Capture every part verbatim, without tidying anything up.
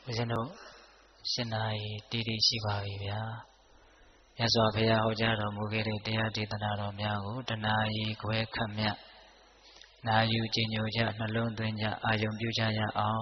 ဦးဇင်းတို့ရှင်နာရီတီတီရှိပါပြီဗျာမြတ်စွာဘုရားဟောကြားတော်မူခဲ့တဲ့တရားဒေသနာတော်များကိုတနာရီခွဲခန့်မြတ်နာယူကျင့်ကြံကြနှလုံးသွင်းကြအာယုံပြုကြရအောင်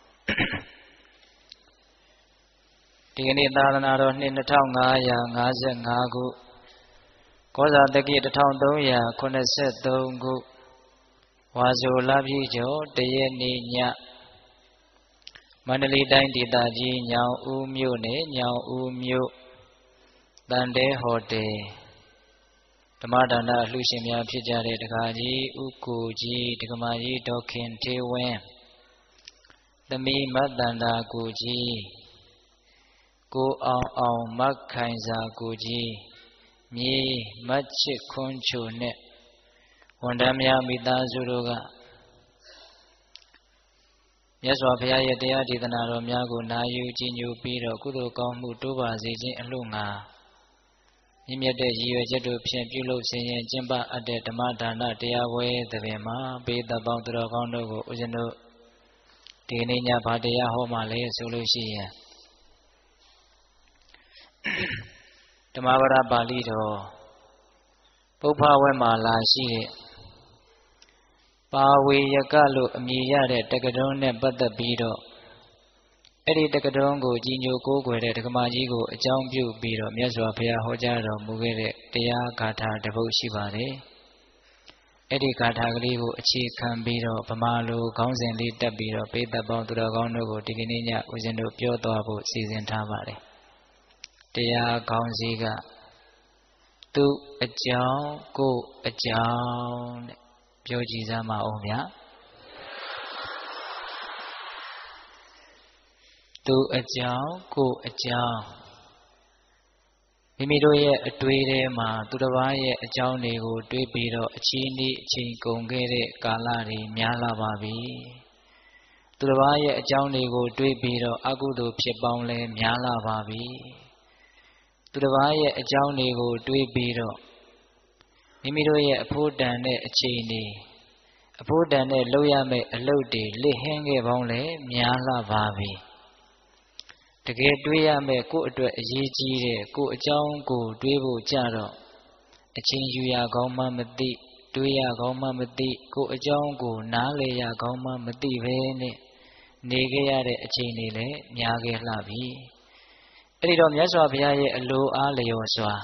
ဒီကနေ့သာသနာတော်နှစ်နှစ်nghìn၅ရာ၅၅ခုကောဇာတက္ကိတစ်ထောင်သုံးရာခုနှစ်ဆယ်သုံးခုဝါဆိုလပြည့်ကျော်တရက်နေ့ညမန္တလေးတိုင်းဒေသကြီးညောင်ဦးမြို့နယ်ညောင်ဦးမြို့တန်တဲဟိုတယ်ဓမ္မဒါနအလှူရှင်များဖြစ်ကြတဲ့ဒကာကြီးဥကိုကြီးဒကမာကြီးဒေါခင်ထေဝင်းသမီးမတ်တန္တာကိုကြီးကိုအောင်အောင်မတ်ခိုင်စာကိုကြီးမြေမတ်ချစ်ခွန်းချိုနဲ့ဝန်ထမ်းများမိသားစုတို့ကမြတ်စွာဘုရားရဲ့တရားဒေသနာတော်များကိုနာယူကြည်ညိုပြီးတော့ကုသိုလ်ကောင်းမှုတိုးပါစေခြင်းအလို့ငါမြင့်မြတ်တဲ့ရည်ရွယ်ချက်တို့ဖြင့်ပြုလုပ်ခြင်းရင်ကျင့်ပအပ်တဲ့ဓမ္မဒါနတရားဝဲသဘင်မှာဘေးသက်ပေါင်းသူတော်ကောင်းတို့ကိုဦးဇင်းတို့ဒီနေ့ညဘာတရားဟောမှလဲဆိုလို့ရှိရင်ဓမ္မပဒပါဠိတော်ပုပ္ပဝဲမှာလာရှိတဲ့ပါဝေယကလို့အမည်ရတဲ့တက္ကသိုလ်နဲ့ပတ်သက်ပြီးတော့အဲ့ဒီတက္ကသိုလ်ကိုကြီးညိုကိုးကွယ်တဲ့ဒကမာကြီးကိုအကြောင်းပြုပြီးတော့မြတ်စွာဘုရားဟောကြားတော်မူခဲ့တဲ့တရားဂါထာတစ်ပုဒ်ရှိပါတယ်အဲ့ဒီဂါထာကလေးကိုအခြေခံပြီးတော့ဗမာလိုခေါင်းစဉ်လေးတက်ပြီးတော့ပေသက်ပေါင်းသူတော်ကောင်းတို့ကိုဒီကနေ့ညဦးဇင်းတို့ပြောသွားဖို့စီစဉ်ထားပါတယ်တရားခေါင်းစည်းကသူအကြောင်းကိုအကြောင်းတဲ့ပြောကြည့်စမ်းပါဦးဗျာသူအကြောင်းကိုအကြောင်းမိမိတို့ရဲ့အတွေ့အထဲမှာသူတစ်ပါးရဲ့အကြောင်းတွေကိုတွေးပြီးတော့အချင်းဤအချိန်ကုန်ခဲ့တဲ့ကာလတွေများလာပါပြီသူတစ်ပါးရဲ့အကြောင်းတွေကိုတွေးပြီးတော့အကုသိုလ်ဖြစ်ပေါင်းလဲများလာပါပြီသူတစ်ပါးရဲ့အကြောင်းတွေကိုတွေးပြီးတော့မိမိတို့ရဲ့အဖို့တန်တဲ့အချိန်တွေအဖို့တန်တဲ့လုပ်ရမယ့်အလုပ်တွေလစ်ဟင်းခဲ့ပေါင်းလဲများလာပါပြီတကယ်တွေးရမယ့်ကိုယ့်အတွက်အရေးကြီးတဲ့ကိုယ့်အကြောင်းကိုတွေးဖို့ကြတော့အချိန်ယူရကောင်းမှမသိတွေးရကောင်းမှမသိကိုယ့်အကြောင်းကိုနားလည်ရကောင်းမှမသိပဲနဲ့နေခဲ့ရတဲ့အချိန်တွေလည်းများခဲ့လှပြီအဲ့ဒီတော့မြတ်စွာဘုရားရဲ့အလိုအားလျော်စွာ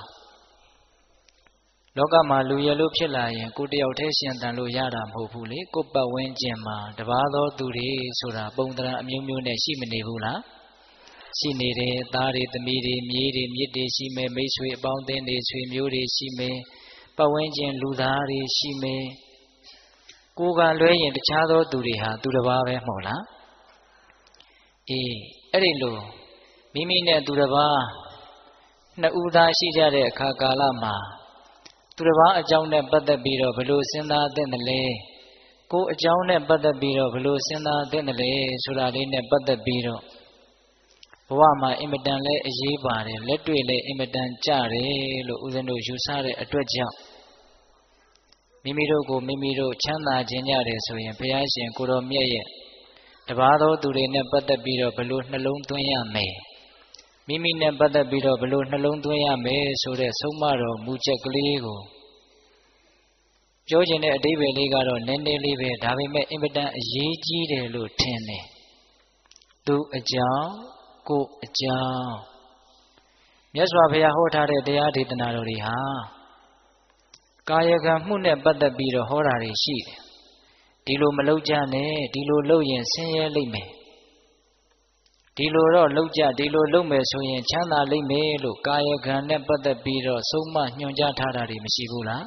လောကမှာလူရလို့ဖြစ်လာရင်ကိုယ်တယောက်တည်းရှင်သန်လို့ရတာမဟုတ်ဘူးလေကိုယ်ပတ်ဝန်းကျင်မှာတပါးသောသူတွေဆိုတာပုံသဏ္ဍာန်အမျိုးမျိုးနဲ့ရှိမနေဘူးလားရှိနေတယ်သားတွေသမီးတွေမြေးတွေမြစ်တွေရှိမယ်မိတ်ဆွေအပေါင်းအသင်းတွေဆွေမျိုးတွေရှိမယ်ပတ်ဝန်းကျင်လူသားတွေရှိမယ်ကိုယ်ကလွဲရင်တခြားသောသူတွေဟာသူတစ်ပါးပဲမဟုတ်လားအေးအဲ့ဒီလိုမိမိနဲ့သူတစ်ပါးနှစ်ဦးသားရှိကြတဲ့အခါကာလမှာသူတစ်ပါးအကြောင်းနဲ့ပတ်သက်ပြီးတော့ဘယ်လိုစဉ်းစားသင့်တယ်လဲကိုယ်အကြောင်းနဲ့ပတ်သက်ပြီးတော့ဘယ်လိုစဉ်းစားသင့်တယ်လဲဆိုတာလေးနဲ့ပတ်သက်ပြီးတော့ဘဝမှာအင်မတန်လဲအရေးပါတယ်လက်တွေ့လဲအင်မတန်ကြတယ်လို့ဦးဇင်းတို့ယူဆတဲ့အတွက်ကြောင့်မိမိတို့ကိုမိမိတို့ချမ်းသာခြင်းကြတယ်ဆိုရင်ဘုရားရှင်ကိုတော်မြတ်ရဲ့တပါးသောသူတွေနဲ့ပတ်သက်ပြီးတော့ဘယ်လိုနှလုံးသွင်းရမယ်မိမိနဲ့ပတ်သက်ပြီးတော့ဘယ်လိုနှလုံးသွင်းရမယ်ဆိုတဲ့ဆုံးမတော်မူချက်ကလေးကိုပြောခြင်းတဲ့အဓိပ္ပာယ်လေးကတော့နည်းနည်းလေးပဲဒါပေမဲ့အင်မတန်အရေးကြီးတယ်လို့ထင်တယ်သူအကြောင်းကိုအကြောင်းမြတ်စွာဘုရားဟောထားတဲ့တရားဒေသနာတော်တွေဟာကာယကံမှုနဲ့ပတ်သက်ပြီးတော့ဟောတာတွေရှိတယ်ဒီလိုမလုပ်ကြနဲ့ဒီလိုလုပ်ရင်ဆင်းရဲလိမ့်မယ်ဒီလိုတော့လုပ်ကြဒီလိုလုပ်မယ်ဆိုရင်ချမ်းသာလိမ့်မယ်လို့ကာယကံနဲ့ပတ်သက်ပြီးတော့ဆုံးမညွှန်ကြားထားတာတွေမရှိဘူးလား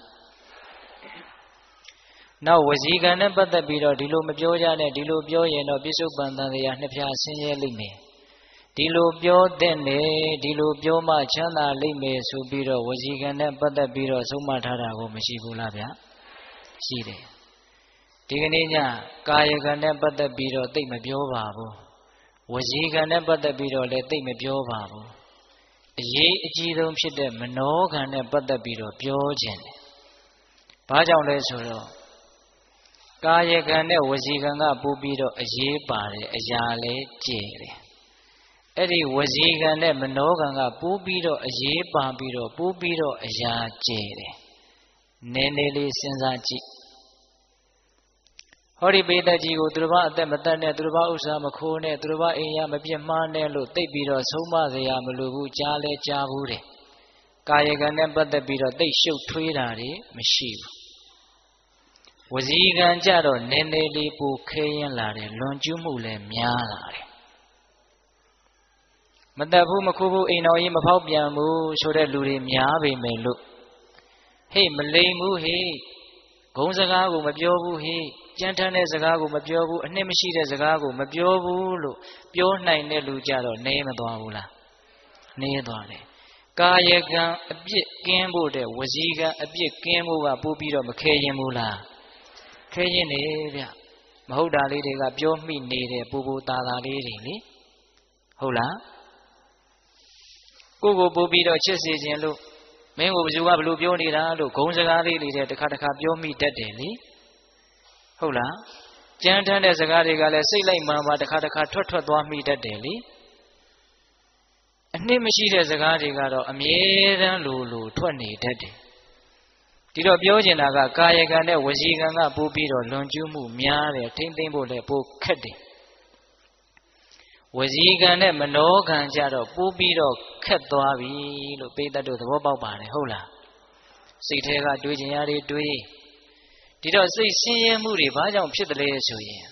နောက်ဝစီကံနဲ့ပတ်သက်ပြီးတော့ဒီလိုမပြောကြနဲ့ဒီလိုပြောရင်တော့ပြစ္ဆုတ်ပန်တန်တရားနှစ်ဖြာဆင်းရဲလိမ့်မယ်ဒီလိုပြောတဲ့နဲ့ဒီလိုပြောမှချမ်းသာလိမ့်မယ်ဆိုပြီးတော့ဝစီကံနဲ့ပတ်သက်ပြီးတော့ဆုံးမထားတာကိုမရှိဘူးလားဗျာရှိတယ်ဒီကနေ့ညကာယကံနဲ့ပတ်သက်ပြီးတော့သိမပြောပါဘူးဝစီကံနဲ့ပတ်သက်ပြီးတော့လည်းသိမပြောပါဘူးအရေးအကြီးဆုံးဖြစ်တဲ့မနောကံနဲ့ပတ်သက်ပြီးတော့ပြောခြင်းတယ်ဘာကြောင့်လဲဆိုတော့ကာယကံနဲ့ဝစီကံကပို့ပြီးတော့အရေးပါတယ်အရာလဲကျယ်တယ်အဲ့ဒီဝစီကံနဲ့မနောကံကပိုးပြီးတော့အရေးပါပြီးတော့ပိုးပြီးတော့အရာကျဲတယ်နည်းနည်းလေးစဉ်းစားကြည့်ဟောဒီပေတကြီးကိုသူတစ်ပါးအသက်မတတ်နဲ့သူတစ်ပါးဥစ္စာမခိုးနဲ့သူတစ်ပါးအိမ်ရမပြစ်မှားနဲ့လို့သိပ်ပြီးတော့ဆုံးမစရာမလိုဘူးကြားလဲကြားဘူးတယ်ကာယကံနဲ့ပတ်သက်ပြီးတော့သိပ်ရှုပ်ထွေးတာတွေမရှိဘူးဝစီကံကြတော့နည်းနည်းလေးပိုခဲရင်လာတယ်လွန်ကျူးမှုလည်းများလာတယ်မတတ်ဘူးမခိုးဘူးအိမ်တော်ကြီးမဖောက်ပြန်ဘူးဆိုတဲ့လူတွေများပေမဲ့လို့ဟေ့မလိမ်ဘူးဟေ့ဂုံစကားကိုမပြောဘူးဟေ့ကြမ်းတမ်းတဲ့စကားကိုမပြောဘူးအနှစ်မရှိတဲ့စကားကိုမပြောဘူးလို့ပြောနိုင်တဲ့လူကြတော့နေမသွားဘူးလားနေသွားတယ်ကာယကံအပြစ်ကင်းဖို့တဲ့ဝစီကံအပြစ်ကင်းဖို့ကပို့ပြီးတော့မခဲရင်ဘူးလားခဲရင်နေဗျမဟုတ်တာလေးတွေကပြောမိနေတဲ့ပူပူတာတာလေးတွေလေဟုတ်လားကိုကိုပို့ပြီးတော့ချစ်စေခြင်းလို့မင်းကိုဘယ်သူကဘလို့ပြောနေတာလို့ဂုံစကားလေးတွေတခါတခါပြောမိတတ်တယ်လေဟုတ်လားကြမ်းတမ်းတဲ့စကားတွေကလည်းစိတ်လိုက်မှန်ပါတခါတခါထွက်ထွက်သွားမိတတ်တယ်လေအနှစ်မရှိတဲ့စကားတွေကတော့အမြဲတမ်းလိုလိုထွက်နေတတ်တယ်ဒီတော့ပြောချင်တာကကာယကံနဲ့ဝစီကံကပို့ပြီးတော့လွန်ကျူးမှုများတယ်ထိမ့်သိမ့်ဖို့လည်းပို့ခက်တယ်ဝစီကံနဲ့မနောကံကြတော့ပို့ပြီးတော့ခက်သွားပြီလို့ပိဋကတ်တို့သဘောပေါက်ပါတယ်ဟုတ်လားစိတ်ထဲကတွေးချင်ရတွေတွေးဒီတော့စိတ်ဆင်းရဲမှုတွေဘာကြောင့်ဖြစ်တယ်လဲဆိုရင်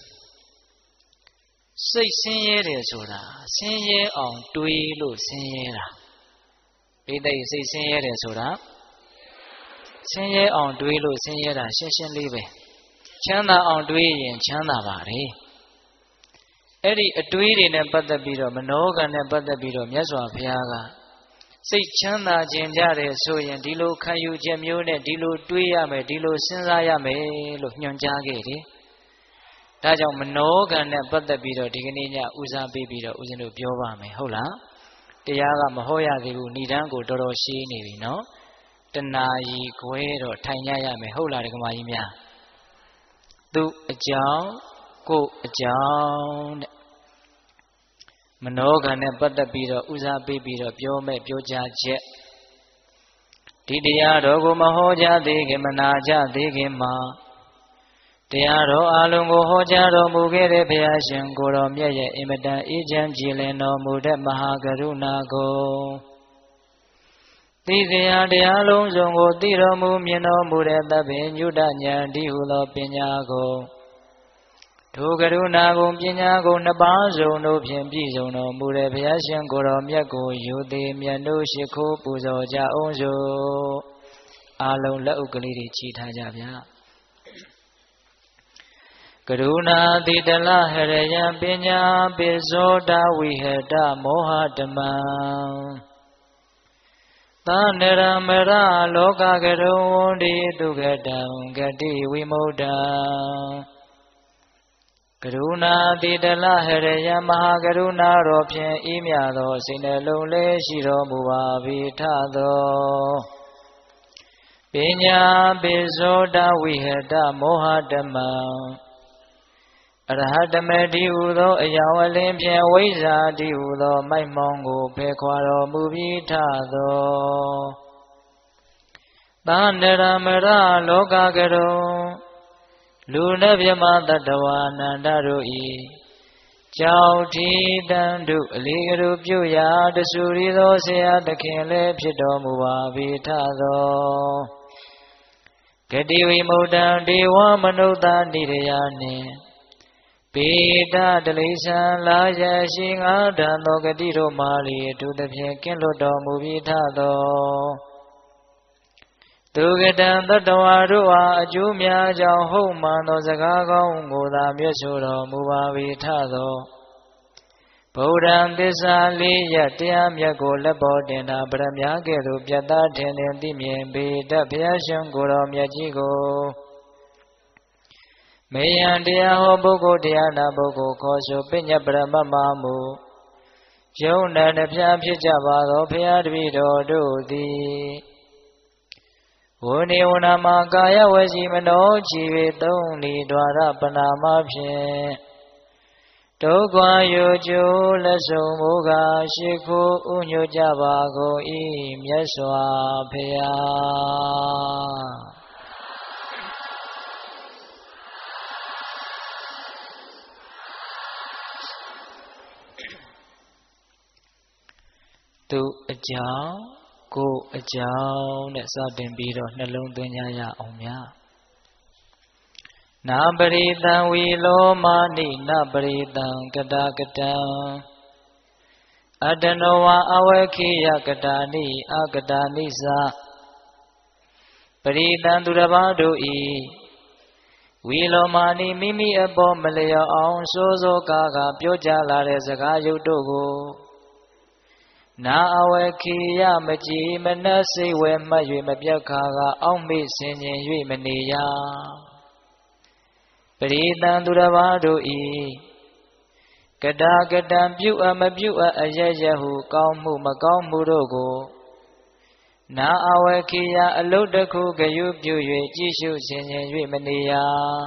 စိတ်ဆင်းရဲတယ်ဆိုတာဆင်းရဲအောင်တွေးလို့ဆင်းရဲတာပိဋကတ်စိတ်ဆင်းရဲတယ်ဆိုတာဆင်းရဲအောင်တွေးလို့ဆင်းရဲတာရှင်းရှင်းလေးပဲချမ်းသာအောင်တွေးရင်ချမ်းသာပါတယ်အဲ့ဒီအတွေးတွေနဲ့ပတ်သက်ပြီးတော့မနောကံနဲ့ပတ်သက်ပြီးတော့မြတ်စွာဘုရားကစိတ်ချမ်းသာခြင်းကြတယ်ဆိုရင်ဒီလိုခံယူချက်မျိုးနဲ့ဒီလိုတွေးရမယ်ဒီလိုစဉ်းစားရမယ်လို့ညွှန်ကြားခဲ့တယ်။ဒါကြောင့်မနောကံနဲ့ပတ်သက်ပြီးတော့ဒီကနေ့ညဦးစားပေးပြီးတော့ဦးဇင်းတို့ပြောပါမယ်ဟုတ်လား။တရားကမဟောရသေးဘူးဏိဒန်းကိုတော်တော်ရှင်းနေပြီနော်။တဏှာကြီးခွဲတော့ထိုင်ကြရမယ်ဟုတ်လားဒကမာကြီးများ။သူအကြောင်းကိုအကြောင်းတဲ့မနောကံနဲ့ပတ်သက်ပြီးတော့ဦးစားပေးပြီးတော့ပြောမဲ့ပြောကြားချက်ဒီတရားတော်ကိုမဟောကြားသေးခင်မနာကြသေးခင်မှာတရားတော်အလုံးကိုဟောကြားတော်မူခဲ့တဲ့ဘုရားရှင်ကိုယ်တော်မြတ်ရဲ့အင်မတန်အေးချမ်းကြည်လင်တော်မူတဲ့မဟာကရုဏာကိုသိစရာတရားလုံးစုံကိုသိတော်မူမြင်တော်မူတဲ့သဗ္ဗညုတဉာဏ်ဒီဟုသောပညာကိုထိုကရုဏာကိုပညာကိုနှစ်ပါးစုံတို့ဖြင့်ပြည့်စုံတော်မူတဲ့ဘုရားရှင်ကိုယ်တော်မြတ်ကိုယူသည်မြတ်တို့ရှိခိုးပူဇော်ကြအောင်စို့အားလုံးလက်ဥကလေးတွေချီထားကြဗျာကရုဏာတိတလဟရယံပညာပိဇောတဝိဟတမောဟဓမ္မံသာနရမရလောကကရုံဝန္တိဒုက္ခတံဂတိဝိမု ढ ံကရုဏာတိတလဟရယမဟာကရုဏာတော်ဖြင့်ဤမြသောစိတ်နှလုံးလေးရှိတော်မူပါ၏ထသောပညာပိဇောတဝိဟတမောဟဓမ္မံအရဟတမတိဟုသောအယောင်အလင်းဖြင့်ဝိဇ္ဇာတိဟုသောမိုက်မောင်းကိုဖယ်ခွာတော်မူပြီးထသောသာနရမရလောကကရုံလူနဗျမတတဝါနန္ဒတို့ဤကြောင့်ထီတန်တို့အလေးကလူပြုရာတဆူရီသောဆရာသခင်လည်းဖြစ်တော်မူပါ၏ထသောဂတိဝိမု ढ ံဒေဝမနုဿာနိရယနှင့်ပေတတလိษံလာရရှိငါးတန်သောဂတိတို့မာလီအထူးသဖြင့်ကင်းလွတ်တော်မူပြီးထသောသူကတံတတဝါတို့အားအကျိုးများကြောင့်ဟုတ်မှန်သောစကားကောင်းကိုသာမြတ်ဆိုတော်မူပါ၏ထသောဗုဒ္ဓံသစ္စာလေးရတရားမြတ်ကိုလက်ပေါ်တင်တာပရမညာကဲ့သို့ပြတ်သားထင်ထင်သိမြင်ပေတတ်ဘုရားရှင်ကိုယ်တော်မြတ်ကြီးကိုမေယံတရားဟောပုဂ္ဂိုလ်တရားနာပုဂ္ဂိုလ်ခေါ်ဆိုပညတ်ပရမတ်မမှုယုံနာနှပြဖြစ်ကြပါသောဘုရားတပည့်တော်တို့သည်ဝနေဝနာမှာကာယဝစီမနောချီ၍သုံးလီဒွါရပနာမဖြင့်ဒုက္ခယောကျိုးလက်ဆုံးမိုးကရှိခိုးဥညွတ်ကြပါကုန်၏မြတ်စွာဘုရားသူအကြောင်းကိုယ်အကြောင်းနဲ့စတင်ပြီးတော့နှလုံးသွင်းကြရအောင်များနာပရိတံဝီလောမာနိနပရိတံကတာကတံအတနောဝအဝေခိယကတာနိအကတာနိသပရိတံသူတစ်ပါးတို့ဤဝီလောမာနိမိမိအပေါ်မလျော်အောင်စိုးစိုးကားကားပြောကြလာတဲ့စကားရုပ်တို့ကိုနာအဝေခိယမကြည်မနှက်စိတ်ဝဲမှတ်၍မပြတ်ခါကအောက်မေ့ဆင်ခြင်၍မနေရပရိသံသူတစ်ပါးတို့ဤကတာကတံပြုအပ်မပြုအပ်အရရဟုကောင်းမှုမကောင်းမှုတို့ကိုနာအဝေခိယအလုတ်တစ်ခုဂယုပြု၍ကြည့်ရှုဆင်ခြင်၍မနေရ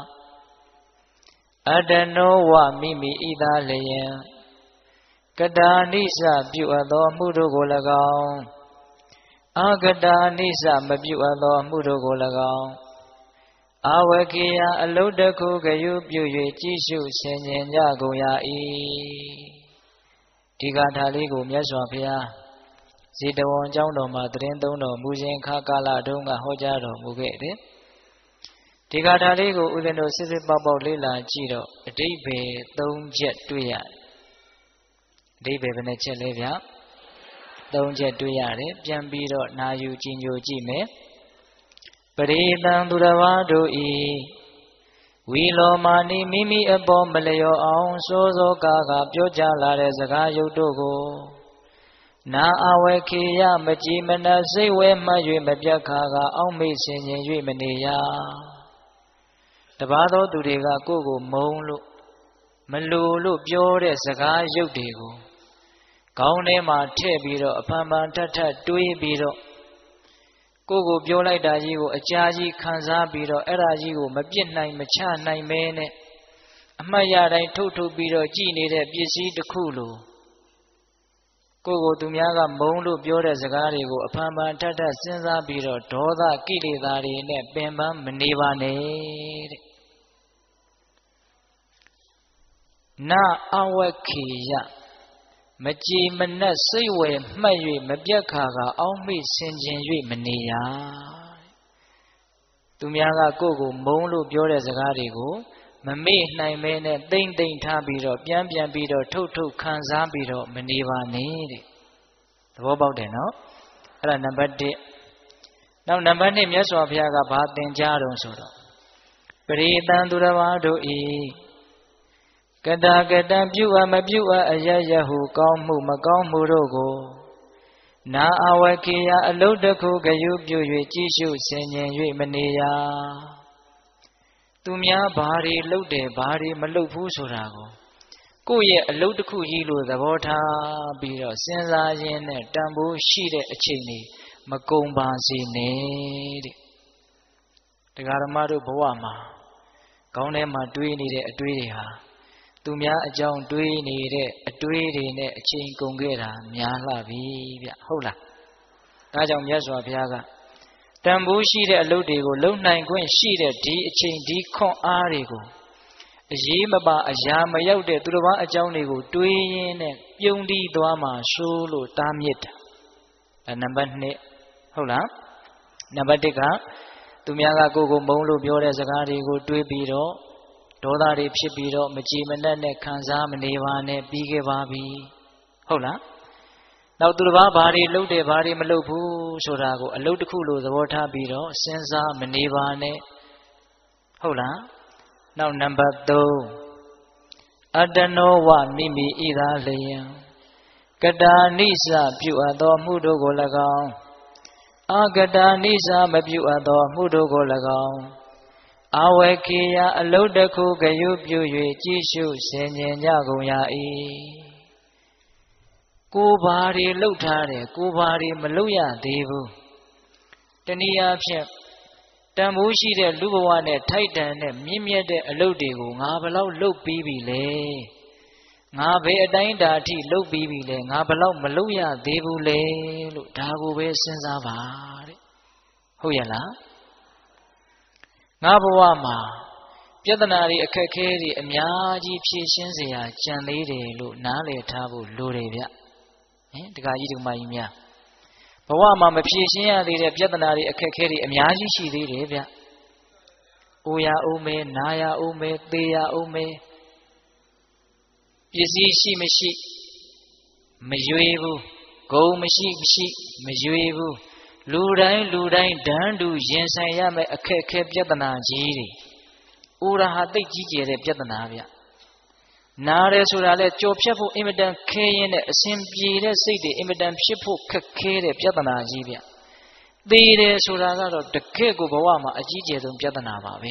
အတနောဝမိမိဣသာလျင်ကတာနိစ္စပြုအပ်သောမှုတို့ကို၎င်းအကတာနိစ္စမပြုအပ်သောမှုတို့ကို၎င်းအဝကိယအလုတ်တစ်ခုဂယုပြု၍ကြည့်ရှုဆင်ခြင်ကြကုန်ရ၏ဒီဂါထာလေးကိုမြတ်စွာဘုရားဇေတဝန်ကျောင်းတော်မှာသရင်သုံးတော်မူခြင်းခါကာလတုန်းကဟောကြားတော်မူခဲ့တယ်ဒီဂါထာလေးကိုဦးဇင်းတို့စစ်စစ်ပေါက်ပေါက်လေ့လာကြည့်တော့အဓိပ္ပာယ်သုံးချက်တွေ့ရတယ်အဓိပ္ပာယ်ဘယ်နှချက်လဲဗျသုံးချက်တွေ့ရတယ်ပြန်ပြီးတော့နာယူကြည်ညိုကြည့်မယ်ပရိသံသူတစ်ပါးတို့ဤဝီလောမာနိမိမိအပေါ်မလျော်အောင်စိုးစိုးကားကားပြောကြလာတဲ့စကားရုပ်တို့ကိုနာအဝေခိယမကြည်မနှက်စိတ်ဝဲမှတ်၍မပြတ်ခါကအောက်မေ့ဆင်ခြင်၍မနေရတပါးသောသူတွေကကိုယ့်ကိုမုန်းလို့မလိုလို့ပြောတဲ့စကားရုပ်တွေကိုခေါင်းထဲမှာထည့်ပြီးတော့အဖန်ဖန်ထပ်ထပ်တွေးပြီးတော့ကိုယ့်ကိုပြောလိုက်တာကြီးကိုအကြာကြီးခံစားပြီးတော့အဲ့ဒါကြီးကိုမပြစ်နိုင်မချနိုင်မဲနဲ့အမှတ်ရတိုင်းထုတ်ထုတ်ပြီးတော့ကြည်နေတဲ့ပစ္စည်းတစ်ခုလိုကိုယ့်ကိုသူများကမုန်းလို့ပြောတဲ့စကားတွေကိုအဖန်ဖန်ထပ်ထပ်စဉ်းစားပြီးတော့ဒေါသကိလေသာတွေနဲ့ပင်ပန်းမနေပါနဲ့တဲ့နာအဝက္ခိယမကြည်မနှက်စိတ်ဝယ်မှတ်၍မပြတ်ခါကအောက်မေ့ဆင်ခြင်၍မနေရသူများကကိုယ့်ကိုမုန်းလို့ပြောတဲ့စကားတွေကိုမမေ့နိုင်မဲနဲ့တိမ့်တိမ့်ထားပြီးတော့ပြန်ပြန်ပြီးတော့ထုတ်ထုတ်ခံစားပြီးတော့မနေပါနဲ့တဲ့သဘောပေါက်တယ်နော်အဲ့ဒါနံပါတ်တစ်နောက်နံပါတ်နှစ်မြတ်စွာဘုရားကဘာသင်ကြားတော်ဆိုတော့ပရိသံသူတစ်ပါးတို့ဤကတာကတံပြုအပ်မပြုအပ်အရရဟုကောင်းမှုမကောင်းမှုတို့ကိုနာအဝကိယအလုတ်တစ်ခုဂယုပြု၍ကြည့်ရှုဆင်ခြင်၍မနေရသူများဘာတွေလုပ်တယ်ဘာတွေမလုပ်ဘူးဆိုတာကိုကိုယ့်ရဲ့အလုတ်တစ်ခုကြီးလို့သဘောထားပြီးတော့စဉ်းစားရင်းနဲ့တန်ဖိုးရှိတဲ့အချိန်တွေမကုန်ပါစေနဲ့တဲ့တရားဓမ္မတို့ဘဝမှာခေါင်းထဲမှာတွေးနေတဲ့အတွေးတွေဟာသူများအကြောင်းတွေးနေတဲ့အတွေးတွေနဲ့အချိန်ကုန်ခဲ့တာများလှပြီဗျဟုတ်လားဒါကြောင့်မြတ်စွာဘုရားကတန်ဖိုးရှိတဲ့အလုပ်တွေကိုလုံနိုင်ခွင့်ရှိတဲ့ဒီအချိန်ဒီခွန်အားတွေကိုအရေးမပါအရာမရောက်တဲ့သူတစ်ပါးအကြောင်းတွေကိုတွေးရင်းနဲ့ပြုံးတီးသွားမှဆိုးလို့တားမြစ်တာအဲနံပါတ်နှစ်ဟုတ်လားနံပါတ်တစ်ကသူများကကိုယ်ကိုမုန်းလို့ပြောတဲ့စကားတွေကိုတွေးပြီးတော့ဒေါသတွေဖြစ်ပြီးတော့မကြည်မနှက်နဲ့ခံစားမနေပါနဲ့ပြီးခဲ့ပါပြီဟုတ်လားနောက်သူတစ်ပါးဘာတွေလုပ်တယ်ဘာတွေမလုပ်ဘူးဆိုတာကိုအလုပ်တစ်ခုလိုသဘောထားပြီးတော့စဉ်းစားမနေပါနဲ့ဟုတ်လားနောက်နံပါတ်သုံးအတနောဝမိမိဣသာလျံကတာနိစ္စပြုအပ်သောမှုတို့ကို၎င်းအကတာနိစ္စမပြုအပ်သောမှုတို့ကို၎င်းအဝေကိယအလုတ်တစ်ခုဂယုပြု၍ကြည့်ရှုဆင်ခြင်ကြကုန်ရ၏ကိုယ်ဘာတွေလှုပ်ထားတယ်ကိုယ်ဘာတွေမလှုပ်ရသေးဘူးတနည်းအားဖြင့်တန်ဖိုးရှိတဲ့လူဘဝနဲ့ထိုက်တန်တဲ့မြင့်မြတ်တဲ့အလုပ်တွေကိုငါဘယ်လောက်လှုပ်ပြီးပြီလဲငါဘယ်အတိုင်းတာအထိလှုပ်ပြီးပြီလဲငါဘလောက်မလှုပ်ရသေးဘူးလဲလို့ဒါကိုပဲစဉ်းစားပါတဲ့ဟုတ်ရဲ့လားငါဘဝမှာပြဿနာတွေအခက်အခဲတွေအများကြီးဖြေရှင်းเสียကြံသေးတယ်လို့နားလည်ထားဖို့လိုတယ်ဗျဟင်တခါကြီးဒီမကြီးများဘဝမှာမဖြေရှင်းရသေးတဲ့ပြဿနာတွေအခက်အခဲတွေအများကြီးရှိသေးတယ်ဗျအိုရအောင်မဲနာရအောင်မဲသေရအောင်မဲပစ္စည်းရှိမရှိမရွေဘူးဂုံမရှိမရှိမရွေဘူးလူတိုင်းလူတိုင်းတန်းတူရင်ဆိုင်ရမယ့်အခက်အခဲပြဿနာကြီးတွေအိုရာဟာသိကြီးကျယ်တဲ့ပြဿနာဗျနားရဲဆိုတာလဲကြော်ဖြတ်ဖို့အင်မတန်ခဲရင်တဲ့အစဉ်ပြေတဲ့စိတ်တွေအင်မတန်ဖြစ်ဖို့ခက်ခဲတဲ့ပြဿနာကြီးဗျသေတယ်ဆိုတာကတော့တကယ့်ကိုဘဝမှာအကြီးကျယ်ဆုံးပြဿနာပါပဲ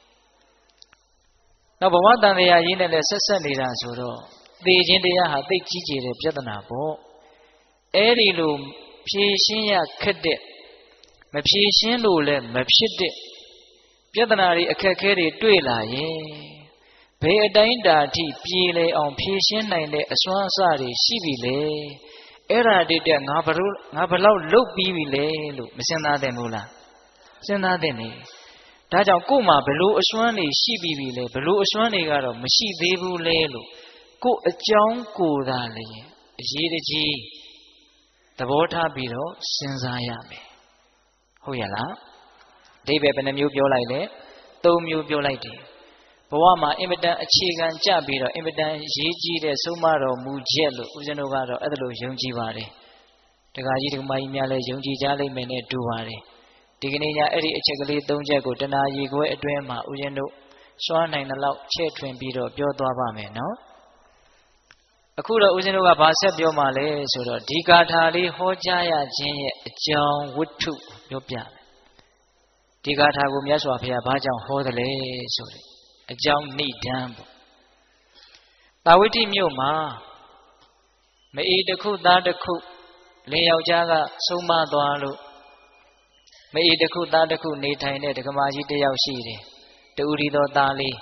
နောက်ဘဝတန်တရားကြီးနဲ့လည်းဆက်ဆက်နေတာဆိုတော့သေခြင်းတရားဟာသိကြီးကျယ်တဲ့ပြဿနာပေါ့အဲ့ဒီလိုဖြေရှင်းရခက်တဲ့မဖြေရှင်းလို့လည်းမဖြစ်တဲ့ပြဿနာတွေအခက်အခဲတွေတွေ့လာရင်ဘယ်အတိုင်းတာအထိပြေလည်အောင်ဖြေရှင်းနိုင်တဲ့အစွမ်းအစတွေရှိပြီလေအဲ့ဒါတည်းတဲ့ငါဘလို့ငါဘလောက်လုတ်ပြီးပြီလေလို့မစဉ်းစားသင့်ဘူးလားစဉ်းစားသင့်နေဒါကြောင့်ကို့မှာဘလို့အစွမ်းတွေရှိပြီပြီလေဘလို့အစွမ်းတွေကတော့မရှိသေးဘူးလေလို့ကို့အကြောင်းကိုယ်သာလေအရေးတကြီးသဘောထားပြီးတော့စဉ်းစားရမယ်ဟုတ်ရလားအဓိပ္ပာယ်ဘယ်နှမျိုးပြောလိုက်လဲသုံးမျိုးပြောလိုက်တယ်ဘဝမှာအင်မတန်အခြေခံကြပြီးတော့အင်မတန်ရေးကြီးတဲ့ဆုံးမတော်မူချက်လို့ဦးဇင်းတို့ကတော့အဲ့ဒါလိုယုံကြည်ပါတယ်တခါကြီးဒီမကြီးများလည်းယုံကြည်ကြလိမ့်မယ်နဲ့တူပါတယ်ဒီကနေ့ညအဲ့ဒီအချက်ကလေးသုံးချက်ကိုတဏှာရီခွဲအတွင်းမှာဦးဇင်းတို့စွမ်းနိုင်တဲ့လောက်ချဲ့ထွင်ပြီးတော့ပြောသွားပါမယ်နော်အခုတော့ဦးဇင်းတို့ကဘာဆက်ပြောမှလဲဆိုတော့ဒီကာထာလေးဟောကြားရခြင်းရဲ့အကြောင်းဝတ္ထုပြောပြမယ်ဒီကာထာကိုမြတ်စွာဘုရားဘာကြောင့်ဟောသလဲဆိုတဲ့အကြောင်းနိဒန်းပေါ့တာဝိတ္တိမြို့မှာမအေးတစ်ခုသားတစ်ခုလင်ယောက်ျားကဆုံးမသွားလို့မအေးတစ်ခုသားတစ်ခုနေထိုင်တဲ့ဒကမာကြီးတစ်ယောက်ရှိတယ်တူရီသောသားလေး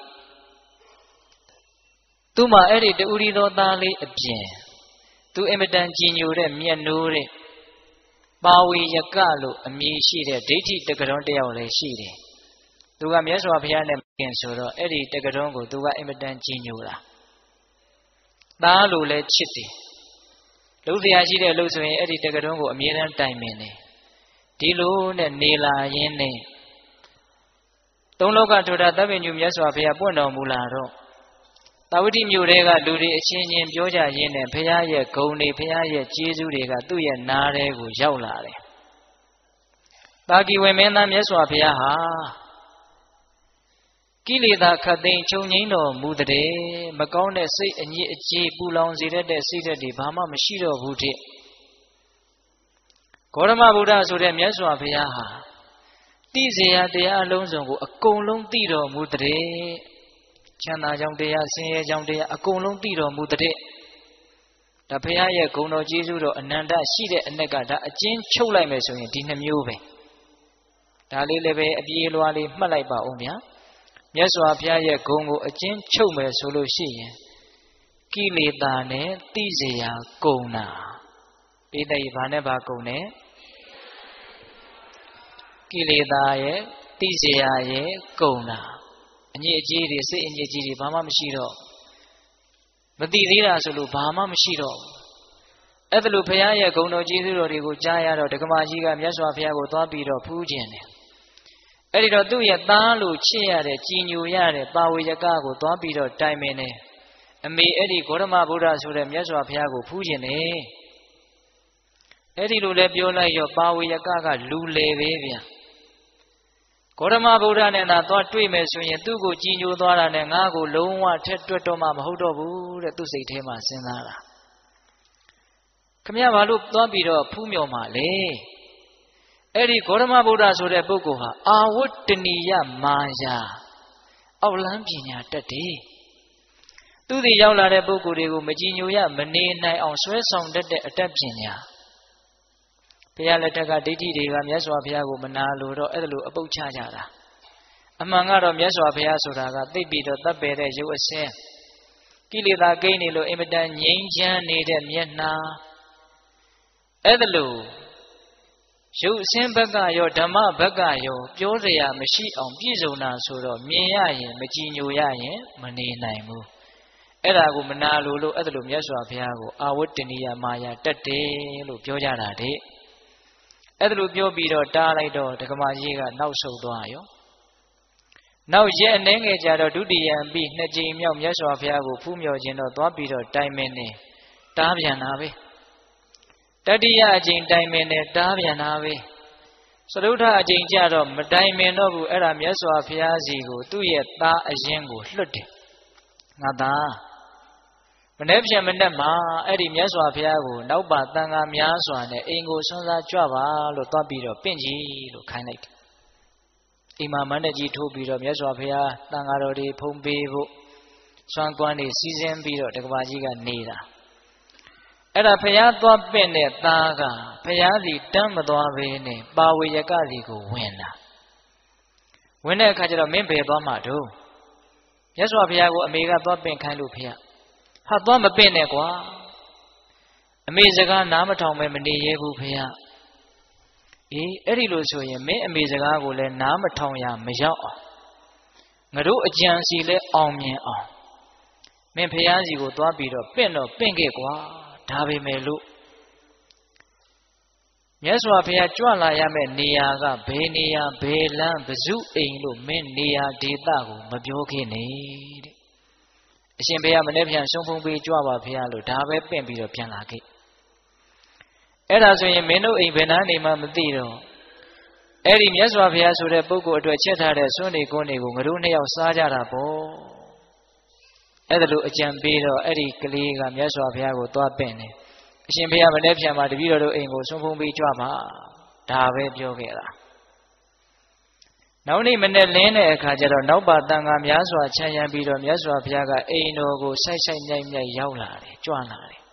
သူ့မှာအဲ့ဒီတူရီသောသားလေးအပြင်သူအင်မတန်ကြည်ညိုတဲ့မျက်နှိုးတဲ့ပါဝီယကလို့အမည်ရှိတဲ့ဒိဋ္ဌိတက္ကတော်တစ်ယောက်လည်းရှိတယ်သူကမြတ်စွာဘုရားနဲ့ခင်ဆိုတော့အဲ့ဒီတက္ကတော်ကိုသူကအင်မတန်ကြည်ညိုတာသားလို့လည်းချစ်တယ်လှုပ်ရှားရှိတဲ့လှုပ်ဆိုရင်အဲ့ဒီတက္ကတော်ကိုအမြဲတမ်းတိုင်ပင်တယ်ဒီလိုနဲ့နေလာရင်းနဲ့သုံးလောကထိုတာသဗ္ဗညုမြတ်စွာဘုရားပွင့်တော်မူလာတော့တာဝတိမြို့တွေကလူတွေအချင်းချင်းပြောကြရင်းနဲ့ဘုရားရဲ့ဂုဏ်တွေဘုရားရဲ့ကျေးဇူးတွေကသူ့ရဲ့နားထဲကိုရောက်လာတယ်တာကီဝေမင်းသားမြတ်စွာဘုရားဟာကိလေသာခတ်သိမ်းချုပ်ငြိမ်းတော်မူတဲ့မကောင်းတဲ့စိတ်အညစ်အကြေးပူလောင်စေတတ်တဲ့စိတ်ဓာတ်တွေဘာမှမရှိတော့ဘူးတဲ့ဂေါရမဗုဒ္ဓဆိုတဲ့မြတ်စွာဘုရားဟာသိစေရတရားအလုံးစုံကိုအကုန်လုံးသိတော်မူတဲ့ချမ်းသာကြောင့်တရားဆင်းရဲကြောင့်တရားအကုန်လုံးသိတော်မူတဲ့ဒါဘုရားရဲ့ဂုဏ်တော်ကျေးဇူးတော်အနန္တရှိတဲ့အ낵ကဒါအကျဉ်းချုပ်လိုက်မယ်ဆိုရင်ဒီနှမျိုးပဲဒါလေးလည်းပဲအပြေးလွှားလေးမှတ်လိုက်ပါဦးဗျာမြတ်စွာဘုရားရဲ့ဂုဏ်ကိုအကျဉ်းချုပ်မယ်ဆိုလို့ရှိရင်ကိလေသာနဲ့သိစေရာကုန်တာပိဋကဘာနဲ့ဘာကုန်နဲ့ကိလေသာရဲ့သိစေရာရဲ့ကုန်တာအညစ်အကြေးတွေစိတ်အညစ်အကြေးတွေဘာမှမရှိတော့မသိသေးတာဆိုလို့ဘာမှမရှိတော့အဲ့ဒါလို့ဘုရားရဲ့ဂုဏ်တော်ကျေးဇူးတော်တွေကိုကြားရတော့ဒကမာကြီးကမြတ်စွာဘုရားကိုသွားပြီးတော့ဖူးခြင်းတယ်အဲ့ဒီတော့သူ့ရဲ့သားလို့ချစ်ရတဲ့ကြည်ညိုရတဲ့ပါဝေယကကိုသွားပြီးတော့တိုင်ပင်တယ်အမေအဲ့ဒီဂေါရမဗုဒ္ဓဆိုတဲ့မြတ်စွာဘုရားကိုဖူးခြင်းတယ်အဲ့ဒီလိုလဲပြောလိုက်ရောပါဝေယကကလူလေပဲဗျဂေါရမဗုဒ္ဓနဲ့သာသွားတွေ့မယ်ဆိုရင်သူ့ကိုကြည်ညိုသွားတာနဲ့ငါ့ကိုလုံးဝထက်တွက်တော့မှမဟုတ်တော့ဘူးတဲ့သူ့စိတ်ထဲမှာစဉ်းစားတာခမရဘာလို့သွားပြီးတော့ဖူးမြော်မှလဲအဲ့ဒီဂေါရမဗုဒ္ဓဆိုတဲ့ပုဂ္ဂိုလ်ဟာအာဝတ္တနိယမာယာအောက်လန်းပညာတတ်တယ်သူဒီရောက်လာတဲ့ပုဂ္ဂိုလ်တွေကိုမကြည်ညိုရမနေနိုင်အောင်ဆွဲဆောင်တတ်တဲ့အတတ်ပညာဘုရားလက်ထက်ကဒိဋ္ဌိတွေကမြတ်စွာဘုရားကိုမနာလို့တော့အဲ့ဒါလိုအပုတ်ချကြတာအမှန်ကတော့မြတ်စွာဘုရားဆိုတာကသိပြီးတော့တပ်ပယ်တဲ့ရုပ်အစင်းကိလေသာကိန်းနေလို့အင်မတန်ငြိမ်းချမ်းနေတဲ့မျက်နှာအဲ့ဒါလို့ရုပ်အစင်းဘက်ကရောဓမ္မဘက်ကရောပြောစရာမရှိအောင်ပြည့်စုံတာဆိုတော့မြင်ရရင်မကြည်ညိုရရင်မနေနိုင်ဘူးအဲ့ဒါကိုမနာလို့လို့အဲ့ဒါလို့မြတ်စွာဘုရားကိုအာဝတ္တနိယမာယာတက်တယ်လို့ပြောကြတာတဲ့အဲ့ဒါလို့ပြောပြီးတော့တားလိုက်တော့ဒကမာကြီးကနောက်ဆုတ်သွားရောနောက်ရက်အနေငယ်ကြတော့ဒုတိယံပြီးနှစ်ကြိမ်မြောက်မြတ်စွာဘုရားကိုဖူးမြော်ခြင်းတော့သွားပြီးတော့တိုင်မင်းနေတားပြန်တာပဲတတိယအကြိမ်တိုင်မင်းနဲ့တားပြန်တာပဲစတုထအကြိမ်ကြတော့မတိုင်မင်းတော့ဘူးအဲ့ဒါမြတ်စွာဘုရားစီကိုသူ့ရဲ့သားအရင်ကိုလွတ်တယ်ငါသားမနေ့ပြန်မနေ့မှာအဲ့ဒီမြတ်စွာဘုရားကိုနောက်ပါတန်ခါများစွာနဲ့အိမ်ကိုဆွမ်းစားကြွပါလို့သွားပြီးတော့ပင့်ကြီးလို့ခိုင်းလိုက်တယ်အိမ်မှာမန္တကြီးထိုးပြီးတော့မြတ်စွာဘုရားတန်ခါတော်တွေဖုံးပေးဖို့ဆွမ်းကွမ်းတွေစီစဉ်ပြီးတော့တက္ကပါကြီးကနေတာအဲ့ဒါဘုရားသွားပင့်တဲ့သားကဘုရားစီတမ်းမသွားဘဲနဲ့ပါဝေယကစီကိုဝင်တာဝင်တဲ့အခါကျတော့မင်းဘယ်သွားမှာတို့မြတ်စွာဘုရားကိုအမေကသွားပင့်ခိုင်းလို့ဖေဟာသွားမပင့်နဲ့ကွာအမေစကားနားမထောင်ပဲမနေရဘူးဖေအေးအဲ့ဒီလိုဆိုရင်မင်းအမေစကားကိုလည်းနားမထောင်ရမရောက်အောင်ငါတို့အကြံစီလဲအောင်မြင်အောင်မင်းဖះစီကိုသွားပြီးတော့ပင့်တော့ပင့်ခဲ့ကွာဒါပေမဲ့လို့မြတ်စွာဘုရားကြွလာရမယ့်နေရာကဘယ်နေရာဘယ်လမ်းဘယ်စုအိမ်လို့မင်းနေရာဒေသကိုမပြောခဲ့နဲ့တဲ့အရှင်ဘုရားမနေ့ပြန်ဆုံးဖုံးပေးကြွပါဘုရားလို့ဒါပဲပင့်ပြီးတော့ပြန်လာခဲ့အဲ့ဒါဆိုရင်မင်းတို့အိမ်ဘယ်နှနေမှမသိတော့အဲ့ဒီမြတ်စွာဘုရားဆိုတဲ့ပုဂ္ဂိုလ်အတွက်ချက်ထားတဲ့စွန့်နေကိုနေကိုငါတို့နှစ်ယောက်စားကြတာပေါ့အဲ့ဒါလို့အကြံပေးတော့အဲ့ဒီကလေးကမြတ်စွာဘုရားကိုသွားပင့်တယ်အရှင်ဘုရားမနေ့ပြန်မှာတပည့်တော်တို့အိမ်ကိုဆုံးဖုံးပေးကြွပါဒါပဲပြောခဲ့တာနောက်နေ့မနေ့လင်းတဲ့အခါကျတော့နောက်ပါတန်ခါများစွာချမ်းရံပြီးတော့မြတ်စွာဘုရားကအိမ်တော်ကိုဆိုက်ဆိုက်မြိုက်မြိုက်ရောက်လာတယ်ကြွလာတယ်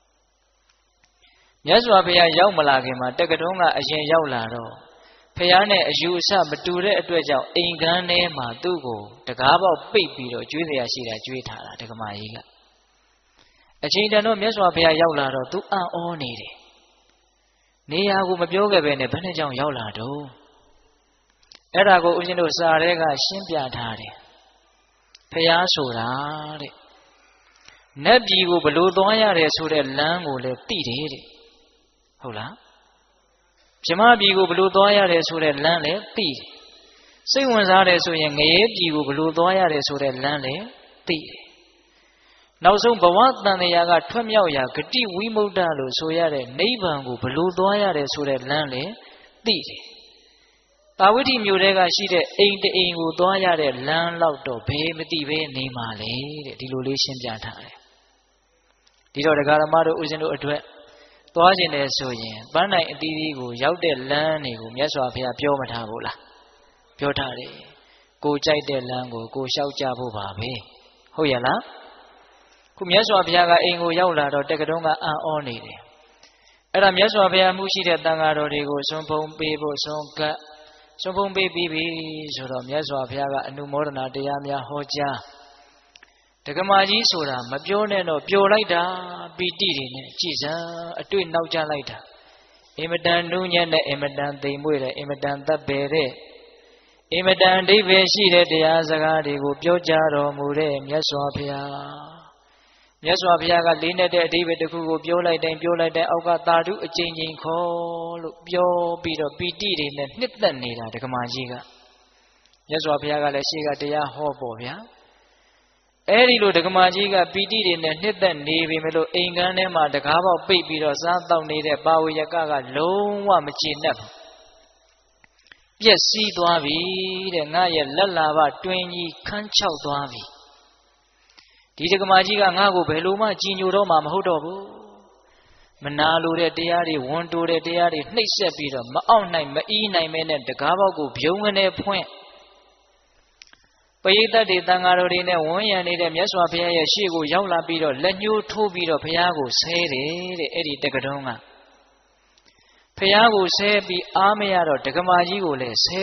မြတ်စွာဘုရားရောက်မလာခင်မှာတက္ကတုံးကအရင်ရောက်လာတော့ဘုရားနဲ့အယူအဆမတူတဲ့အတွက်ကြောင့်အိမ်ကန်းထဲမှာသူ့ကိုတကားပေါက်ပိတ်ပြီးတော့ကျွေးစရာရှိတာကျွေးထားတာဒကမာကြီးကအချိန်တန်တော့မြတ်စွာဘုရားရောက်လာတော့သူအံ့ဩနေတယ်နေရာကိုမပြောခဲ့ပဲနဲ့ဘယ်နဲ့ကြောင့်ရောက်လာတော့အဲ့ဒါကိုဦးဇင်းတို့စာထဲကရှင်းပြထားတယ်ဘုရားဆိုတာတဲ့နတ်ပြည်ကိုဘလို့သွားရတယ်ဆိုတဲ့လမ်းကိုလည်းသိတယ်တဲ့ဟုတ်လားမြမပြည်ကိုဘလို့သွားရတယ်ဆိုတဲ့လမ်းလည်းသိတယ်စိတ်ဝင်စားတယ်ဆိုရင်ငရဲပြည်ကိုဘလို့သွားရတယ်ဆိုတဲ့လမ်းလည်းသိတယ်နောက်ဆုံးဘဝတန်တရားကထွက်မြောက်ရာဂတိဝိမု ക്ത လို့ဆိုရတဲ့နိဗ္ဗာန်ကိုဘလို့သွားရတယ်ဆိုတဲ့လမ်းလည်းသိတယ်တာဝိဋ္ဌိမြို့ထဲကရှိတဲ့အိမ်တအိမ်ကိုသွားရတဲ့လမ်းလောက်တော့ဘယ်မသိဘဲနေမှာလေတဲ့ဒီလိုလေးရှင်းပြထားတယ်ဒီတော့ဒကာဓမ္မတို့ဦးဇင်းတို့အတွက်သွားခြင်းတယ်ဆိုရင်ပန်းနိုင်အသီးသီးကိုရောက်တဲ့လမ်းတွေကိုမြတ်စွာဘုရားပြောမထားဘူးလားပြောထားတယ်ကိုကြိုက်တဲ့လမ်းကိုကိုလျှောက်ကြဖို့ပါပဲဟုတ်ရဲ့လားခုမြတ်စွာဘုရားကအိမ်ကိုရောက်လာတော့တက္ကတုံးကအံ့ဩနေတယ်အဲ့ဒါမြတ်စွာဘုရားမှုရှိတဲ့တန်ဃာတော်တွေကိုဆွန်ဖုံပေးဖို့ဆွန်ကပ်ဆွန်ဖုံပေးပြီးပြီဆိုတော့မြတ်စွာဘုရားကအနုမောဒနာတရားများဟောကြားဒကမာကြီးဆိုတာမပြောနဲ့တော့ပျော်လိုက်တာပီတိတွေနဲ့ကြည်စံအတွေ့နောက်ကျလိုက်တာအင်မတန်နူးညံ့တဲ့အင်မတန်သိမ်မွေ့တဲ့အင်မတန်သက်ပဲတဲ့အင်မတန်အဓိပ္ပာယ်ရှိတဲ့တရားစကားတွေကိုပြောကြားတော်မူတဲ့မြတ်စွာဘုရားမြတ်စွာဘုရားကလေးနဲ့တဲ့အဓိပ္ပာယ်တစ်ခုကိုပြောလိုက်တိုင်းပြောလိုက်တိုင်းအောက်ကသာဓုအကျဉ်းချင်းခေါ်လို့ပြောပြီးတော့ပီတိတွေနဲ့နှစ်သက်နေတာဒကမာကြီးကမြတ်စွာဘုရားကလည်းရှေ့ကတရားဟောပေါ့ဗျာအဲ့ဒီလိုဒကမာကြီးကပီတိတွေနဲ့နှစ်သက်နေပြီမလို့အိမ်ကန်းထဲမှာတကားပေါက်ပိတ်ပြီးတော့စားတောက်နေတဲ့ပါဝေယကကလုံးဝမကျေနပ်ဘူးပျက်စီးသွားပြီတဲ့ငါရဲ့လက်လာဘတွင်ကြီးခန်းချောက်သွားပြီဒီဒကမာကြီးကငါ့ကိုဘယ်လိုမှကြည်ညိုတော့မှမဟုတ်တော့ဘူးမနာလိုတဲ့တရားတွေဝန်တိုတဲ့တရားတွေနှိပ်စက်ပြီးတော့မအောင်နိုင်မအီးနိုင်မဲနဲ့တကားပေါက်ကိုဖြုံးကနေဖွင့်ပရိသတ်တွေတန်ဃာတော်တွေနဲ့ဝန်းရံနေတဲ့မြတ်စွာဘုရားရဲ့ရှေ့ကိုရောက်လာပြီးတော့လက်ညှိုးထိုးပြီးတော့ဘုရားကိုဆဲတယ်တဲ့အဲ့ဒီတက္ကတုံးကဘုရားကိုဆဲပြီးအားမရတော့ဒကမာကြီးကိုလည်းဆဲ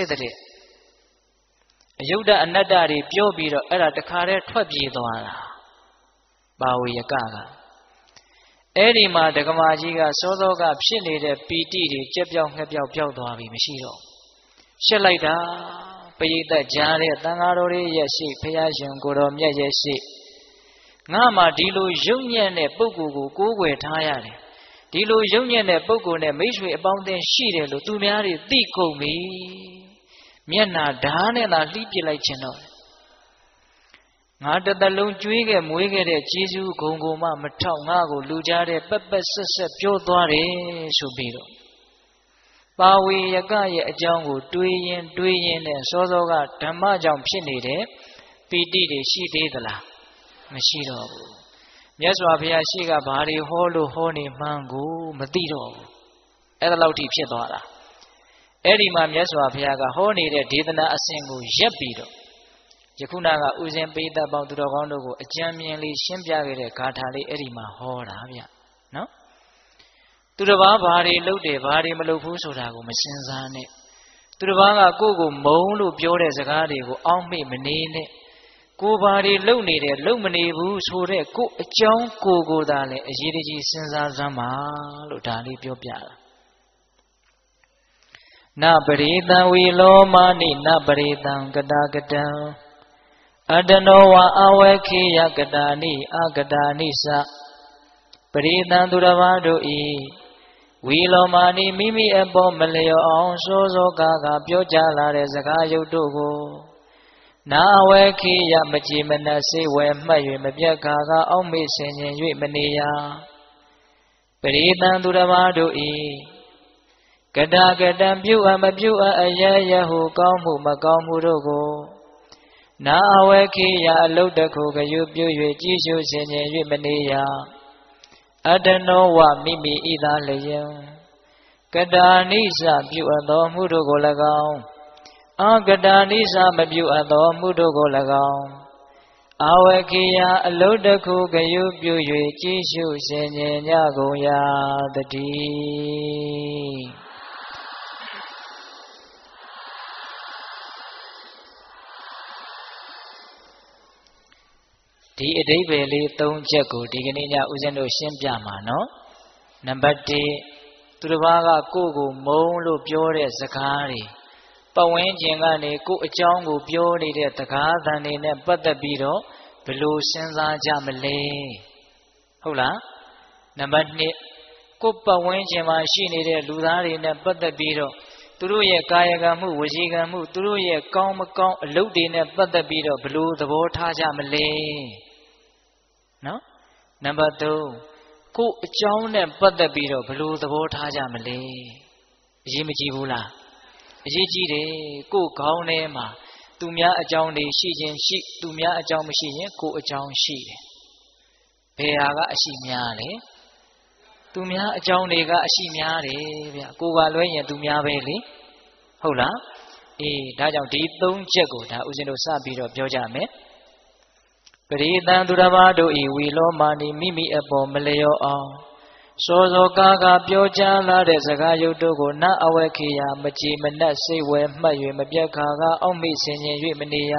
တဲ့အယုဒ္ဓအနတ္တတွေပြောပြီးတော့အဲ့ဒါတခါတည်းထွက်ပြေးသွားတာပါဝေယကကအဲ့ဒီမှာဒကမာကြီးကစောစောကဖြစ်နေတဲ့ပီတိတွေကြက်ပြောက်ငှက်ပြောက်ပြောက်သွားပြီမရှိတော့ရှက်လိုက်တာပရိသတ်ကြားတဲ့သံဃာတော်တွေရဲ့ရှိဖရာရှင်ကိုတော်မြတ်ရဲ့ရှိငါမှဒီလိုယုံညံ့တဲ့ပုဂ္ဂိုလ်ကိုကိုးကွယ်ထားရတယ်ဒီလိုယုံညံ့တဲ့ပုဂ္ဂိုလ်နဲ့မိတ်ဆွေအပေါင်းအသင်းရှိတယ်လို့သူများတွေသိကုန်ပြီမျက်နှာဓာတ်နဲ့သာလှိပစ်လိုက်ခြင်းတော့ငါတသက်လုံးကျွေးခဲ့မွေးခဲ့တဲ့ကျေးဇူးဂုဏ်ကိုမှမထောက်ငါကိုလူကြားတဲ့ပက်ပက်ဆက်ဆက်ပြောသွားတယ်ဆိုပြီးတော့ပါဝေယကရဲ့အကြောင်းကိုတွေးရင်တွေးရင်နဲ့စောစောကဓမ္မကြောင့်ဖြစ်နေတဲ့ပီတိတွေရှိသေးသလားမရှိတော့ဘူးမြတ်စွာဘုရားရှိကဘာတွေဟောလို့ဟောနေမှန်းကိုမသိတော့ဘူးအဲ့ဒါလောက်ထိဖြစ်သွားတာအဲ့ဒီမှာမြတ်စွာဘုရားကဟောနေတဲ့ဒေသနာအစဉ်ကိုရက်ပြီးတော့ယခုနကဥစဉ်ပိဋကပေါင်းသူတော်ကောင်းတို့ကိုအကြံဉာဏ်လေးရှင်းပြခဲ့တဲ့ဂါထာလေးအဲ့ဒီမှာဟောတာဗျနော်သူတစ်ပါးဘာတွေလုပ်တယ်ဘာတွေမလုပ်ဘူးဆိုတာကိုမစင်စားနဲ့သူတစ်ပါးကကိုယ့်ကိုမုံလို့ပြောတဲ့စကားတွေကိုအောက်မေ့မနေနဲ့ကိုယ်ဘာတွေလုပ်နေတယ်လုပ်မနေဘူးဆိုတဲ့ကိုယ်အကြောင်းကိုယ်ကိုယ်သာလည်းအရေးတကြီးစဉ်းစားစမ်းပါလို့ဒါလေးပြောပြတာနပရိသံဝီလောမနိနပရိသံကတာကတံအတနောဝအဝေခိယကတာနိအကတာနိသပရိသံသူတစ်ပါးတို့ဤဝီလောမနိမိမိအပေါ်မလျော်အောင်စောစောကားကပြောကြားလာတဲ့စကားရုပ်တို့ကိုနာဝေခိယမကြည်မနက်စိတ်ဝဲမှတ်၍မပြတ်ခါကအောက်မေ့ဆင်ခြင်၍မနေရပရိသံသူတစ်ပါးတို့ဤကတာကတံပြုအပ်မပြုအပ်အယယဟုကောင်းမှုမကောင်းမှုတို့ကိုနာဝေခိယအလုတ်တခုကယူပြု၍ကြည်ရှုဆင်ခြင်၍မနေရအတနောဝမိမိဤသာလျင်ကတာနိစ္စပြုအပ်သောမှုတို့ကို၎င်းအာကတာနိစ္စမပြုအပ်သောမှုတို့ကို၎င်းအဝေခိယအလုတ်တခုကယူပြု၍ကြည်ရှုဆင်ခြင်ကြကုန်ရာတည်းဒီအဓိပ္ပာယ်လေး၃ချက်ကိုဒီကနေ့ညဦးဇင်းတို့ရှင်းပြမှာနော်နံပါတ်၁သူတစ်ပါးကကိုယ့်ကိုမုံလို့ပြောတဲ့စကားတွေပတ်ဝန်းကျင်ကနေကိုယ့်အကြောင်းကိုပြောနေတဲ့စကားသံတွေနဲ့ပတ်သက်ပြီးတော့ဘယ်လိုစဉ်းစားကြမလဲဟုတ်လားနံပါတ်၂ကိုယ့်ပတ်ဝန်းကျင်မှာရှိနေတဲ့လူသားတွေနဲ့ပတ်သက်ပြီးတော့သူတို့ရဲ့ကာယကံမှုဝစီကံမှုသူတို့ရဲ့ကောင်းမကောင်းအလုပ်တွေနဲ့ပတ်သက်ပြီးတော့ဘယ်လိုသဘောထားကြမလဲနော်နံပါတ်၃ကိုအကြောင်းနဲ့ပတ်သက်ပြီးတော့ဘယ်လိုသဘောထားကြမလဲအရေးမကြီးဘူးလားအရေးကြီးတယ်ကိုခေါင်းထဲမှာသူများအကြောင်းတွေရှိခြင်းရှိသူများအကြောင်းမရှိရင်ကိုအကြောင်းရှိတယ်ဘယ်ဟာကအရှိများလဲသူများအကြောင်းတွေကအရှိများတယ်ဗျကိုကလွဲရင်သူများပဲလေဟုတ်လားအေးဒါကြောင့်ဒီ၃ချက်ကိုဒါဦးဇင်းတို့စပြီးတော့ပြောကြမယ်ပရိသံသူတစ်ပါးတို့ဤဝီလောမာနိမိမိအပေါ်မလျော်အောင်စောစောကားကပြောကြားလာတဲ့စကားရုပ်တို့ကိုနတ်အဝေခိယမကြည်မနက်စိတ်ဝဲမှတ်၍မပြတ်ခါကအောက်မေ့ဆင်ခြင်၍မနေရ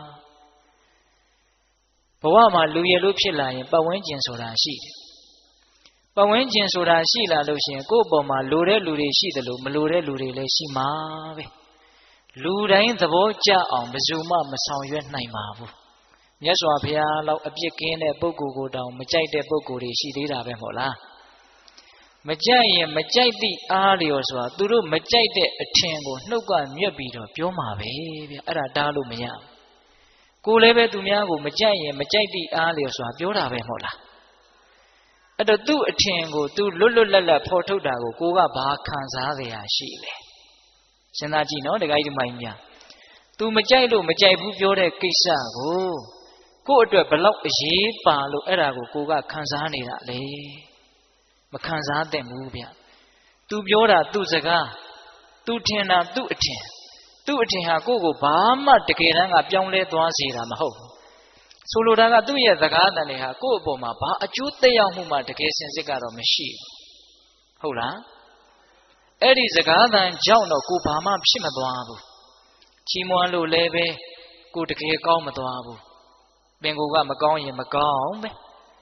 ဘဝမှာလူရည်လို့ဖြစ်လာရင်ပတ်ဝန်းကျင်ဆိုတာရှိတယ်ပတ်ဝန်းကျင်ဆိုတာရှိလာလို့ရှိရင်ကိုယ့်အပေါ်မှာလိုတဲ့လူတွေရှိတယ်လို့မလိုတဲ့လူတွေလည်းရှိမှာပဲလူတိုင်းသဘောကျအောင်ဘယ်သူမှမဆောင်ရွက်နိုင်ပါဘူးမြတ်စွာဘုရားလောက်အပြစ်ကင်းတဲ့ပုဂ္ဂိုလ်ကိုတောင်မကြိုက်တဲ့ပုဂ္ဂိုလ်တွေရှိသေးတာပဲမဟုတ်လားမကြိုက်ရင်မကြိုက်သည့်အားလျော်ဆိုတာသူတို့မကြိုက်တဲ့အထင်ကိုနှုတ်ကမြက်ပြီးတော့ပြောမှာပဲဗျအဲ့ဒါတားလို့မရဘူးကိုယ်လည်းပဲသူများကိုမကြိုက်ရင်မကြိုက်သည့်အားလျော်ဆိုတာပြောတာပဲမဟုတ်လားအဲ့တော့သူ့အထင်ကိုသူလွတ်လွတ်လပ်လပ်ဖော်ထုတ်တာကိုကိုကဘာခံစားရရှိလဲစဉ်းစားကြည့်နော်တခါကြီးဒီမိုင်းများသူမကြိုက်လို့မကြိုက်ဘူးပြောတဲ့ကိစ္စကိုကို့အတွက်ဘလောက်အရေးပါလို့အဲ့ဒါကိုကိုကခံစားနေတာလေမခံစားသင့်ဘူးဗျသူပြောတာသူ့စကားသူထင်တာသူ့အထင်သူ့အထင်ဟာကိုယ့်ကိုဘာမှတကယ်တမ်းကပြောင်းလဲသွားစေတာမဟုတ်ဘူးဆိုလိုတာကသူ့ရဲ့စကားတန်တွေဟာကိုယ့်အပေါ်မှာဘာအကျိုးသက်ရောက်မှုမှတကယ်စင်စစ်ကတော့မရှိဘူးဟုတ်လားအဲ့ဒီစကားတန်ကြောင့်တော့ကိုဘာမှဖြစ်မသွားဘူးချီးမွမ်းလို့လည်းပဲကိုတကယ်ကောင်းမသွားဘူးပင်ကိုကမကောင်းရင်မကောင်းပဲ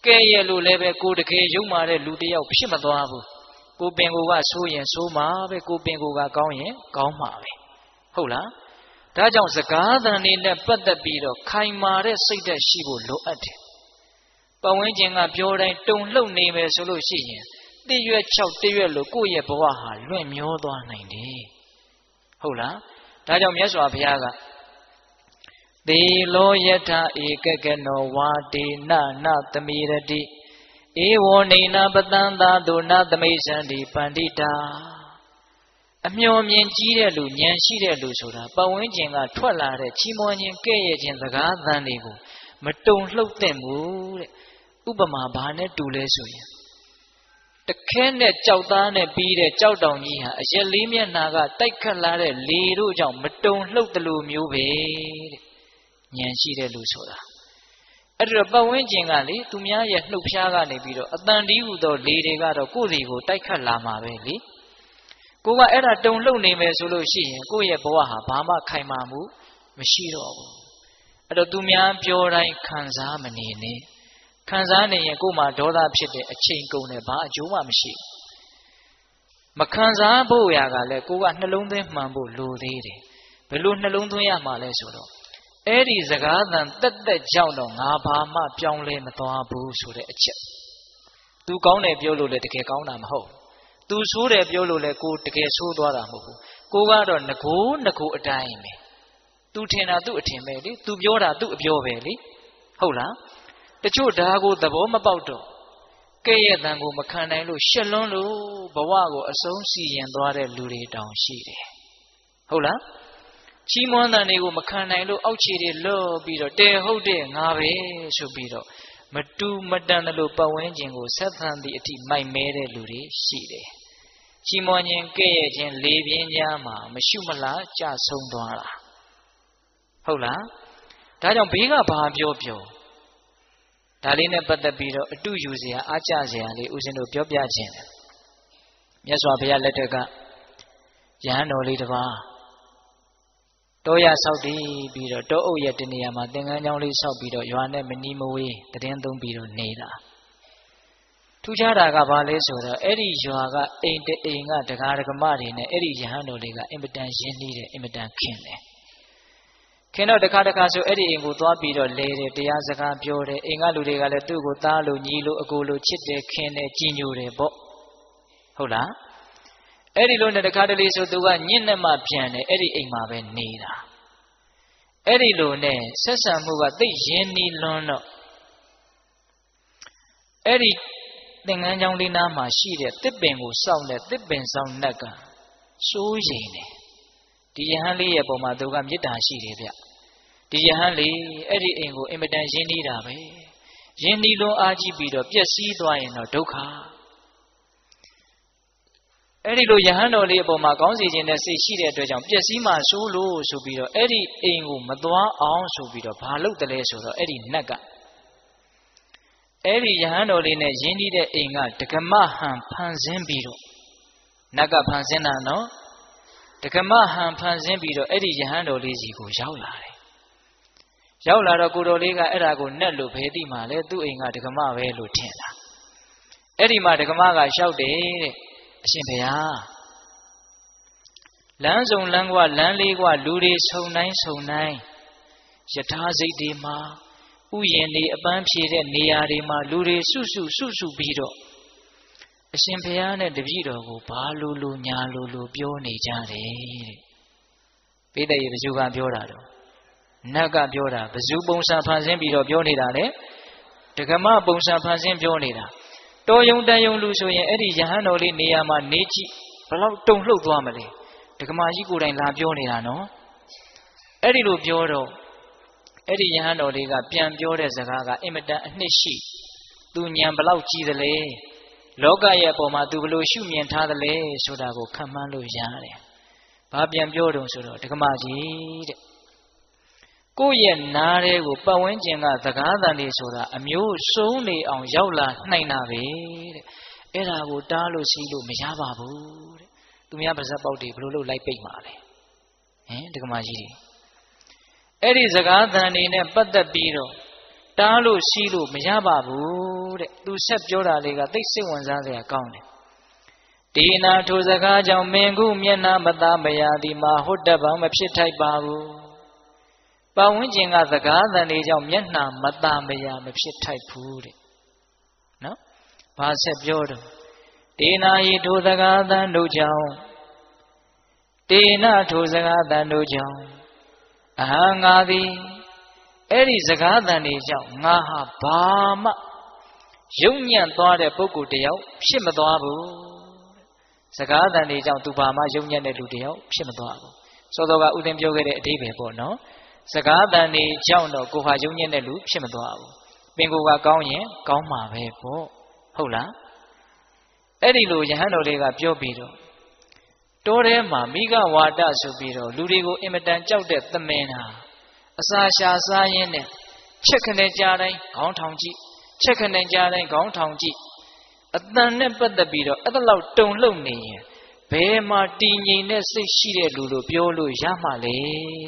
ကဲရဲ့လို့လည်းပဲကိုတကယ်ယုံမာတဲ့လူတယောက်ဖြစ်မသွားဘူးကိုပင်ကိုကဆိုးရင်ဆိုးမှာပဲကိုပင်ကိုကကောင်းရင်ကောင်းမှာပဲဟုတ်လားဒါကြောင့်စကားသံတွေနဲ့ပတ်သက်ပြီးတော့ခိုင်မာတဲ့စိတ်ဓာတ်ရှိဖို့လိုအပ်တယ်ပတ်ဝန်းကျင်ကပြောတိုင်းတုံလှုပ်နေမယ်ဆိုလို့ရှိရင်တရွက်၆တရွက်လို့ကိုယ့်ရဲ့ဘဝဟာလွင့်မျောသွားနိုင်တယ်ဟုတ်လားဒါကြောင့်မြတ်စွာဘုရားကသေလောယထဧကကနောဝါတေနနသမိရတိဧဝောနေနပတံသာတုနသမိစံတိပန္တိတာအမျှော်မြင်ကြီးတဲ့လူဉာဏ်ရှိတဲ့လူဆိုတာပတ်ဝန်းကျင်ကထွက်လာတဲ့ချီးမွမ်းခြင်းကဲ့ရဲ့ခြင်းစကားသံတွေကိုမတုံလှုပ်သင့်ဘူးတဲ့ဥပမာဘာနဲ့တူလဲဆိုရင်တခဲနဲ့ကြောက်သားနဲ့ပြီးတဲ့ကြောက်တောင်ကြီးဟာအရက်လေးမျက်နှာကတိုက်ခတ်လာတဲ့လေတို့ကြောင့်မတုံလှုပ်တယ်လို့မျိုးပဲတဲ့ဉာဏ်ရှိတဲ့လူဆိုတာအဲ့ဒါပတ်ဝန်းကျင်ကလေသူများရဲ့နှုတ်ဖျားကနေပြီးတော့အတန်တီးဟူသောလေတွေကတော့ကိုယ်စီကိုတိုက်ခတ်လာမှာပဲလေကိုကအဲ့ဒါတုံလှုပ်နေမယ်ဆိုလို့ရှိရင်ကိုယ့်ရဲ့ဘဝဟာဘာမှခိုင်မာမှုမရှိတော့ဘူးအဲ့တော့သူများပြောတိုင်းခံစားမနေနဲ့ခံစားနေရင်ကိုယ်မှာဒေါသဖြစ်တဲ့အချိန်ကုန်တယ်ဘာအကျိုးမှမရှိမခံစားဖို့ရာကလည်းကိုကနှလုံးသွင်းမှန်ဖို့လိုသေးတယ်ဘယ်လိုနှလုံးသွင်းရမှာလဲဆိုတော့အဲ့ဒီစကားသံတက်တက်ကြောက်တော့ငါဘာမှပြောင်းလဲမသွားဘူးဆိုတဲ့အချက်သူကောင်းတယ်ပြောလို့လည်းတကယ်ကောင်းတာမဟုတ်သူဆိုးတယ်ပြောလို့လည်းကိုတကယ်ဆိုးသွားတာမဟုတ်ဘူးကိုကတော့ငကိုးငကိုအတိုင်းပဲသူထင်တာသူ့အထင်ပဲလေသူပြောတာသူ့အပြောပဲလေဟုတ်လားတချို့ဓာကိုသဘောမပေါက်တော့ကဲ့ရဲ့တန်ကိုမခံနိုင်လို့ရှက်လွန်းလို့ဘဝကိုအဆုံးစီရင်သွားတဲ့လူတွေတောင်ရှိတယ်ဟုတ်လားချီးမွမ်းတဲ့တွေကိုမခံနိုင်လို့အောက်ခြေတွေလော့ပြီးတော့တဲဟုတ်တဲ့ငါပဲဆိုပြီးတော့မတူမတန်တယ်လို့ပတ်ဝန်းကျင်ကိုဆက်ဆံသည့်အထိမိုက်မဲတဲ့လူတွေရှိတယ်ချီးမွမ်းခြင်းကဲ့ရဲ့ခြင်းလေပြင်းကြားမှာမရှုမလားကြဆုံးသွားတာဟုတ်လားဒါကြောင့်ဘေးကဘာပြောပြောဒါလေးနဲ့ပတ်သက်ပြီးတော့အတူယူစရာအားကျစရာလေးဦးဇင်းတို့ပြောပြခြင်းတယ်မြတ်စွာဘုရားလက်ထက်ကယဟန်တော်လေးတစ်ပါးတောရဆောက်တည်ပြီးတော့တောအုပ်ရဲ့တနေရာမှာသင်္ကန်းကျောင်းလေးဆောက်ပြီးတော့ရွာနဲ့မနီးမဝေးတည်င်းသုံးပြီးတော့နေတာထူးခြားတာကဘာလဲဆိုတော့အဲ့ဒီရွာကအိမ်တအိမ်ကဒကာဒကမတွေနဲ့အဲ့ဒီယဟန်တော်လေးကအင်မတန်ရင်းနှီးတယ်အင်မတန်ခင်တယ်ခင်တော့တခါတခါဆိုအဲ့ဒီအိမ်ကိုသွားပြီးတော့လဲတယ်တရားစကားပြောတယ်အိမ်ကလူတွေကလည်းသူ့ကိုသားလို့ညီလို့အကိုလို့ချစ်တယ်ခင်တယ်ကြည်ညိုတယ်ပေါ့ဟုတ်လားအဲ့ဒီလိုနဲ့တခါတလေဆိုသူကညင့်နဲ့မှပြန်တယ်အဲ့ဒီအိမ်မှာပဲနေတာအဲ့ဒီလိုနဲ့ဆက်ဆံမှုကသိရင်းနှီးလွန်းတော့အဲ့ဒီသင်္ကန်းကျောင်းလေးနားမှာရှိတဲ့တစ်ပင်ကိုစောင့်တဲ့တစ်ပင်ဆောင်နှက်ကစိုးရိမ်တယ်ဒီယဟန်လေးရဲ့ပုံမှာသူကမေတ္တာရှိတယ်ဗျဒီယဟန်လေးအဲ့ဒီအိမ်ကိုအင်မတန်ရင်းနှီးတာပဲရင်းနှီးလွန်းအားကြီးပြီးတော့ပျက်စီးသွားရင်တော့ဒုက္ခအဲ့ဒီလိုယဟန်တော်လေးအပေါ်မှာကောင်းစီခြင်းနဲ့စိတ်ရှိတဲ့အတွက်ကြောင့်ပျက်စီးမှဆိုးလို့ဆိုပြီးတော့အဲ့ဒီအိမ်ကိုမသွားအောင်ဆိုပြီးတော့ဘာလုပ်တယ်လဲဆိုတော့အဲ့ဒီနတ်ကအဲ့ဒီယဟန်တော်လေးနဲ့ရင်းနှီးတဲ့အိမ်ကဒကမဟန်ဖန်ဆင်းပြီးတော့နတ်ကဖန်ဆင်းတာနော်ဒကမဟန်ဖန်ဆင်းပြီးတော့အဲ့ဒီယဟန်တော်လေးစီကိုရောက်လာတယ်ရောက်လာတော့ကိုတော်လေးကအဲ့ဒါကိုနတ်လို့ဘယ်သိမှလဲသူ့အိမ်ကဒကမပဲလို့ထင်တာအဲ့ဒီမှာဒကမကလျှောက်တယ်တဲ့အရှင်ဘုရားလမ်းစုံလမ်းကွာလမ်းလေးကွာလူတွေဆုံတိုင်းဆုံတိုင်းယထာစိတ်တွေမှာဥယျာဉ်တွေအပန်းဖြေတဲ့နေရာတွေမှာလူတွေစုစုစုစုပြီးတော့အရှင်ဘုရားနဲ့တပည့်တော်ကိုဘာလို့လို့ညာလို့လို့ပြောနေကြတယ်တဲ့ပိဋကရေဘယ်သူကပြောတာတော့နတ်ကပြောတာဘယ်သူပုံစံဖန်ဆင်းပြီးတော့ပြောနေတာလဲဒကမပုံစံဖန်ဆင်းပြောနေတာတော်ယုံတန်ယုံလူဆိုရင်အဲ့ဒီယဟန်တော်လေးနေရာမှာနေကြည့်ဘယ်လောက်တုံလှုပ်သွားမလဲဒကမကြီးကိုယ်တိုင်လာပြောနေတာနော်အဲ့ဒီလိုပြောတော့အဲ့ဒီယဟန်တော်လေးကပြန်ပြောတဲ့စကားကအင်မတန်အနှစ်ရှိသူညံဘယ်လောက်ကြီးသလဲလောကရဲ့အပေါ်မှာသူဘယ်လိုရှုမြင်ထားသလဲဆိုတာကိုခံမှန်းလို့ရတယ်။ဘာပြန်ပြောတုံဆိုတော့ဒကမကြီးတဲ့ကိုယ့်ရဲ့နားတွေကိုပတ်ဝန်းကျင်ကစကားသံတွေဆိုတာအမျိုးစုံနေအောင်ရောက်လာနိုင်တာပဲတဲ့။အဲ့ဒါကိုတားလို့စီးလို့မရပါဘူးတဲ့။သူများပါဇက်ပေါက်တွေဘယ်လိုလုပ်လိုက်ပိတ်မှာလဲ။ဟင်ဒကမကြီးအဲ့ဒီစကားသံတွေနဲ့ပတ်သက်ပြီးတော့တားလို့စီးလို့မရပါဘူးတဲ့သူဆက်ပြောတာလေးကသိစိတ်ဝင်စားစရာကောင်းတယ်ဒီနာထိုစကားကြောင့်မင်းခုမျက်နှာမသားမရသည်မှာဟုတ်တပါမဖြစ်ထိုက်ပါဘူးပတ်ဝန်းကျင်ကစကားသံတွေကြောင့်မျက်နှာမသားမရမဖြစ်ထိုက်ဘူးတဲ့နော်ဘာဆက်ပြောတော့ဒေနာဤထိုစကားသံတို့ကြောင့်ဒေနာထိုစကားသံတို့ကြောင့်အဟံငါသည်အဲ့ဒီစကားသံတွေကြောင့်ငါဟာဘာမှယုံညံ့သွားတဲ့ပုဂ္ဂိုလ်တယောက်ဖြစ်မသွားဘူးစကားသံတွေကြောင့်သူဘာမှယုံညံ့တဲ့လူတယောက်ဖြစ်မသွားဘူးစောစောကဥသိမ်းပြောခဲ့တဲ့အဓိပ္ပာယ်ပေါ့နော်စကားသံတွေကြောင့်တော့ကိုဟာယုံညံ့တဲ့လူဖြစ်မသွားဘူးပင်ကိုယ်ကကောင်းရင်ကောင်းမှာပဲပေါ့ဟုတ်လားအဲ့ဒီလိုယဟန်တော်လေးကပြောပြီးတော့တောထဲမှာမိဂဝါဒဆိုပြီးတော့လူတွေကိုအင်မတန်ကြောက်တဲ့သမင်ဟာအစာရှာစားရင်းနဲ့ချက်ခနဲ့ကြားတိုင်းခေါင်းထောင်ကြည့်ချက်ခနဲ့ကြားတိုင်းခေါင်းထောင်ကြည့်အတန်နဲ့ပတ်သက်ပြီးတော့အဲ့ဒါလောက်တုံလှုပ်နေရင်ဘယ်မှာတည်ငြိမ်တဲ့စိတ်ရှိတဲ့လူလို့ပြောလို့ရမှာလဲ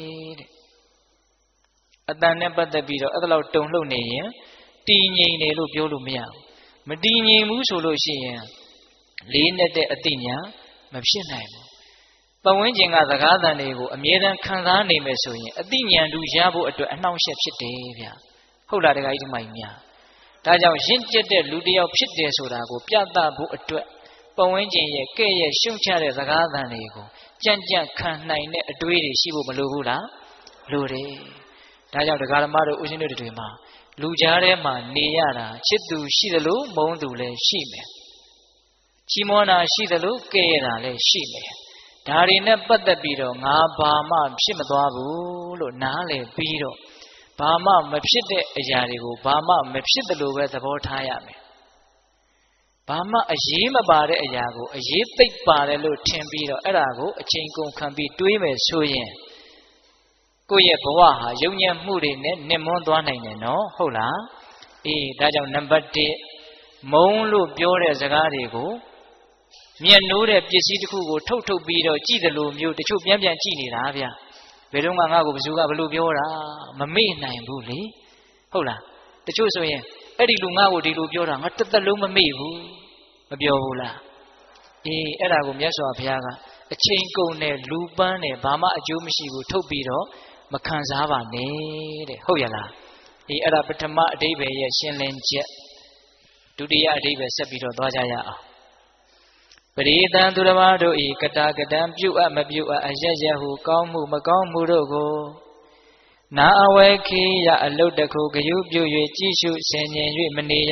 တဲ့အတန်နဲ့ပတ်သက်ပြီးတော့အဲ့ဒါလောက်တုံလှုပ်နေရင်တည်ငြိမ်တယ်လို့ပြောလို့မရဘူးမတည်ငြိမ်ဘူးဆိုလို့ရှိရင်လေးနဲ့တဲ့အသိဉာဏ်မဖြစ်နိုင်ဘူးပတ်ဝန်းကျင်ကစကားသံတွေကိုအမြဲတမ်းခံစားနိုင်မယ်ဆိုရင်အသိဉာဏ်တူရဖို့အတွက်အနှောင့်အယှက်ဖြစ်တယ်ဗျဟုတ်လားတခါကြီးဒီမိုင်းများဒါကြောင့်ရင့်ကျက်တဲ့လူတစ်ယောက်ဖြစ်တယ်ဆိုတာကိုပြသဖို့အတွက်ပတ်ဝန်းကျင်ရဲ့ကဲ့ရဲ့ရှုံချတဲ့စကားသံတွေကိုကြံ့ကြံ့ခံနိုင်တဲ့အတွေးတွေရှိဖို့မလိုဘူးလားလိုတယ်ဒါကြောင့်ဒကာဓမ္မတို့ဦးဇင်းတို့တွေမှာလူကြားထဲမှာနေရတာချစ်သူရှိသလိုမုန်းသူလည်းရှိမယ်ချီးမွမ်းတာရှိသလိုကဲ့ရဲ့တာလည်းရှိမယ်ဒါတွေနဲ့ပတ်သက်ပြီးတော့ငါဘာမှဖြစ်မသွားဘူးလို့နားလည်ပြီးတော့ဘာမှမဖြစ်တဲ့အရာတွေကိုဘာမှမဖြစ်သလိုပဲသဘောထားရမယ်ဘာမှအရေးမပါတဲ့အရာကိုအရေးသိပ်ပါတယ်လို့ထင်ပြီးတော့အဲ့ဒါကိုအချိန်ကုန်ခံပြီးတွေးမယ်ဆိုရင်ကိုယ့်ရဲ့ဘဝဟာယုံညံ့မှုတွေနဲ့နစ်မွန်းသွားနိုင်တယ်နော်ဟုတ်လားအေးဒါကြောင့်နံပါတ်တစ်မုန်းလို့ပြောတဲ့စကားတွေကိုမျက်နှိုးတဲ့ပစ္စည်းတစ်ခုကိုထုတ်ထုတ်ပြီးတော့ကြည့်တယ်လို့မျိုးတချို့ပြန်ပြန်ကြည့်နေတာဗျဘယ်တော့မှငါ့ကိုဘယ်သူကဘလို့ပြောတာမမေ့နိုင်ဘူးလေဟုတ်လားတချို့ဆိုရင်အဲ့ဒီလူငါ့ကိုဒီလိုပြောတာငါတစ်သက်လုံးမမေ့ဘူးမပြောဘူးလားအေးအဲ့ဒါကိုမြတ်စွာဘုရားကအချိန်ကုန်နဲ့လူပန်းနဲ့ဘာမှအကျိုးမရှိဘူးထုတ်ပြီးတော့မခံစားပါနဲ့တဲ့ဟုတ်ရလားအေးအဲ့ဒါပထမအဓိပ္ပာယ်ရဲ့ရှင်းလင်းချက်ဒုတိယအဓိပ္ပာယ်ဆက်ပြီးတော့သွားကြရအောင်ပရိသံသူတော်ဘာတို့ဤကတာကတံပြုအပ်မပြုအပ်အရရဟုကောင်းမှုမကောင်းမှုတို့ကိုနာအဝဲခိယအလုတ်တခုဂယုပြု၍ကြည်ရှုဆင်ញင်၍မနေရ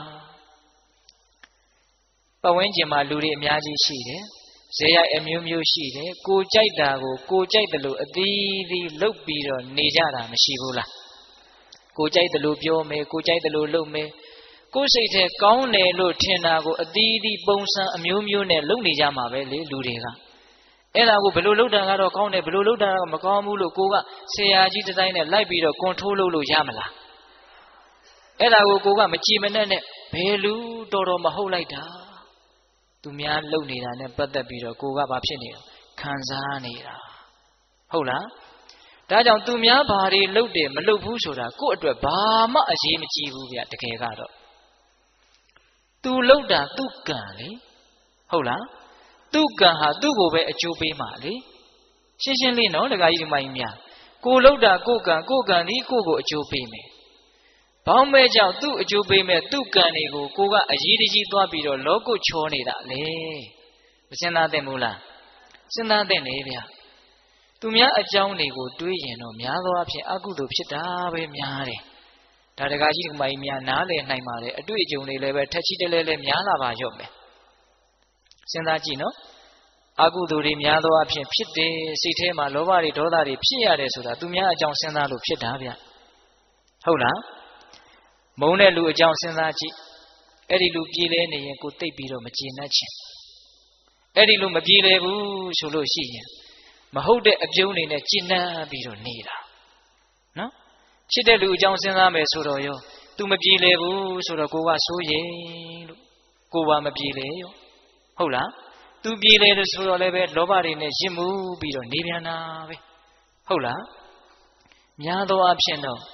ပတ်ဝန်းကျင်မှာလူတွေအများကြီးရှိတယ်ဇေယျအမျိုးမျိုးရှိတယ်ကိုကြိုက်တာကိုကိုကြိုက်တယ်လို့အသီးသီးလုပ်ပြီးတော့နေကြတာမရှိဘူးလားကိုကြိုက်တယ်လို့ပြောမယ်ကိုကြိုက်တယ်လို့လုပ်မယ်ကိုယ်စိတ်ထဲကောင်းတယ်လို့ထင်တာကိုအသီးသီးပုံစံအမျိုးမျိုးနဲ့လုပ်နေကြမှာပဲလေလူတွေကအဲ့ဒါကိုဘယ်လိုလုပ်တာကတော့ကောင်းတယ်ဘယ်လိုလုပ်တာကမကောင်းဘူးလို့ကိုကဆရာကြီးဒီဇိုင်းနဲ့လိုက်ပြီးတော့ကွန်ထရိုးလုပ်လို့ရမလားအဲ့ဒါကိုကိုကမကြည်မနဲ့နဲ့ဘယ်လူတော်တော်မဟုတ်လိုက်တာသူများလုပ်နေတာနဲ့ပတ်သက်ပြီးတော့ကိုကဘာဖြစ်နေလဲခံစားနေတာဟုတ်လားဒါကြောင့်သူများဘာတွေလုပ်တယ်မလုပ်ဘူးဆိုတာကိုယ့်အတွက်ဘာမှအရေးမကြီးဘူးဗျတကယ်ကတော့သူလုပ်တာသူ့ကံလေဟုတ်လားသူ့ကံဟာသူ့ကိုပဲအကျိုးပေးမှာလေရှင်းရှင်းလေးနော်ဒကာကြီးဒီမကြီးများကိုလုပ်တာကိုကံကိုကံဒီကိုကိုအကျိုးပေးမယ်ဘောင်းမဲကြောင့်သူ့အကျိုးပေးမဲ့သူ့ကံတွေကိုကိုကအရေးတကြီးသွားပြီးတော့လောကုချောနေတာလေမစဉ်းစားသင့်ဘူးလားစဉ်းစားသင့်နေဗျသူများအကြောင်းတွေကိုတွေးရင်တော့များသောအားဖြင့်အကုသိုလ်ဖြစ်တာပဲများတယ်ဒါတကားကြီးဒီမကြီးများနားလည်နိုင်ပါတယ်အတွေ့အကြုံတွေလည်းပဲထက်ချီတလဲလဲများလာပါရော့မယ်စဉ်းစားကြည့်နော်အကုသိုလ်တွေများသောအားဖြင့်ဖြစ်တယ်စိတ်ထဲမှာလောဘတွေဒေါသတွေဖြစ်ရတယ်ဆိုတာသူများအကြောင်းစဉ်းစားလို့ဖြစ်တာဗျဟုတ်လားမုန်းတဲ့လူအကြောင်းစဉ်းစားကြည့်အဲ့ဒီလူပြေးလဲနေရင်ကိုသိပ်ပြီးတော့မကျေနပ်ချင်အဲ့ဒီလူမပြေးလဲဘူးဆိုလို့ရှိရင်မဟုတ်တဲ့အပြုံးနေနဲ့ကျေနပ်ပြီးတော့နေတာနော်ချစ်တဲ့လူအကြောင်းစဉ်းစားမယ်ဆိုတော့ရောသူမပြေးလဲဘူးဆိုတော့ကိုကစိုးရိမ်လို့ကိုပါမပြေးလဲရောဟုတ်လားသူပြေးလဲလို့ဆိုတော့လည်းပဲလောဘတွေနဲ့ရစ်မှုပြီးတော့နေပြန်တာပဲဟုတ်လားများသောအားဖြင့်တော့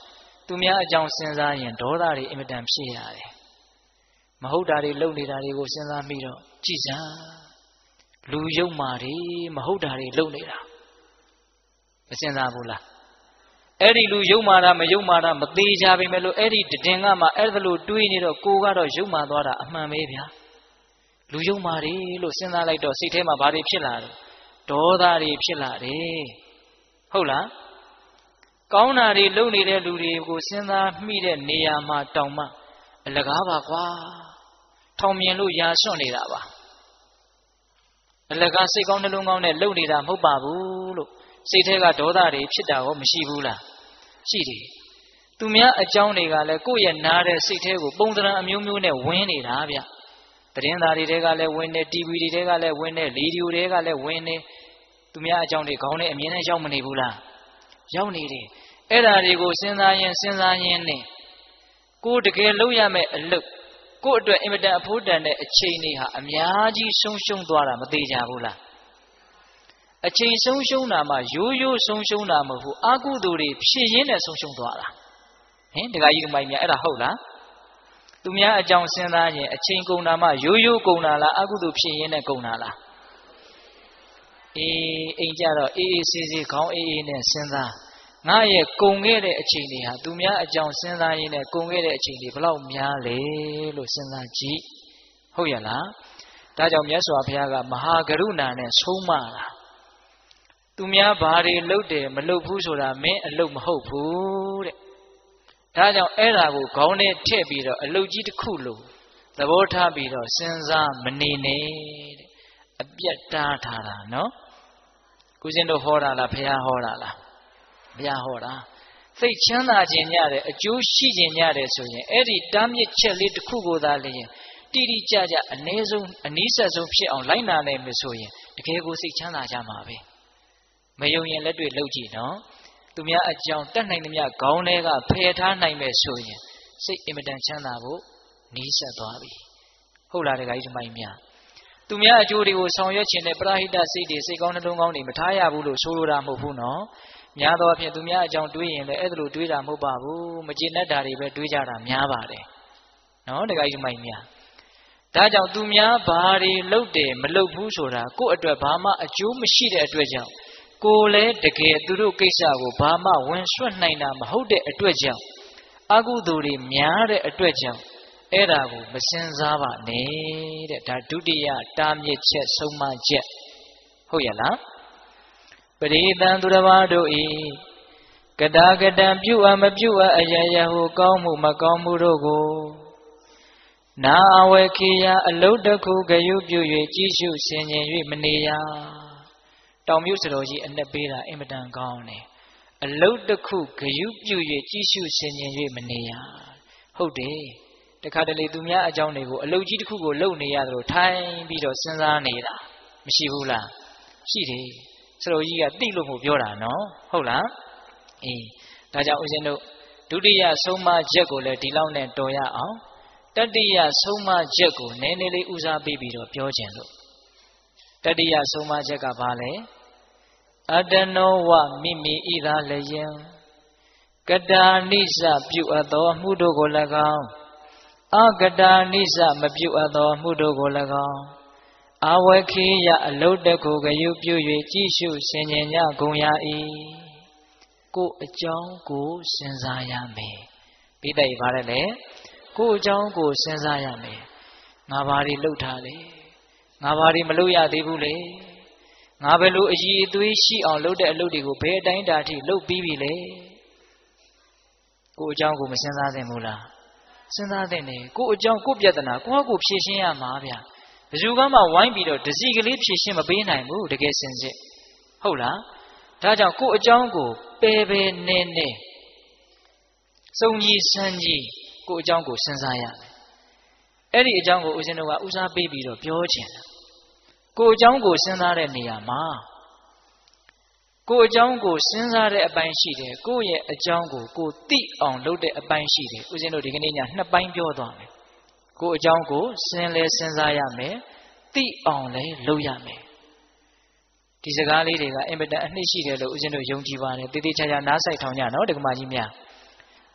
သူများအကြောင်းစဉ်းစားရင်ဒေါသတွေအင်မတန်ဖြစ်ရတယ်မဟုတ်တာတွေလုပ်နေတာတွေကိုစဉ်းစားမိတော့ကြည်စမ်းလူယုံမာတွေမဟုတ်တာတွေလုပ်နေတာမစဉ်းစားဘူးလားအဲ့ဒီလူယုံမာတာမယုံမာတာမသေးကြပေမဲ့လို့အဲ့ဒီတည်ငါမှအဲ့ဒါလို့တွေးနေတော့ကိုကတော့ယုံမာသွားတာအမှန်ပဲဗျာလူယုံမာတွေလို့စဉ်းစားလိုက်တော့စိတ်ထဲမှာဘာတွေဖြစ်လာလဲဒေါသတွေဖြစ်လာတယ်ဟုတ်လားကောင်းတာတွေလုပ်နေတဲ့လူတွေကိုစဉ်းစားမိတဲ့နေရာမှာတောင်မှအလကားပါကွာထောင်မြင်လို့ရာစွန့်နေတာပါအလကားစိတ်ကောင်းနှလုံးကောင်းနဲ့လုပ်နေတာမဟုတ်ပါဘူးလို့စိတ်ထဲကဒေါသတွေဖြစ်တာရောမရှိဘူးလားရှိတယ်သူများအကြောင်းတွေကလည်းကိုယ့်ရဲ့နားတဲ့စိတ်ထဲကိုပုံစံအမျိုးမျိုးနဲ့ဝင်နေတာဗျသတင်းသားတွေကလည်းဝင်နေ တီဗီ တွေကလည်းဝင်နေရေဒီယိုတွေကလည်းဝင်နေသူများအကြောင်းတွေခေါင်းနဲ့အမြင်နဲ့ရောက်မနေဘူးလားရောက်နေတယ်အဲ့ဓာတွေကိုစဉ်းစားရင်စဉ်းစားရင်နဲ့ကိုတကယ်လုပ်ရမယ့်အလုပ်ကိုအတွက်အင်မတန်အဖို့တန်တဲ့အချိန်တွေဟာအများကြီးဆုံးရှုံးသွားတာမသေးကြဘူးလားအချိန်ဆုံးရှုံးတာမှရိုးရိုးဆုံးရှုံးတာမဟုတ်ဘူးအကုသိုလ်တွေဖြည့်ရင်းနဲ့ဆုံးရှုံးသွားတာဟင်တခါကြီးဒီမိုင်းများအဲ့ဒါဟုတ်လားသူများအကြောင်းစဉ်းစားရင်အချိန်ကုန်တာမှရိုးရိုးကုန်တာလားအကုသိုလ်ဖြည့်ရင်းနဲ့ကုန်တာလားအေးအိမ်ကြတော့အေးအေးဆေးဆေးခေါင်းအေးအေးနဲ့စဉ်းစားငါရဲ့ကုန်ခဲ့တဲ့အချိန်တွေဟာသူများအကြောင်းစဉ်းစားရင်းနဲ့ကုန်ခဲ့တဲ့အချိန်တွေဘလောက်များလဲလို့စဉ်းစားကြည့်ဟုတ်ရလားဒါကြောင့်မြတ်စွာဘုရားကမဟာကရုဏာနဲ့ဆုံးမတာသူများဘာတွေလုပ်တယ်မလုပ်ဘူးဆိုတာမင်းအလုပ်မဟုတ်ဘူးတဲ့ဒါကြောင့်အဲ့ဒါကိုခေါင်းထဲထည့်ပြီးတော့အလုပ်ကြီးတစ်ခုလို့သဘောထားပြီးတော့စဉ်းစားမနေနဲ့တဲ့အပြတ်တားထားတာနော်ကိုရှင်တို့ဟောတာလားဘုရားဟောတာလားဘုရားဟောတာစိတ်ချမ်းသာခြင်းညတဲ့အကျိုးရှိခြင်းညတဲ့ဆိုရင်အဲ့ဒီတားမြစ်ချက်လေးတစ်ခုကိုသာလျှင်တိတိကျကျအ ਨੇ ဆုံးအနည်းဆက်ဆုံးဖြစ်အောင်လိုက်နာနိုင်မယ်ဆိုရင်တကယ်ကိုစိတ်ချမ်းသာကြမှာပဲမယုံရင်လက်တွေ့လုပ်ကြည့်နော်သူများအကြောင်းတတ်နိုင်သမျှခေါင်းထဲကဖယ်ထားနိုင်မယ်ဆိုရင်စိတ်အင်မတန်ချမ်းသာဖို့နီးစပ်သွားပြီဟုတ်လားတခါကြီးဒီမိုင်းများသူများအကျိုးတွေကိုဆောင်ရွက်ခြင်းနဲ့ပရဟိတစိတ်တွေစိတ်ကောင်းနှလုံးကောင်းတွေမထားရဘူးလို့ဆိုလိုတာမဟုတ်ဘူးနော်များသောအားဖြင့်သူများအကြောင်းတွေးရင်လည်းအဲ့ဒါလိုတွေးတာမဟုတ်ပါဘူးမကျေနပ်တာတွေပဲတွေးကြတာများပါတယ်နော်တခါကြီးဒီမိုင်းများဒါကြောင့်သူများဘာတွေလုပ်တယ်မလုပ်ဘူးဆိုတာကိုယ့်အတွက်ဘာမှအကျိုးမရှိတဲ့အတွက်ကြောင့်ကိုယ်လည်းတကယ်သူတို့ကိစ္စကိုဘာမှဝင်ဆွတ်နိုင်တာမဟုတ်တဲ့အတွက်ကြောင့်အကုသိုလ်တွေများတဲ့အတွက်ကြောင့်အဲ့ဒါကိုမစင်စားပါနဲ့တဲ့ဒါဒုတိယတားမြစ်ချက်ဆုံးမချက်ဟုတ်ရလားပရိသံသူတစ်ပါးတို့ဤကတာကတံပြုအပ်မပြုအပ်အယယဟုကောင်းမှုမကောင်းမှုတို့ကိုနာအဝေခိယအလုတ်တစ်ခုဂယုပြု၍ကြီးစုဆင်ញင်၍မနေရတောင်မြို့စတော်ကြီးအနှက်ပေးတာအင်မတန်ကောင်းတယ်အလုတ်တစ်ခုဂယုပြု၍ကြီးစုဆင်ញင်၍မနေရဟုတ်တယ်တခါတလေသူများအကြောင်းတွေကိုအလုတ်ကြီးတစ်ခုကိုလုပ်နေရတယ်လို့ထိုင်ပြီးတော့စဉ်းစားနေတာမရှိဘူးလားရှိတယ်စတော်ကြီးကသိလို့မို့ပြောတာနော်ဟုတ်လားအေးဒါကြောင့်ဦးဇင်းတို့ဒုတိယဆုံးမချက်ကိုလည်းဒီလောက်နဲ့တော်ရအောင်တတိယဆုံးမချက်ကိုနည်းနည်းလေးဦးစားပေးပြီးတော့ပြောခြင်းလို့တတိယဆုံးမချက်ကဘာလဲအတနောဝမိမိဤသာလျင်ကတာနိစ္စပြုအပ်သောအမှုတို့ကို၎င်းအကတာနိစ္စမပြုအပ်သောအမှုတို့ကို၎င်းအဝခေယအလုတ်တခုဂယုပြု၍ကြည်ရှုဆင်ញင်ညဂုံရ၏ကိုအကြောင်းကိုစဉ်းစားရမယ်ပြီးတဲ့ဘာလဲလဲကိုအကြောင်းကိုစဉ်းစားရမယ်ငါဘာတွေလုပ်ထားလဲငါဘာတွေမလုပ်ရသေးဘူးလေငါဘယ်လိုအည်အသွေးရှိအောင်လုပ်တဲ့အလုပ်တွေကိုဘယ်အတိုင်းတာထိလုပ်ပြီးပြီလေကိုအကြောင်းကိုမစဉ်းစားသင့်ဘူးလားစဉ်းစားသင့်တယ်ကိုအကြောင်းကိုပြဿနာကိုယ့်ဟာကိုဖြေရှင်းရမှာဗျာဘယ်သူကမှဝိုင်းပြီးတော့တစီကလေးဖြေရှင်းမပေးနိုင်ဘူးတကယ်စင်စစ်ဟုတ်လားဒါကြောင့်ကိုအကြောင်းကိုပယ်ပယ်နေနေစုံကြီးစမ်းကြီးကိုအကြောင်းကိုစဉ်းစားရမယ်အဲ့ဒီအကြောင်းကိုဦးဇင်းတို့ကဦးစားပေးပြီးတော့ပြောခြင်းကိုအကြောင်းကိုစဉ်းစားတဲ့နေရာမှာကိုအကြောင်းကိုစဉ်းစားတဲ့အပိုင်းရှိတယ်ကိုရဲ့အကြောင်းကိုကိုသိအောင်လုပ်တဲ့အပိုင်းရှိတယ်ဦးဇင်းတို့ဒီကနေ့ညနှစ်ပိုင်းပြောသွားမယ်ကိုအကြောင်းကိုစဉ်းလဲစဉ်းစားရမယ်သိအောင်လဲလုပ်ရမယ်ဒီစကားလေးတွေကအင်မတန်အနှစ်ရှိတယ်လို့ဦးဇင်းတို့ယုံကြည်ပါတယ်တည်တည်ချာချာနားဆိုင်ထောင်ကြနော်ဒကမာကြီးများ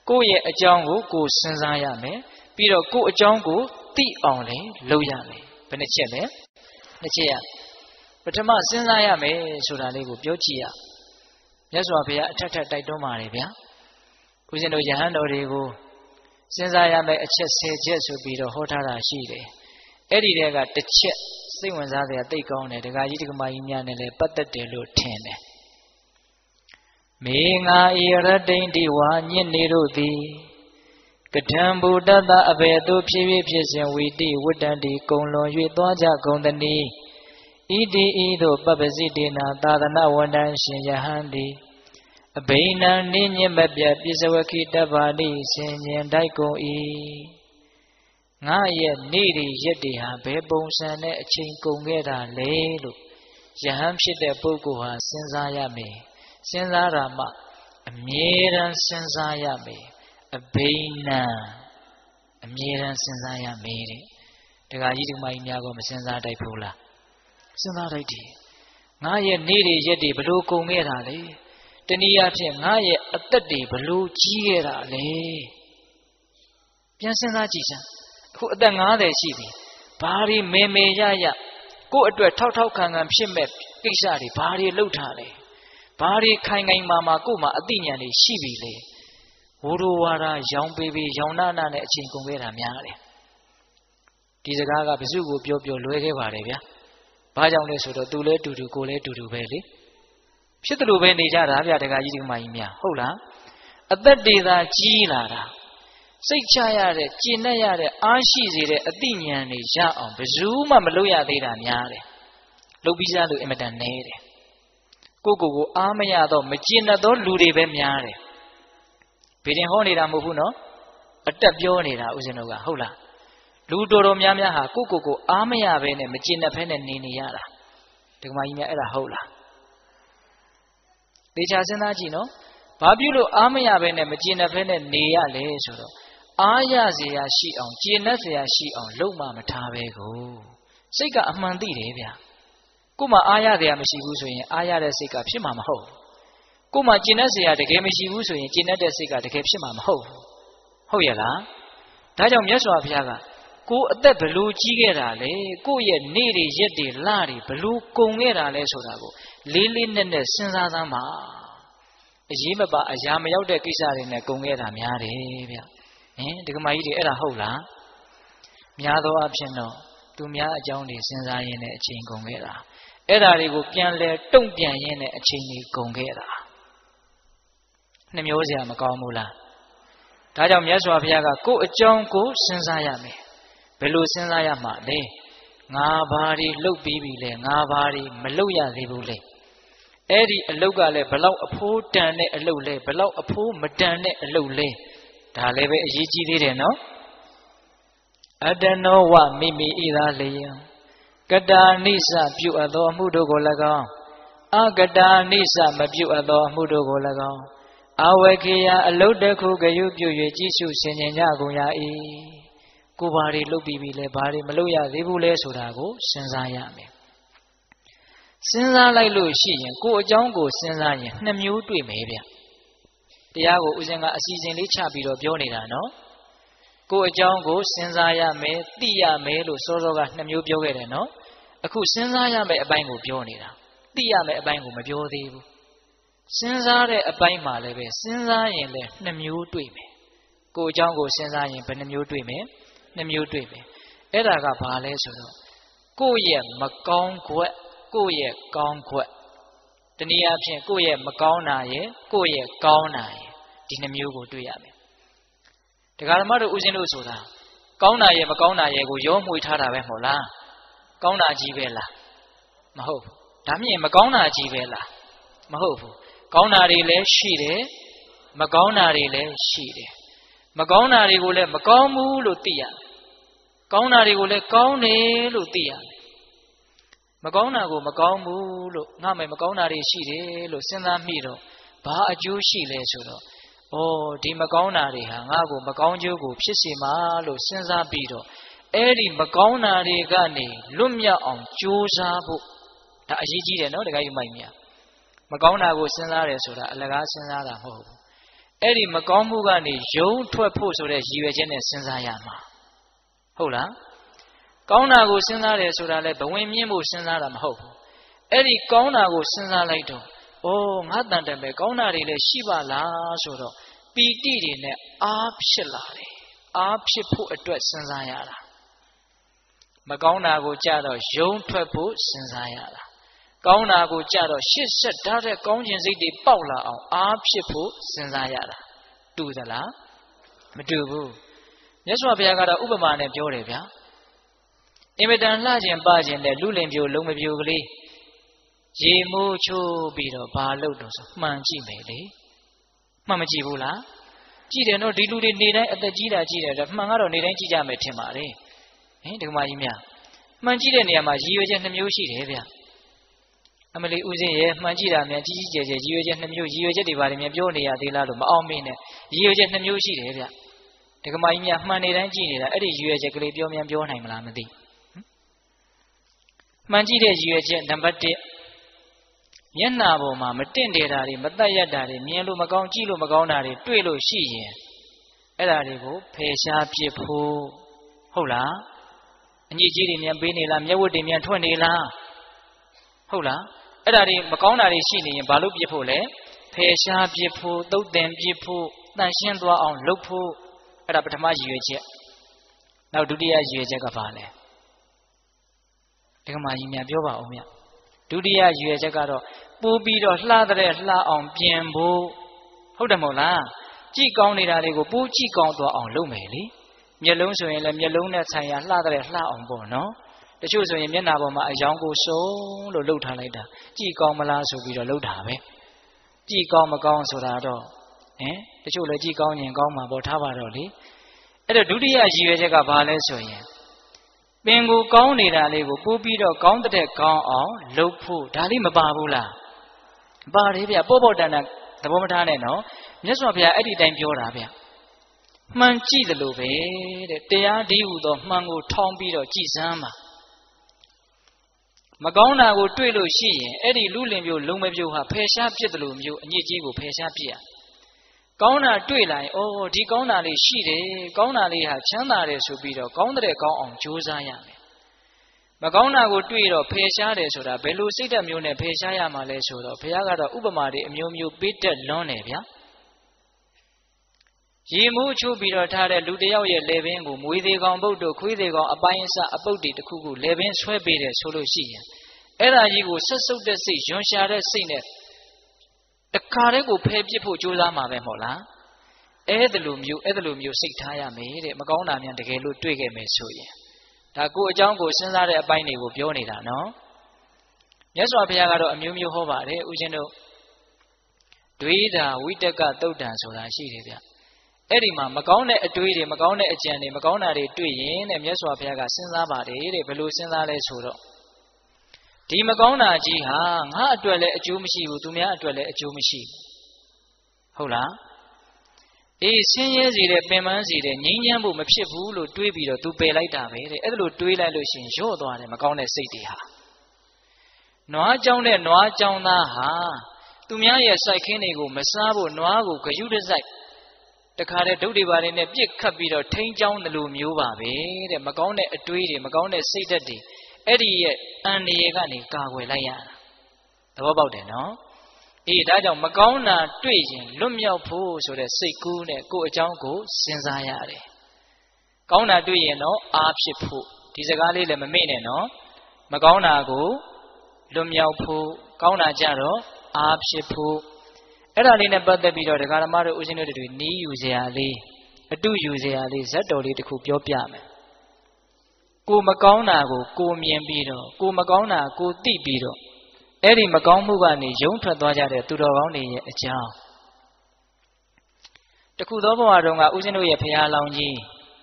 ကိုယ့်ရဲ့အကြောင်းကိုကိုယ်စဉ်းစားရမယ်ပြီးတော့ကိုယ့်အကြောင်းကိုသိအောင်လည်းလုပ်ရမယ်ဘယ်နှချက်လဲနှစ်ချက်ရပထမစဉ်းစားရမယ်ဆိုတာလေးကိုပြောကြည့်ရမြတ်စွာဘုရားအထက်ထက်တိုက်တွန်းပါတယ်ဗျာဦးဇင်းတို့ယဟန်တော်တွေကိုစဉ်းစားရမယ်အချက်ဆယ်ချက်ဆိုပြီးတော့ဟောထားတာရှိတယ်အဲ့ဒီတဲကတစ်ချက်စိတ်ဝင်စားစရာသိကောင်းတယ်ဒကာကြီးဒကာမကြီးများနဲ့လည်းပတ်သက်တယ်လို့ထင်တယ်မေငါဤရတိန်တိဝါညစ်နေတို့သည်ကထံဘူတတအဘေသူဖြစ်ဖြစ်ဖြစ်စဉ်ဝီတိဝတ္တန်တိကုံလွန်၍သွားကြကုန်သနည်းဣတိဤသို့ပပ္ပစိတေနာသာသနာဝန္တန်ရှင်ယဟန်တိအဘိနံနိညင်မပြတ်ပြစ္ဆဝခိတဗ္ဗာတိဆင်ញင်တိုက်ကုန်၏ငါရဲ့နေ့တွေရက်တွေဟာဘယ်ပုံစံနဲ့အချိန်ကုန်ခဲ့တာလဲလို့ယဟန်ဖြစ်တဲ့ပုဂ္ဂိုလ်ဟာစဉ်းစားရမယ်စဉ်းစားတာမှအမြဲတမ်းစဉ်းစားရမယ်အဘိနံအမြဲတမ်းစဉ်းစားရမယ်တဲ့ဒကာကြီးဒကာမကြီးများကမစဉ်းစားတတ်ဘူးလားစဉ်းစားတတ်တယ်ငါရဲ့နေ့တွေရက်တွေဘလို့ကုန်ခဲ့တာလဲတနည်းအားဖြင့်ငါရဲ့အသက်တွေဘလို့ကြီးခဲ့တာလဲပြန်စဉ်းစားကြည့်စမ်းအခုအသက်၅၀ရှိပြီဘာတွေမေမေရရကိုယ့်အတွက်ထောက်ထောက်ခံခံဖြစ်မဲ့ကိစ္စတွေဘာတွေလုပ်ထားလဲဘာတွေခိုင်ခိုင်မာမာကို့မှာအသိဉာဏ်တွေရှိပြီလေဝိုးရိုးဝါဒရောင်ပေးပေးရောင်နာနာနဲ့အချိန်ကုန်ခဲ့တာများတယ်ဒီစကားကဘယ်သူကိုပြောပြောလွဲခဲ့ပါတယ်ဗျာဘာကြောင့်လဲဆိုတော့သူလဲတူတူကိုလဲတူတူပဲလေဖြစ်တယ်လို့ပဲနေကြတာဗျာတခါကြီးဒီကမကြီးများဟုတ်လားအသက်တွေသာကြီးလာတာစိတ်ချရတဲ့ကျင့်တတ်ရတဲ့အားရှိစေတဲ့အသိဉာဏ်တွေရအောင်ဘယ်သူမှမလုပ်ရသေးတာများတယ်လုပ်ပြီးသားလို့အင်မတန်နေတယ်ကိုကိုကိုအားမရတော့မကျင့်တတ်သောလူတွေပဲများတယ်ဘယ်တင်ဟောနေတာမဟုတ်ဘူးနော်အတက်ပြောနေတာဦးဇင်းတို့ကဟုတ်လားလူတော်တော်များများဟာကိုကိုကိုအားမရဘဲနဲ့မကျင့်တတ်ဘဲနဲ့နေနေရတာဒီကမကြီးများအဲ့ဒါဟုတ်လားသေချာစဉ်းစားကြည့်နော်ဘာပြုလို့အားမရဘဲနဲ့မကျင့်တတ်ဘဲနဲ့နေရလဲဆိုတော့အားရเสียရှိအောင်ကျင့်တတ်เสียရှိအောင်လုပ်မှမထားပဲကိုစိတ်ကအမှန်သိတယ်ဗျာကို့မှာအားရเสียမရှိဘူးဆိုရင်အားရတဲ့စိတ်ကဖြစ်မှာမဟုတ်ကို့မှာကျင့်တတ်เสียတကယ်မရှိဘူးဆိုရင်ကျင့်တတ်တဲ့စိတ်ကတကယ်ဖြစ်မှာမဟုတ်ဟုတ်ရဲ့လားဒါကြောင့်မြတ်စွာဘုရားကကိုယ်အသက်ဘလို့ကြီးခဲ့တာလဲကိုယ့်ရဲ့နေ့တွေရက်တွေလတွေဘလို့ကုန်ခဲ့တာလဲဆိုတာကိုလေးလေးနက်နက်စဉ်းစားသမ်းပါအရေးမပါအရာမရောက်တဲ့ကိစ္စတွေနဲ့ကုန်ခဲ့တာများတယ်ဗျဟင်ဒီကမကြီးတွေအဲ့ဒါဟုတ်လားများသောအားဖြင့်တော့သူများအကြောင်းတွေစဉ်းစားရင်းနဲ့အချိန်ကုန်ခဲ့တာအဲ့ဒါတွေကိုပြန်လဲတုံ့ပြန်ရင်းနဲ့အချိန်တွေကုန်ခဲ့တာနှမျိုးစရာမကောင်းဘူးလားဒါကြောင့်မြတ်စွာဘုရားကကိုယ်အကြောင်းကိုစဉ်းစားရမယ်ဘယ်လိုစဉ်းစားရမှာလဲငါဘာတွေလှုပ်ပြီးပြီလဲငါဘာတွေမလှုပ်ရသေးဘူးလဲအဲ့ဒီအလုတ်ကလည်းဘလောက်အဖိုးတန်တဲ့အလုတ်လဲဘလောက်အဖိုးမတန်တဲ့အလုတ်လဲဒါလည်းပဲအရေးကြီးသေးတယ်နော်အတနောဝမိမိဣသာလျံကတာနိစ္စပြုအပ်သောအမှုတို့ကို၎င်းအကတာနိစ္စမပြုအပ်သောအမှုတို့ကို၎င်းအဝေခေယအလုတ်တစ်ခုကယူပြု၍ကြည့်ရှုဆင်ခြင်ကြကုန်ရ၏ကိုဘာတွေလုပ်ပြီးပြီလဲဘာတွေမလုပ်ရသေးဘူးလဲဆိုတာကိုစဉ်းစားရမယ်စဉ်းစားလိုက်လို့ရှိရင်ကိုအကြောင်းကိုစဉ်းစားရင်နှစ်မျိုးတွေ့မယ်ဗျတရားကိုဦးဇင်းကအစီအစဉ်လေးချပြီးတော့ပြောနေတာနော်ကိုအကြောင်းကိုစဉ်းစားရမယ်သိရမယ်လို့စောစောကနှစ်မျိုးပြောခဲ့တယ်နော်အခုစဉ်းစားရမယ်အပိုင်းကိုပြောနေတာသိရမယ်အပိုင်းကိုမပြောသေးဘူးစဉ်းစားတဲ့အပိုင်းမှာလည်းပဲစဉ်းစားရင်လည်းနှစ်မျိုးတွေ့မယ်ကိုအကြောင်းကိုစဉ်းစားရင်ဘယ်နှမျိုးတွေ့မယ်နှစ်မျိုးတွေ့မယ်အဲ့ဒါကဘာလဲဆိုတော့ကိုယ့်ရဲ့မကောင်းကွက်ကိုယ့်ရဲ့ကောင်းကွက်တနည်းအားဖြင့်ကိုယ့်ရဲ့မကောင်းတာရဲ့ကိုယ့်ရဲ့ကောင်းတာရဲ့ဒီနှမျိုးကိုတွေ့ရမယ်တရားဓမ္မတို့ဦးဇင်းတို့ဆိုတာကောင်းတာရဲ့မကောင်းတာရဲ့ကိုရောမှွေထားတာပဲမဟုတ်လားကောင်းတာကြီးပဲလားမဟုတ်ဘူးဒါမြင်မကောင်းတာကြီးပဲလားမဟုတ်ဘူးကောင်းတာတွေလည်းရှိတယ်မကောင်းတာတွေလည်းရှိတယ်မကောင်းတာတွေကိုလည်းမကောင်းဘူးလို့သိရတယ်ကောင်းတာတွေကိုလည်းကောင်းတယ်လို့သိရတယ်မကောင်းတာကိုမကောင်းဘူးလို့ငါမယ်မကောင်းတာတွေရှိတယ်လို့စဉ်းစားမိတော့ဘာအကျိုးရှိလဲဆိုတော့ဩဒီမကောင်းတာတွေဟာငါ့ကိုမကောင်းကျိုးကိုဖြစ်စေမှာလို့စဉ်းစားပြီးတော့အဲ့ဒီမကောင်းတာတွေကနေလွတ်မြောက်အောင်ကြိုးစားဖို့ဒါအရေးကြီးတယ်နော်တခါကြီးမိုက်မြမကောင်းတာကိုစဉ်းစားတယ်ဆိုတာအလကားစဉ်းစားတာမဟုတ်ဘူးအဲ့ဒီမကောင်းမှုကနေယုံထွက်ဖို့ဆိုတဲ့ရည်ရွယ်ချက်နဲ့စဉ်းစားရမှာဟုတ်လားကောင်းတာကိုစဉ်းစားတယ်ဆိုတာလဲဘဝင်မြင့်ဖို့စဉ်းစားတာမဟုတ်ဘူးအဲ့ဒီကောင်းတာကိုစဉ်းစားလိုက်တော့အိုးငါတန်တယ်ပဲကောင်းတာတွေလည်းရှိပါလားဆိုတော့ပီတိတွေနဲ့အားဖြစ်လာတယ်အားဖြစ်ဖို့အတွက်စဉ်းစားရတာမကောင်းတာကိုကြတော့ယုံထွက်ဖို့စဉ်းစားရတာကောင်းတာကိုကြတော့ရှစ်ဆက်ဓာတ်တဲ့ကောင်းခြင်းစိတ်တွေပေါက်လာအောင်အားဖြစ်ဖို့စဉ်းစားရတာတူသလားမတူဘူးမြတ်စွာဘုရားကတော့ဥပမာနဲ့ပြောတယ်ဗျာအင်မတန်လှခြင်းပခြင်းနဲ့လူလင်ပြိုလုံးမပြိုကလေးရေမိုးချိုးပြီးတော့ဘာလုပ်တော့ဆိုမှန်ကြည့်မယ်လေမှန်မကြည့်ဘူးလားကြည့်တယ်နော်ဒီလူတွေနေတိုင်းအသက်ကြီးတာကြည့်တယ်မှန်ကတော့နေတိုင်းကြည့်ကြမယ်ထင်ပါလေဟင်ဒီကမကြီးများမှန်ကြည့်တဲ့နေရာမှာရည်ရွယ်ချက်နှမျိုးရှိတယ်ဗျအမလီဦးစင်းရဲ့မှန်ကြည့်တာများကြီးကြီးကျယ်ကျယ်ရည်ရွယ်ချက်နှမျိုးရည်ရွယ်ချက်တွေဘာတွေများပြောနေရသေးလားလို့မအောင်မင်းနဲ့ရည်ရွယ်ချက်နှမျိုးရှိတယ်ဗျဒီကမကြီးများမှန်နေတိုင်းကြည့်နေတာအဲ့ဒီရည်ရွယ်ချက်ကလေးပြောမြန်ပြောနိုင်မလားမသိမှန်ကြည့်တဲ့ရည်ရွယ်ချက်နံပါတ်တစ်မျက်နှာပေါ်မှာမတင့်တယ်တာတွေမတက်ရတာတွေမြင်လို့မကောင်းကြည့်လို့မကောင်းတာတွေတွေ့လို့ရှိရင်အဲ့ဒါတွေကိုဖယ်ရှားပစ်ဖို့ဟုတ်လားအညစ်အကြေးတွေမြန်ပေးနေလားမျက်ဝတ်တွေမြန်ထွက်နေလားဟုတ်လားအဲ့ဒါတွေမကောင်းတာတွေရှိနေရင်ဘာလို့ပစ်ဖို့လဲဖယ်ရှားပစ်ဖို့သုတ်သင်ပစ်ဖို့တန်ရှင်းသွားအောင်လုပ်ဖို့အဲ့ဒါပထမရည်ရွယ်ချက်နောက်ဒုတိယရည်ရွယ်ချက်ကဘာလဲဒီကမာကြီးများပြောပါဦးမြတ်ဒုတိယရည်ရွယ်ချက်ကတော့ပိုးပြီးတော့လှတဲ့လှအောင်ပြင်ဖို့ဟုတ်တယ်မဟုတ်လားကြည့်ကောင်းနေတာတွေကိုပိုးကြည့်ကောင်းသွားအောင်လုပ်မယ်လေမျက်လုံးဆိုရင်လည်းမျက်လုံးနဲ့ဆိုင်ရာလှတဲ့လှအောင်ပေါ့နော်တချို့ဆိုရင်မျက်နှာပေါ်မှာအယောင်ကိုစုံလို့လှုပ်ထားလိုက်တာကြည့်ကောင်းမလားဆိုပြီးတော့လှုပ်တာပဲကြည့်ကောင်းမကောင်းဆိုတာတော့ဟင်တချို့လည်းကြည့်ကောင်းရင်ကောင်းမှာပေါ့ထားပါတော့လေအဲ့တော့ဒုတိယရည်ရွယ်ချက်ကဘာလဲဆိုရင်ပင်ကိုကောင်းနေတာလေးကိုပိုးပြီးတော့ကောင်းတဲ့ကောင်းအောင်လုပ်ဖို့ဒါလေးမပါဘူးလားပါတယ်ဗျပေါ့ပေါ့တန်တန်သဘောမထားနဲ့နော်မြတ်စွာဘုရားအဲ့ဒီတိုင်းပြောတာဗျမှန်ကြည့်တယ်လို့ပဲတဲ့တရားဒီဟုသောမှန်ကိုထောင်းပြီးတော့ကြည်စမ်းပါမကောင်းတာကိုတွေ့လို့ရှိရင်အဲ့ဒီလူလင်ပြိုလုံးမပြိုဟာဖယ်ရှားပြစ်တယ်လို့မျိုးအညစ်အကြေးကိုဖယ်ရှားပြစ်ရကောင်းတာတွေ့လာရင်အိုးဒီကောင်းတာလေးရှိတယ်ကောင်းတာလေးဟာချမ်းသာတယ်ဆိုပြီးတော့ကောင်းတဲ့ကောင်းအောင်ကြိုးစားရမယ်မကောင်းတာကိုတွေ့တော့ဖယ်ရှားတယ်ဆိုတာဘယ်လိုစိတ်ဓာတ်မျိုးနဲ့ဖယ်ရှားရမှာလဲဆိုတော့ဘုရားကတော့ဥပမာတွေအမျိုးမျိုးပေးတတ်လွန်းတယ်ဗျာရေမိုးချိုးပြီးတော့ထားတဲ့လူတယောက်ရဲ့လေပင်ကိုမွေးသေးကောင်ပုတ်တို့ခွေးသေးကောင်အပိုင်းအစအပုတ်တွေတစ်ခုခုလေပင်ဆွဲပေးတယ်ဆိုလို့ရှိရင်အဲ့ဒါကြီးကိုဆက်စုပ်တဲ့စိတ်ရွံရှာတဲ့စိတ်နဲ့တခါတည်းကိုဖယ်ပစ်ဖို့ကြိုးစားမှာပဲမဟုတ်လားအဲ့ဒါလိုမျိုးအဲ့ဒါလိုမျိုးစိတ်ထားရမယ်တဲ့မကောင်းတာများတကယ်လို့တွေ့ခဲ့မယ်ဆိုရင်ဒါကိုအကြောင်းကိုစဉ်းစားတဲ့အပိုင်းတွေကိုပြောနေတာနော်မြတ်စွာဘုရားကတော့အမျိုးမျိုးဟောပါတယ်ဦးဇင်းတို့ဒွေးတာဝိတက်ကသုတ်တံဆိုတာရှိတယ်ဗျအဲ့ဒီမှာမကောင်းတဲ့အတွေးတွေမကောင်းတဲ့အကြံတွေမကောင်းတာတွေတွေ့ရင်တဲ့မြတ်စွာဘုရားကစဉ်းစားပါတယ်တဲ့ဘယ်လိုစဉ်းစားလဲဆိုတော့ဒီမကောင်းတာကြီးဟာငါအတွက်လည်းအကျိုးမရှိဘူးသူများအတွက်လည်းအကျိုးမရှိဘူးဟုတ်လားအေးဆင်းရဲစေတဲ့ပင်ပန်းစေတဲ့ငြိမ်းချမ်းဖို့မဖြစ်ဘူးလို့တွေးပြီးတော့သူပယ်လိုက်တာပဲတဲ့အဲ့ဒါလို့တွေးလိုက်လို့ရှိရင်ရော့သွားတယ်မကောင်းတဲ့စိတ်တွေဟာနွားကြောင်းတဲ့နွားကြောင်းသားဟာသူများရဲ့စိုက်ခင်းတွေကိုမစားဖို့နွားကိုဂယုတစိုက်တခါတည်းဒုတ်တွေပါတွေနဲ့ပြစ်ခတ်ပြီးတော့ထိန်းချောင်းတယ်လို့မျိုးပါပဲတဲ့မကောင်းတဲ့အတွေးတွေမကောင်းတဲ့စိတ်ဓာတ်တွေအဲ့ဒီရဲ့အန္တရာယ်ကနေကာကွယ်လိုက်ရတာသဘောပေါက်တယ်နော်အေးဒါကြောင့်မကောင်းတာတွေ့ရင်လွတ်မြောက်ဖို့ဆိုတဲ့စိတ်ကူးနဲ့ကိုယ့်အကြောင်းကိုစဉ်းစားရတယ်ကောင်းတာတွေ့ရင်တော့အားဖြစ်ဖို့ဒီစကားလေးလည်းမမေ့နဲ့နော်မကောင်းတာကိုလွတ်မြောက်ဖို့ကောင်းတာကြတော့အားဖြစ်ဖို့အဲ့ဒါလေးနဲ့ပတ်သက်ပြီးတော့ဒကာဓမ္မတို့ဦးဇင်းတို့တွေနီးယူစရာလေးအတုယူစရာလေးဇတ်တော်လေးတစ်ခုပြောပြမယ်ကိုမကောင်းတာကိုကိုမြင်ပြီးတော့ကိုမကောင်းတာကိုသိပြီးတော့အဲ့ဒီမကောင်းမှုကနေယုံထွက်သွားကြတဲ့သူတော်ကောင်းတွေရဲ့အကြောင်းတခုသောဘဝတုန်းကဦးဇင်းတို့ရဲ့ဘုရားလောင်းကြီး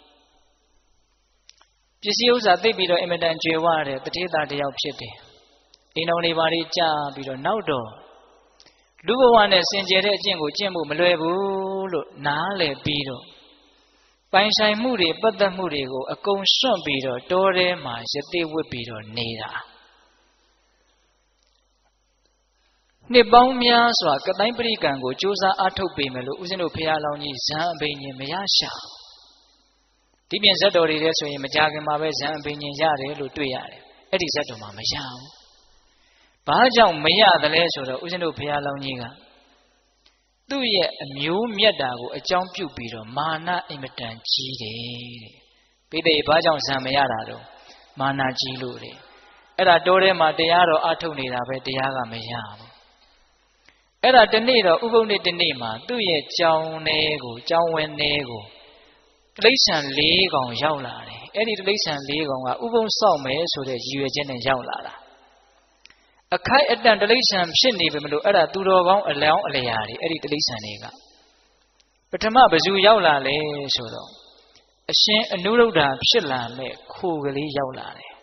ပစ္စည်းဥစ္စာသိပြီးတော့အင်မတန်ကြွယ်ဝတဲ့တတိသားတစ်ယောက်ဖြစ်တယ်အိမ်တော်တွေပါတွေကြာပြီးတော့နောက်တော့လူဘဝနဲ့စင်ကြယ်တဲ့အကျင့်ကိုကျင့်ဖို့မလွယ်ဘူးလို့နားလည်ပြီးတော့ပိုင်ဆိုင်မှုတွေပတ်သက်မှုတွေကိုအကုန်စွန့်ပြီးတော့တောထဲမှာရသေးဝစ်ပြီးတော့နေတာနှစ်ပေါင်းများစွာကတိုင်းပရိကံကိုစူးစမ်းအားထုတ်ပေမဲ့လို့ဦးဇင်းတို့ဖရာလောင်းကြီးဇံအဘိညာဉ်မရရှာဒီပြင်ဇတ်တော်တွေတဲ့ဆိုရင်မကြခင်မှာပဲဇံအဘိညာဉ်ရတယ်လို့တွေ့ရတယ်အဲ့ဒီဇတ်တော်မှာမရဘူးဘာကြောင့်မရတယ်လဲဆိုတော့ဦးဇင်းတို့ဖရာလောင်းကြီးကသူ့ရဲ့အမျိုးမြတ်တာကိုအကြောင်းပြုပြီးတော့မာနအင်မတန်ကြီးတယ်တဲ့ပိဋိဘာကြောင့်ဇံမရတာတော့မာနကြီးလို့တဲ့အဲ့ဒါတိုးထဲမှာတရားတော်အထုတ်နေတာပဲတရားကမရဘူးအဲ့ဒါတနေ့တော့ဥပုသ်နေ့တနေ့မှာသူ့ရဲ့ကြောင်းထဲကိုကြောင်းဝင်းထဲကိုတိရစ္ဆာန်၄ကောင်ရောက်လာတယ်အဲ့ဒီတိရစ္ဆာန်၄ကောင်ကဥပုသ်ဆောက်မယ်ဆိုတဲ့ရည်ရွယ်ချက်နဲ့ရောက်လာတာအခိုက်အတန့်တိရစ္ဆာန်ဖြစ်နေပြီမလို့အဲ့ဒါသူတော်ကောင်းအလောင်းအလျာတွေအဲ့ဒီတိရစ္ဆာန်တွေကပထမဘယ်သူရောက်လာလဲဆိုတော့အရှင်အနုရုဒ္ဓဖြစ်လာမဲ့ခိုကလေးရောက်လာတယ်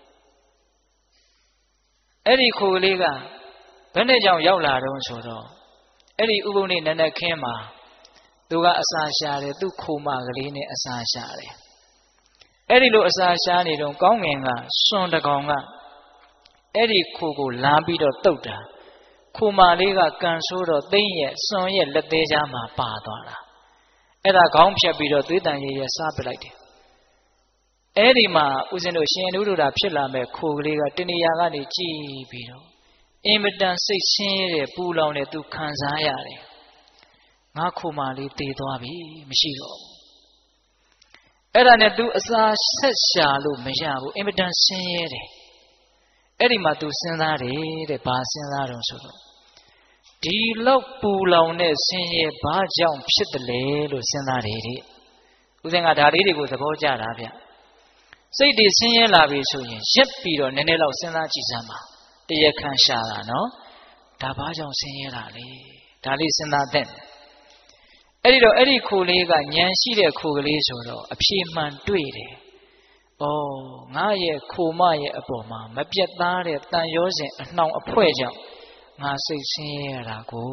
အဲ့ဒီခိုကလေးကဘယ်နဲ့ကြောင့်ရောက်လာတော့ဆိုတော့အဲ့ဒီဥပုသ်နေ့နနက်ခင်းမှာသူကအစာရှာတယ်သူ့ခိုမကလေးနဲ့အစာရှာတယ်အဲ့ဒီလိုအစာရှာနေတော့ကောင်းငင်ကစွန်တကောင်ကအဲ့ဒီခိုကိုလမ်းပြီးတော့တုတ်တာခိုမလေးကကန်ဆိုးတော့သိမ့်ရဲ့စွန်ရဲ့လက်သေးကြားမှာပါသွားတာအဲ့ဒါခေါင်းဖြတ်ပြီးတော့သွေးတန်ရည်ရစားပစ်လိုက်တယ်အဲ့ဒီမှာဦးဇင်းတို့ရှင်အနုရုဒ္ဓဖြစ်လာမဲ့ခိုကလေးကတဏှာကနေကြည်ပြီးတော့အင်မတန်စိတ်ဆင်းရဲတဲ့ပူလောင်တဲ့သူခံစားရတယ်ငါခိုမလေးတည်သွားပြီမရှိတော့အဲ့ဒါနဲ့သူအစာဆက်ရှာလို့မရဘူးအင်မတန်ဆင်းရဲတယ်အဲ့ဒီမှာသူစဉ်းစားတယ်တဲ့ဘာစဉ်းစားတော့ဆိုတော့ဒီလောက်ပူလောင်တဲ့ဆင်းရဲဘာကြောင့်ဖြစ်တယ်လဲလို့စဉ်းစားတယ်တဲ့ဦးဇင်းကဒါလေးတွေကိုသဘောကျတာဗျစိတ်တွေဆင်းရဲလာပြီဆိုရင်ရက်ပြီးတော့နည်းနည်းလောက်စဉ်းစားကြည့်စမ်းပါတရခန့်ရှာတာနော်ဒါဘာကြောင့်ဆင်းရဲတာလဲဒါလေးစဉ်းစားတဲ့အဲ့ဒီတော့အဲ့ဒီခိုလေးကဉာဏ်ရှိတဲ့ခိုကလေးဆိုတော့အဖြေမှန်တွေ့တယ်ဩငါရဲ့ခိုမရဲ့အပေါ်မှာမပြတ်သားတဲ့တန်ရောစဉ်အနှောင်အဖွဲ့ကြောင့်ငါစိတ်ဆင်းရဲရတာကို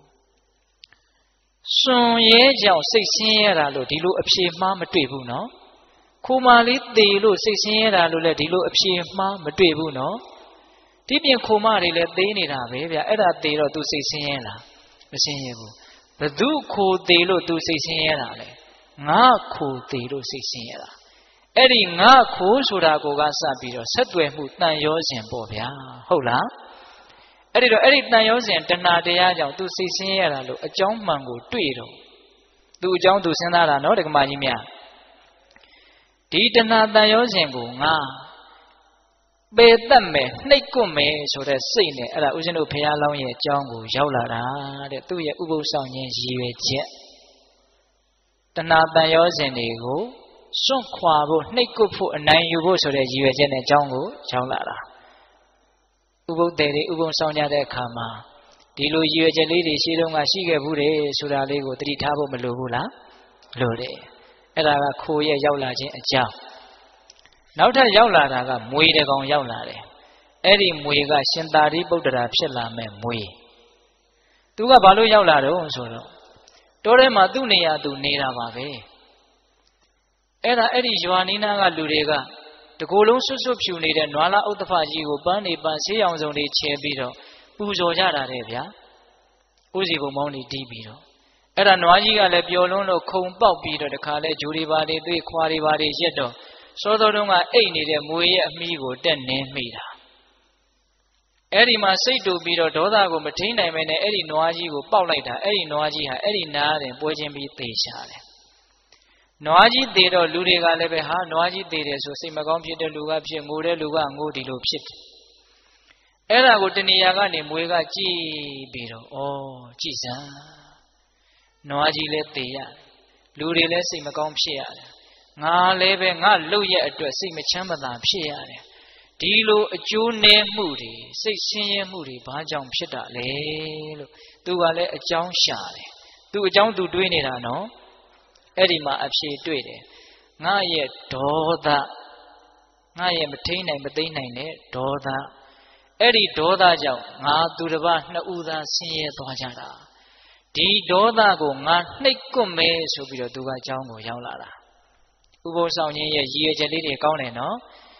စွန်ရဲကြောင့်စိတ်ဆင်းရဲတာလို့ဒီလိုအဖြေမှားမတွေ့ဘူးနော်ခိုမလေးသေလို့စိတ်ဆင်းရဲတာလို့လည်းဒီလိုအဖြေမှားမတွေ့ဘူးနော်ဒီပြင်ခိုမတွေလည်းသေးနေတာပဲဗျအဲ့ဒါသေတော့ तू စိတ်ဆင်းရဲလားမဆင်းရဲဘူးဘသူခိုသေးလို့ तू စိတ်ဆင်းရဲတာလဲငါခိုသေးလို့စိတ်ဆင်းရဲတာအဲ့ဒီငါခိုဆိုတာကိုကစပြီးတော့ဆက်သွယ်မှုတန်ရောစဉ်ပေါ့ဗျာဟုတ်လားအဲ့ဒီတော့အဲ့ဒီတန်ရောစဉ်တဏှာတရားကြောင့် तू စိတ်ဆင်းရဲတာလို့အကြောင်းမှန်ကိုတွေ့တော့ तू အကြောင်း तू စဉ်းစားတာနော်ဒကမာကြီးများဒီတဏှာတန်ရောစဉ်ကိုငါပေတတ်မယ်နှိပ်ကွမယ်ဆိုတဲ့စိတ်နဲ့အဲ့ဒါဦးဇင်းတို့ဘုရားလောင်းရဲ့အကြောင်းကိုရောက်လာတာတဲ့သူ့ရဲ့ဥပုသ်ဆောင်ခြင်းရည်ရွယ်ချက်တဏှာတန်ရောစဉ်တွေကိုစွန့်ခွာဖို့နှိပ်ကွဖို့အနိုင်ယူဖို့ဆိုတဲ့ရည်ရွယ်ချက်နဲ့အကြောင်းကိုရောက်လာတာဥပုသ်တွေဥပုသ်ဆောင်ကြတဲ့အခါမှာဒီလိုရည်ရွယ်ချက်လေးတွေရှေးတုန်းကရှိခဲ့ဘူးတယ်ဆိုတာလေးကိုသတိထားဖို့မလိုဘူးလားလိုတယ်အဲ့ဒါကခိုးရဲ့ရောက်လာခြင်းအကြောင်းနောက်ထပ်ရောက်လာတာကမွေတကောင်ရောက်လာတယ်အဲ့ဒီမွေကရှင်သာရိပုတ္တရာဖြစ်လာမဲ့မွေသူကဘာလို့ရောက်လာတော့ဆိုတော့တောထဲမှာသူ့နေရာသူနေတာပါပဲအဲ့ဒါအဲ့ဒီရွာနီးနားကလူတွေကတကိုယ်လုံးဆွတ်ဆွတ်ဖြူနေတဲ့နွားလာဥဒ္ဒဖကြီးကိုပန်းနေပန်းဆေးရောင်စုံတွေချဲပြီးတော့ပူဇော်ကြတာတဲ့ဗျာဥစီဘုံမောင်းနေတီးပြီးတော့အဲ့ဒါနွားကြီးကလည်းပျော်လွန်းလို့ခုံပေါက်ပြီးတော့တခါလဲဂျူတွေပါတွေသွေးခွာတွေပါတွေရက်တော့စောစောတုန်းကအိတ်နေတဲ့မွေရဲ့အမီးကိုတက်နေမိတာအဲ့ဒီမှာစိတ်တူပြီးတော့ဒေါသကိုမထိန်နိုင်မဲနဲ့အဲ့ဒီနွားကြီးကိုပေါက်လိုက်တာအဲ့ဒီနွားကြီးဟာအဲ့ဒီနားတင်ပွဲချင်းပြီးသေချာတယ်နွားကြီးသေတော့လူတွေကလည်းပဲဟာနွားကြီးသေတယ်ဆိုစိတ်မကောင်းဖြစ်တဲ့လူကဖြစ်ငိုတဲ့လူကငိုဒီလိုဖြစ်တယ်အဲ့ဒါကိုတဏှာကနေမွေကကြည်ပြီးတော့ဩကြည်စမ်းနွားကြီးလည်းသေရတယ်လူတွေလည်းစိတ်မကောင်းဖြစ်ရတယ်ငါလည်းပဲငါလှုပ်ရဲ့အတွက်စိတ်မချမ်းမသာဖြစ်ရတယ်ဒီလိုအကျိုးနည်းမှုတွေစိတ်ဆင်းရဲမှုတွေဘာကြောင့်ဖြစ်တာလဲလို့သူကလည်းအကြောင်းရှာတယ်သူအကြောင်းသူတွေးနေတာနော်အဲ့ဒီမှာအဖြေတွေ့တယ်ငါရဲ့ဒေါသငါရဲ့မထိန်နိုင်မသိနိုင်တဲ့ဒေါသအဲ့ဒီဒေါသကြောင့်ငါသူတစ်ပါးနှစ်ဦးသားဆင်းရဲသွားကြတာဒီဒေါသကိုငါနှိပ်ကွမယ်ဆိုပြီးတော့သူကအကြောင်းကိုရောက်လာတာဥပုသ်ဆောင်ခြင်းရဲ့ရည်ရွယ်ချက်လေးတွေကောင်းတယ်နော်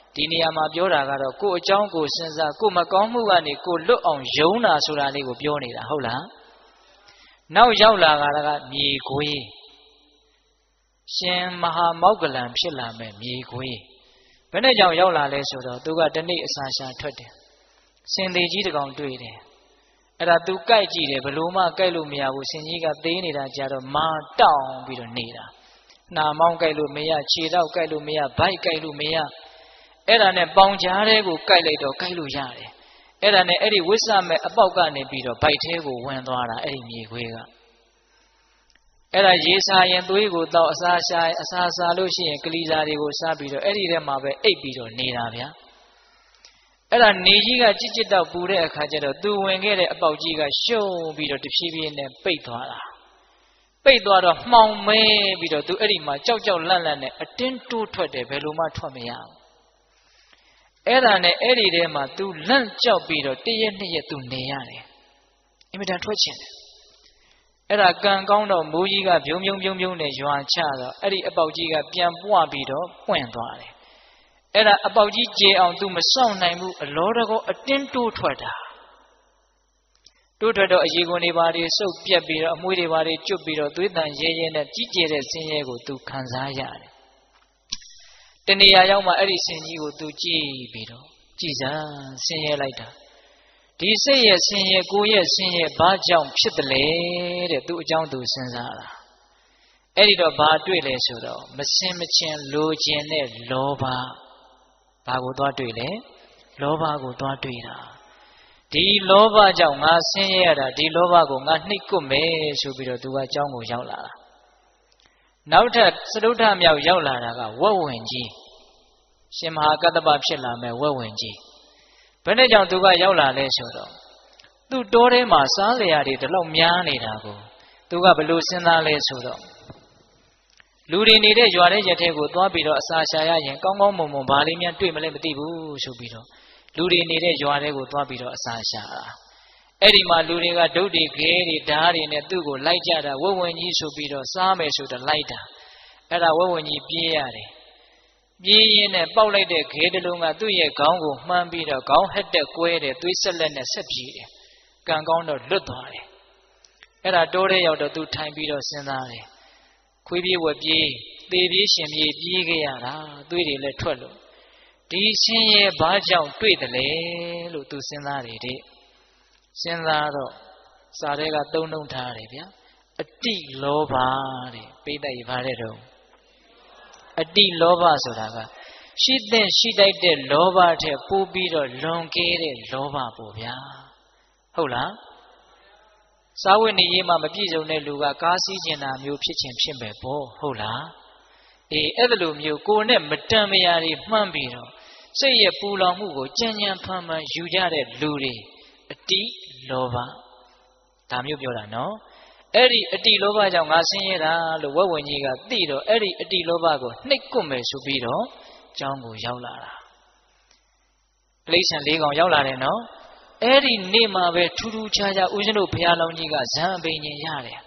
ဒီနေရာမှာပြောတာကတော့ကိုယ်အကြောင်းကိုစဉ်းစားကိုယ်မကောင်းမှုကနေကိုယ်လွတ်အောင်ယုံတာဆိုတာလေးကိုပြောနေတာဟုတ်လားနောက်ရောက်လာတာကမြေခွေးရှင်မဟာမောက္ကလံဖြစ်လာမဲ့မြေခွေးဘယ်နဲ့ကြောင့်ရောက်လာလဲဆိုတော့သူကတနေ့အစာရှာထွက်တယ်စင်သေးကြီးတကောင်တွေ့တယ်အဲ့ဒါသူကြိုက်ကြည့်တယ်ဘလို့မှကြိုက်လို့မရဘူးစင်ကြီးကသေးနေတာကြတော့မာတောင်းပြီးတော့နေတာနှာမောင်းကြိုက်လို့မရခြေတော့ကြိုက်လို့မရဗိုက်ကြိုက်လို့မရအဲ့ဒါနဲ့ပေါင်ကြားတဲ့ကိုကြိုက်လိုက်တော့ကြိုက်လို့ရတယ်အဲ့ဒါနဲ့အဲ့ဒီဝိဆမဲ့အပေါက်ကနေပြီးတော့ဗိုက်ထဲကိုဝင်သွားတာအဲ့ဒီမြေခွေးကအဲ့ဒါရေစာရင်သွေးကိုတောက်အစာရှာအစာစားလို့ရှိရင်ကလီစာတွေကိုစားပြီးတော့အဲ့ဒီထဲမှာပဲအိပ်ပြီးတော့နေတာဗျာအဲ့ဒါနေကြီးကကြစ်ကြစ်တော့ပူတဲ့အခါကျတော့သူဝင်ခဲ့တဲ့အပေါက်ကြီးကရှုံပြီးတော့တဖြည်းဖြည်းနဲ့ပိတ်သွားတာပိတ်သွားတော့မှောင်မဲပြီးတော့သူအဲ့ဒီမှာကြောက်ကြောက်လန့်လန့်နဲ့အတင်းတိုးထွက်တယ်ဘယ်လိုမှထွက်မရဘူးအဲ့ဒါနဲ့အဲ့ဒီထဲမှာသူလန့်ကြောက်ပြီးတော့တရက်နှစ်ရက်သူနေရတယ်အင်မတန်ထွက်ချင်တယ်အဲ့ဒါကံကောင်းတော့မိုးကြီးကပြုံးပြုံးပြုံးပြုံးနဲ့ရွာချတော့အဲ့ဒီအပေါက်ကြီးကပြန်ပွားပြီးတော့ပွင့်သွားတယ်အဲ့ဒါအပေါက်ကြီးကျေအောင်သူမစောင့်နိုင်ဘူးအလောတကောအတင်းတိုးထွက်တာတိုးထွက်တော့အရေခွန်တွေပါတွေစုပ်ပြက်ပြီးတော့အမွှေးတွေပါတွေကျွတ်ပြီးတော့သွေးတန်ရဲရဲနဲ့ကြီးကျယ်တဲ့ဆင်းရဲကိုသူခံစားရတယ်တနေရာရောက်မှအဲ့ဒီဆင်းကြီးကိုသူကြည့်ပြီးတော့ကြည်စမ်းဆင်းရဲလိုက်တာဒီစိတ်ရဲ့ဆင်းရဲကိုယ်ရဲ့ဆင်းရဲဘာကြောင့်ဖြစ်တယ်လဲတဲ့သူအကြောင်းသူစဉ်းစားတာအဲ့ဒီတော့ဘာတွေ့လဲဆိုတော့မစင်မချင်းလိုချင်တဲ့လောဘဘာကိုသွားတွေ့လဲလောဘကိုသွားတွေ့တာဒီလောဘကြောင့်ငါဆင်းရဲရတာဒီလောဘကိုငါနှိပ်ကွပ်မယ်ဆိုပြီးတော့သူကအကြောင်းကိုရောက်လာတာနောက်ထပ်စတုထမြောက်ရောက်လာတာကဝက်ဝင်ကြီးရှင်မဟာကတ္တပဖြစ်လာမဲ့ဝက်ဝင်ကြီးဘယ်နဲ့ကြောင့်သူကရောက်လာလဲဆိုတော့သူ့တောထဲမှာစားလျာတွေတလောက်များနေတာကိုသူကဘလို့စဉ်းစားလဲဆိုတော့လူတွေနေတဲ့ရွာတဲ့ရက်ထဲကိုသွားပြီးတော့အစာရှာရရင်ကောင်းကောင်းမွန်မွန်ဘာလေးများတွေ့မလဲမသိဘူးဆိုပြီးတော့လူတွေနေတဲ့ရွာထဲကိုသွားပြီးတော့အစာရှာတာအဲ့ဒီမှာလူတွေကဒုတ်တွေခဲတွေဓာတ်တွေနဲ့သူ့ကိုလိုက်ကြတာဝက်ဝင်ကြီးဆိုပြီးတော့စားမယ်ဆိုတော့လိုက်တာအဲ့ဒါဝက်ဝင်ကြီးပြေးရတယ်ပြေးရင်းနဲ့ပေါက်လိုက်တဲ့ခဲတလုံးကသူ့ရဲ့ခေါင်းကိုမှန်းပြီးတော့ခေါင်းဟက်တက်ကွဲတယ်သွေးဆက်လက်နဲ့ဆက်ပြေးတယ်ကံကောင်းတော့လွတ်သွားတယ်အဲ့ဒါတိုးတဲ့ရောက်တော့သူထိုင်ပြီးတော့စဉ်းစားတယ်ခွေးပြေးဝက်ပြေးသေပြေးရှင်ပြေးပြေးခဲ့ရတာသွေးတွေလည်းထွက်လို့ဒီဆင်းရဲဘာကြောင့်တွေ့တယ်လဲလို့သူစဉ်းစားတယ်တဲ့စဉ်းစားတော့စာထဲကသုံးနှုံထားတယ်ဗျာအတိလောဘတဲ့ပိဋကရပါတဲ့တော့အတိလောဘဆိုတာကရှိတဲ့ရှိတိုက်တဲ့လောဘထက်ပိုပြီးတော့လွန်ကဲတဲ့လောဘပေါ့ဗျာဟုတ်လားစာဝတ်နေရေးမှာမပြည့်စုံတဲ့လူကကားစီးကျင်တာမျိုးဖြစ်ခြင်းဖြစ်မယ်ပေါ့ဟုတ်လားအေးအဲ့ဒါလိုမျိုးကိုယ်နဲ့မတန်မရာတွေမှန်းပြီးတော့စိတ်ရဲ့ပူလောင်မှုကိုကြံ့ကြံ့ဖန်ဖန်ယူကြတဲ့လူတွေအတိလောဘဒါမျိုးပြောတာနော်အဲ့ဒီအတိလောဘကြောင့်ငါဆင်းရဲတာလို့ဝက်ဝင်ကြီးကသိတော့အဲ့ဒီအတိလောဘကိုနှိပ်ကွပ်မယ်ဆိုပြီးတော့ကျောင်းကိုရောက်လာတာတိရစ္ဆာန်၄ကောင်ရောက်လာတယ်နော်အဲ့ဒီနေ့မှာပဲထူးထူးခြားခြားဦးဇင်းတို့ဘုရားလောင်းကြီးကဇံအပိန်ရင်ရတယ်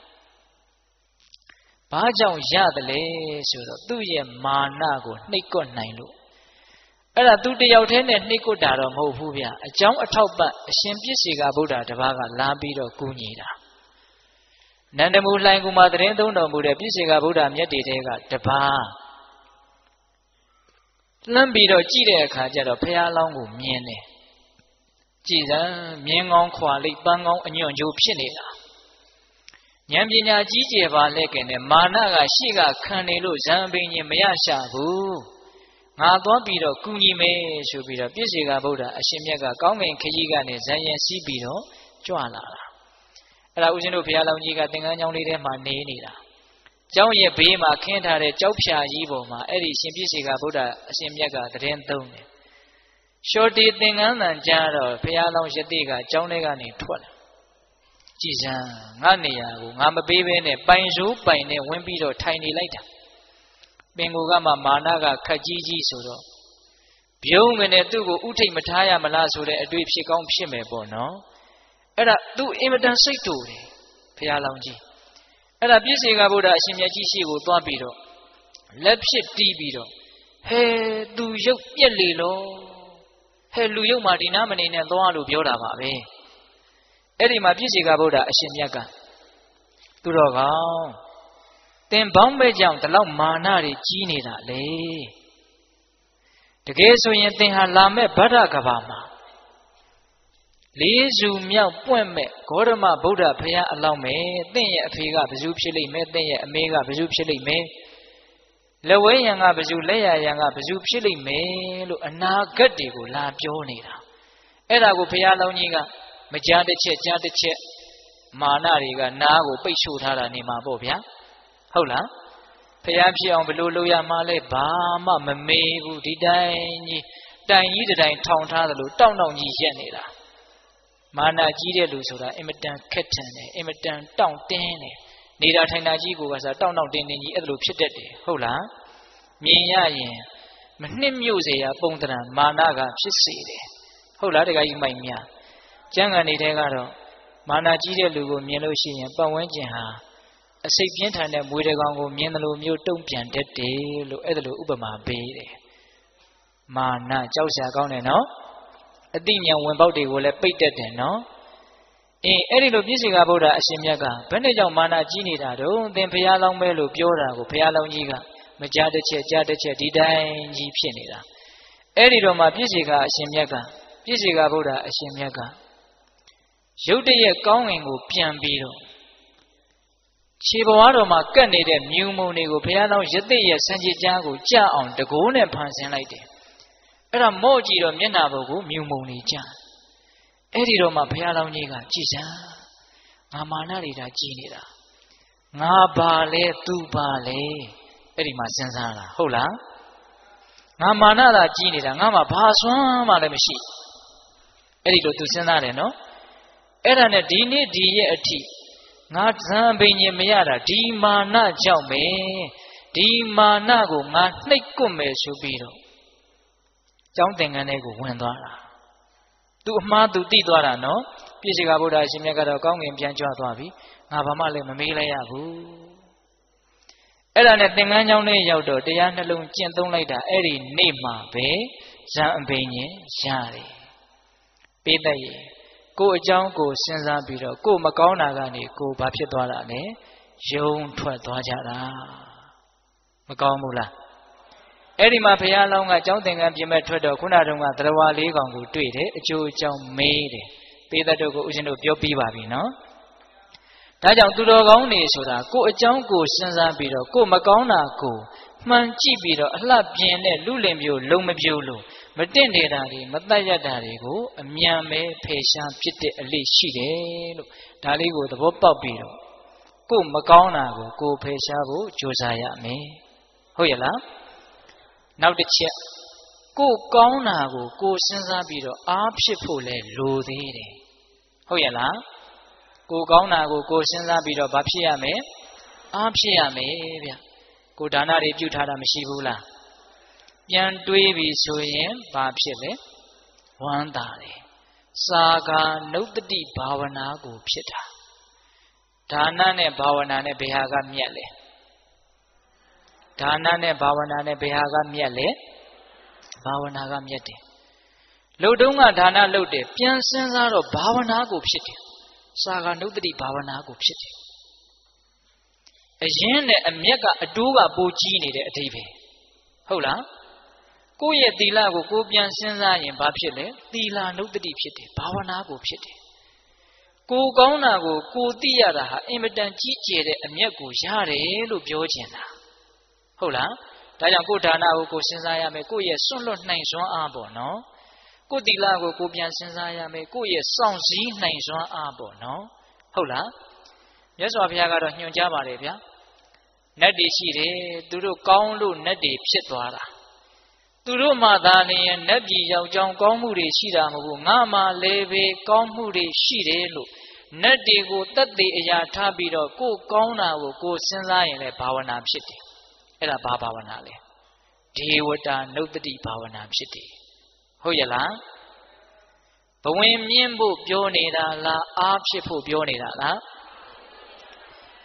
ဘာကြောင့်ရတယ်လဲဆိုတော့သူ့ရဲ့မာနကိုနှိပ်ကွပ်နိုင်လို့အဲ့ဒါသူတယောက်တည်းနဲ့နှိပ်ကွပ်တာတော့မဟုတ်ဘူးဗျအကြောင်းအထောက်ပံ့အရှင်ပြည့်စေကဗုဒ္ဓတပါးကလာပြီးတော့ကူညီတာနန္ဒမူလှိုင်ကူမှာတရင်သုံးတော်မူတဲ့ပြည့်စေကဗုဒ္ဓမြတ်တေတဲကတပါးလှမ်းပြီးတော့ကြည့်တဲ့အခါကျတော့ဘုရားလောင်းကိုမြင်တယ်ကြည်စမ်းမြင်းကောင်းခွာလိပ်ပန်းကောင်းအညွန့်ကျိုးဖြစ်နေတာဉာဏ်ပညာကြီးကျယ်ပါလက်ကင်နဲ့မာနကရှေ့ကခံနေလို့ဇံပင်ကြီးမရရှာဘူးငါသွားပြီးတော့ကူညီမယ်ဆိုပြီးတော့ပြည့်စေကဗုဒ္ဓအရှင်မြတ်ကကောင်းကင်ခကြီးကနေဇံရင်စီးပြီးတော့ကြွလာတာအဲ့ဒါဦးဇင်းတို့ဘုရားလောင်းကြီးကသင်္ကန်းကျောင်းလေးထဲမှာနေနေတာကျောင်းရဲ့ဘေးမှာခင်းထားတဲ့ကြောက်ဖြာကြီးပေါ်မှာအဲ့ဒီရှင်ပြည့်စေကဗုဒ္ဓအရှင်မြတ်ကတရင်သုံးတယ်ရှောတီသင်္ကန်းတန်ကြားတော့ဘုရားလောင်းယတိကကျောင်းထဲကနေထွက်လာကြည်စမ်းငါနေရာကိုငါမပေးဘဲနဲ့ပိုင်စိုးပိုင်နဲ့ဝင်ပြီးတော့ထိုင်နေလိုက်တာပင်ကိုကမှမာနကခက်ကြီးကြီးဆိုတော့ပြုံးကနေသူ့ကိုဥထိတ်မထားရမလားဆိုတဲ့အတွေ့ဖြစ်ကောင်းဖြစ်မယ်ပေါ့နော်အဲ့ဒါသူ့အင်မတန်စိတ်တူတယ်ဘုရားလောင်းကြီးအဲ့ဒါပြည့်စေကဗုဒ္ဓအရှင်မြတ်ကြီးရှိကိုသွားပြီးတော့လက်ဖြစ်တီးပြီးတော့ဟဲသူရုပ်ပြက်လေလို့ဟဲလူရုပ်မှာဒီနာမနေနဲ့သွားလို့ပြောတာပါပဲအဲ့ဒီမှာပြည့်စေကဗုဒ္ဓအရှင်မြတ်ကသူတော်ကောင်းသင်ပေါင်းပဲကြောင့်ဒီလောက်မာနတွေကြီးနေတာလေတကယ်ဆိုရင်သင်ဟာလာမဲ့ဗဒ္ဒကဘာမှာလေးစုမြောက်ပွင့်မဲ့ဂေါတမဗုဒ္ဓဘုရားအလောင်းမဲ့သင်ရဲ့အဖေကဘယ်သူဖြစ်လိမ့်မယ်သင်ရဲ့အမေကဘယ်သူဖြစ်လိမ့်မယ်လက်ဝဲရံကဘယ်သူလက်ရရံကဘယ်သူဖြစ်လိမ့်မယ်လို့အနာဂတ်တွေကိုလာပြောနေတာအဲ့ဒါကိုဘုရားလောင်းကြီးကမကြားတစ်ချက်ကြားတစ်ချက်မာနတွေကနားကိုပိတ်ဆို့ထားတာနေမှာပေါ့ဗျာဟုတ်လားဖျားဖြစ်အောင်ဘယ်လိုလုပ်ရမှာလဲဘာမှမမေးဘူးဒီတိုင်းကြီးတိုင်ကြီးတိုင်ထောင်ထားသလိုတောက်တောက်ကြီးရက်နေတာမာနကြီးတဲ့လူဆိုတာအင်မတန်ခက်ထန်တယ်အင်မတန်တောင့်တင်းတယ်နေတာထိုင်တာကြီးကိုကစားတောင့်တောင့်တင်းတင်းကြီးအဲ့လိုဖြစ်တတ်တယ်ဟုတ်လားမြင်ရရင်မနှစ်မြို့เสียပုံတရံမာနကဖြစ်စေတယ်ဟုတ်လားတခါကြီးမိုက်မြကျမ်းဂန်နေတဲ့ကတော့မာနကြီးတဲ့လူကိုမြင်လို့ရှိရင်ပတ်ဝန်းကျင်ဟာအစိတ်ပြင်းထန်တဲ့မွေးတကောင်ကိုမြင်တယ်လို့မျိုးတုံ့ပြန်တတ်တယ်လို့အဲ့ဒါလိုဥပမာပေးတယ်မာနကြောက်စရာကောင်းတယ်နော်အတိညာဝင်ပေါက်တွေကိုလည်းပိတ်တတ်တယ်နော်အေးအဲ့ဒီလိုပြည့်စုံကဗုဒ္ဓအရှင်မြတ်ကဘယ်နဲ့ကြောင့်မာနကြီးနေတာတော့သင်ဘုရားလောင်းပဲလို့ပြောတာကိုဘုရားလောင်းကြီးကမကြားတစ်ချက်ကြားတစ်ချက်ဒီတိုင်းကြီးဖြစ်နေတာအဲ့ဒီတော့မှပြည့်စုံကအရှင်မြတ်ကပြည့်စုံကဗုဒ္ဓအရှင်မြတ်ကရုတ်တရက်ကောင်းငင်ကိုပြန်ပြီးတော့ခြေဘဝတော်မှာကတ်နေတဲ့မြူမုံတွေကိုဘုရားလောင်းရသက်ရဲ့စံကြည်ကြားကိုကြအောင်တကိုးနဲ့ဖန်ဆင်းလိုက်တယ်အဲ့ဒါမော့ကြည့်တော့မျက်နှာဘုတ်ကိုမြူမုံနေကြအဲ့ဒီတော့မှဘုရားလောင်းကြီးကကြည်စမ်းငါမာနတွေဒါကြည်နေတာငါပါလဲသူပါလဲအဲ့ဒီမှာစဉ်းစားတာဟုတ်လားငါမာနသာကြည်နေတာငါမှဘာစွမ်းမှလည်းမရှိအဲ့ဒီလိုသူစဉ်းစားတယ်နော်အဲ့ဒါနဲ့ဒီနေ့ဒီရဲ့အထိငါဇံပင်ကြီးမရတာဒီမာနကြောင့်ပဲဒီမာနကိုငါနှိပ်ကွမယ်ဆိုပြီးတော့ကျောင်းသင်္ကန်းထဲကိုဝင်သွားတာသူအမှားသူတိသွားတာနော်ပြည့်စုံကဗုဒ္ဓရှင်မြတ်ကတော့ကောင်းငင်ပြန်ကြွသွားပြီငါဘာမှလည်းမမေးလိုက်ရဘူးအဲ့ဒါနဲ့သင်္ကန်းကျောင်းထဲရောက်တော့တရားနှလုံးကျင့်သုံးလိုက်တာအဲ့ဒီနေ့မှာပဲဇံပင်ကြီးရတယ်ပေးတတ်ရဲ့ကိုယ်အကြောင်းကိုစဉ်းစားပြီးတော့ကိုယ်မကောင်းတာကနေကိုယ်ဘာဖြစ်သွားတာလဲယုံထွက်သွားကြတာမကောင်းဘူးလားအဲ့ဒီမှာဘုရားလောင်းကကျောင်းသင်္ကန်းပြင်မဲ့ထွက်တော့ခုနတုန်းကသရဝါလေးကောင်ကိုတွေ့တယ်အကျိုးအကြောင်းမေးတယ်ပေးတတ်တို့ကိုဦးဇင်းတို့ပြောပြီးပါပြီနော်ဒါကြောင့်သူတော်ကောင်းနေဆိုတာကိုယ်အကြောင်းကိုစဉ်းစားပြီးတော့ကိုယ်မကောင်းတာကိုမှန်ကြည့်ပြီးတော့အလှပြင်းတဲ့လူလင်မျိုးလုံမပြိုးလို့မတင့်နေတာတွေမတတ်ရတာတွေကိုအမြန်ပဲဖယ်ရှားဖြစ်တဲ့အလေးရှိတယ်လို့ဒါလေးကိုသဘောပေါက်ပြီးတော့ကိုယ်မကောင်းတာကိုကိုယ်ဖယ်ရှားဖို့ကြိုးစားရမယ်ဟုတ်ရဲ့လားနောက်တစ်ချက်ကိုယ်ကောင်းတာကိုကိုယ်စဉ်းစားပြီးတော့အားဖြစ်ဖို့လဲလိုသေးတယ်ဟုတ်ရဲ့လားကိုယ်ကောင်းတာကိုကိုယ်စဉ်းစားပြီးတော့ဘာဖြစ်ရမလဲအားဖြစ်ရမယ်ဗျကိုယ်ဒါနတွေပြုထားတာမရှိဘူးလားပြန်တွေးပြီဆိုရင်ဘာဖြစ်လဲဝမ်းသာတယ်စာကာနုတ္တိဘာဝနာကိုဖြစ်တာဒါနနဲ့ဘာဝနာနဲ့ဘယ်ဟာကမြတ်လဲဒါနနဲ့ဘာဝနာနဲ့ဘယ်ဟာကမြတ်လဲဘာဝနာကမြတ်တယ်လှုပ်တုံးကဒါနလှုပ်တယ်ပြန်စဉ်းစားတော့ဘာဝနာကိုဖြစ်တယ်စာကာနုတ္တိဘာဝနာကိုဖြစ်တယ်အရင်နဲ့အမျက်ကအတိုးကပိုကြီးနေတဲ့အဓိပ္ပာယ်ဟုတ်လားကိုယ့်ရဲ့သီလကိုကိုပြန်စဉ်းစားရင်ဘာဖြစ်လဲသီလနုတ္တိဖြစ်တယ်ဘာဝနာကိုဖြစ်တယ်ကိုကောင်းတာကိုကိုသိရတာဟာအင်မတန်ကြီးကျယ်တဲ့အမျက်ကိုရတယ်လို့ပြောချင်တာဟုတ်လားဒါကြောင့်ကိုဒါနကိုကိုစဉ်းစားရမယ်ကိုရဲ့စွန့်လွတ်နိုင်စွမ်းအားပေါ့နော်ကိုသီလကိုကိုပြန်စဉ်းစားရမယ်ကိုရဲ့စောင့်စည်းနိုင်စွမ်းအားပေါ့နော်ဟုတ်လားမြတ်စွာဘုရားကတော့ညွှန်ကြားပါတယ်ဗျာနတ်တွေရှိတယ်သူတို့ကောင်းလို့နတ်တွေဖြစ်သွားတာသူတို့မှသာလျှင်နတ်ပြည်ရောက်ကြောင်းကောင်းမှုတွေရှိတာမဟုတ်ဘူးငါမှလည်းပဲကောင်းမှုတွေရှိတယ်လို့နတ်တွေကိုတတ်သိအရာထားပြီးတော့ကိုကောင်းတာကိုကိုစဉ်းစားရင်လည်းဘာဝနာဖြစ်တယ်အဲ့ဒါဘာဘာဝနာလဲဒေဝတာနုတ္တိဘာဝနာဖြစ်တယ်ဟုတ်ရဲ့လားဘဝင်မြင့်ဖို့ပြောနေတာလားအားဖြစ်ဖို့ပြောနေတာလား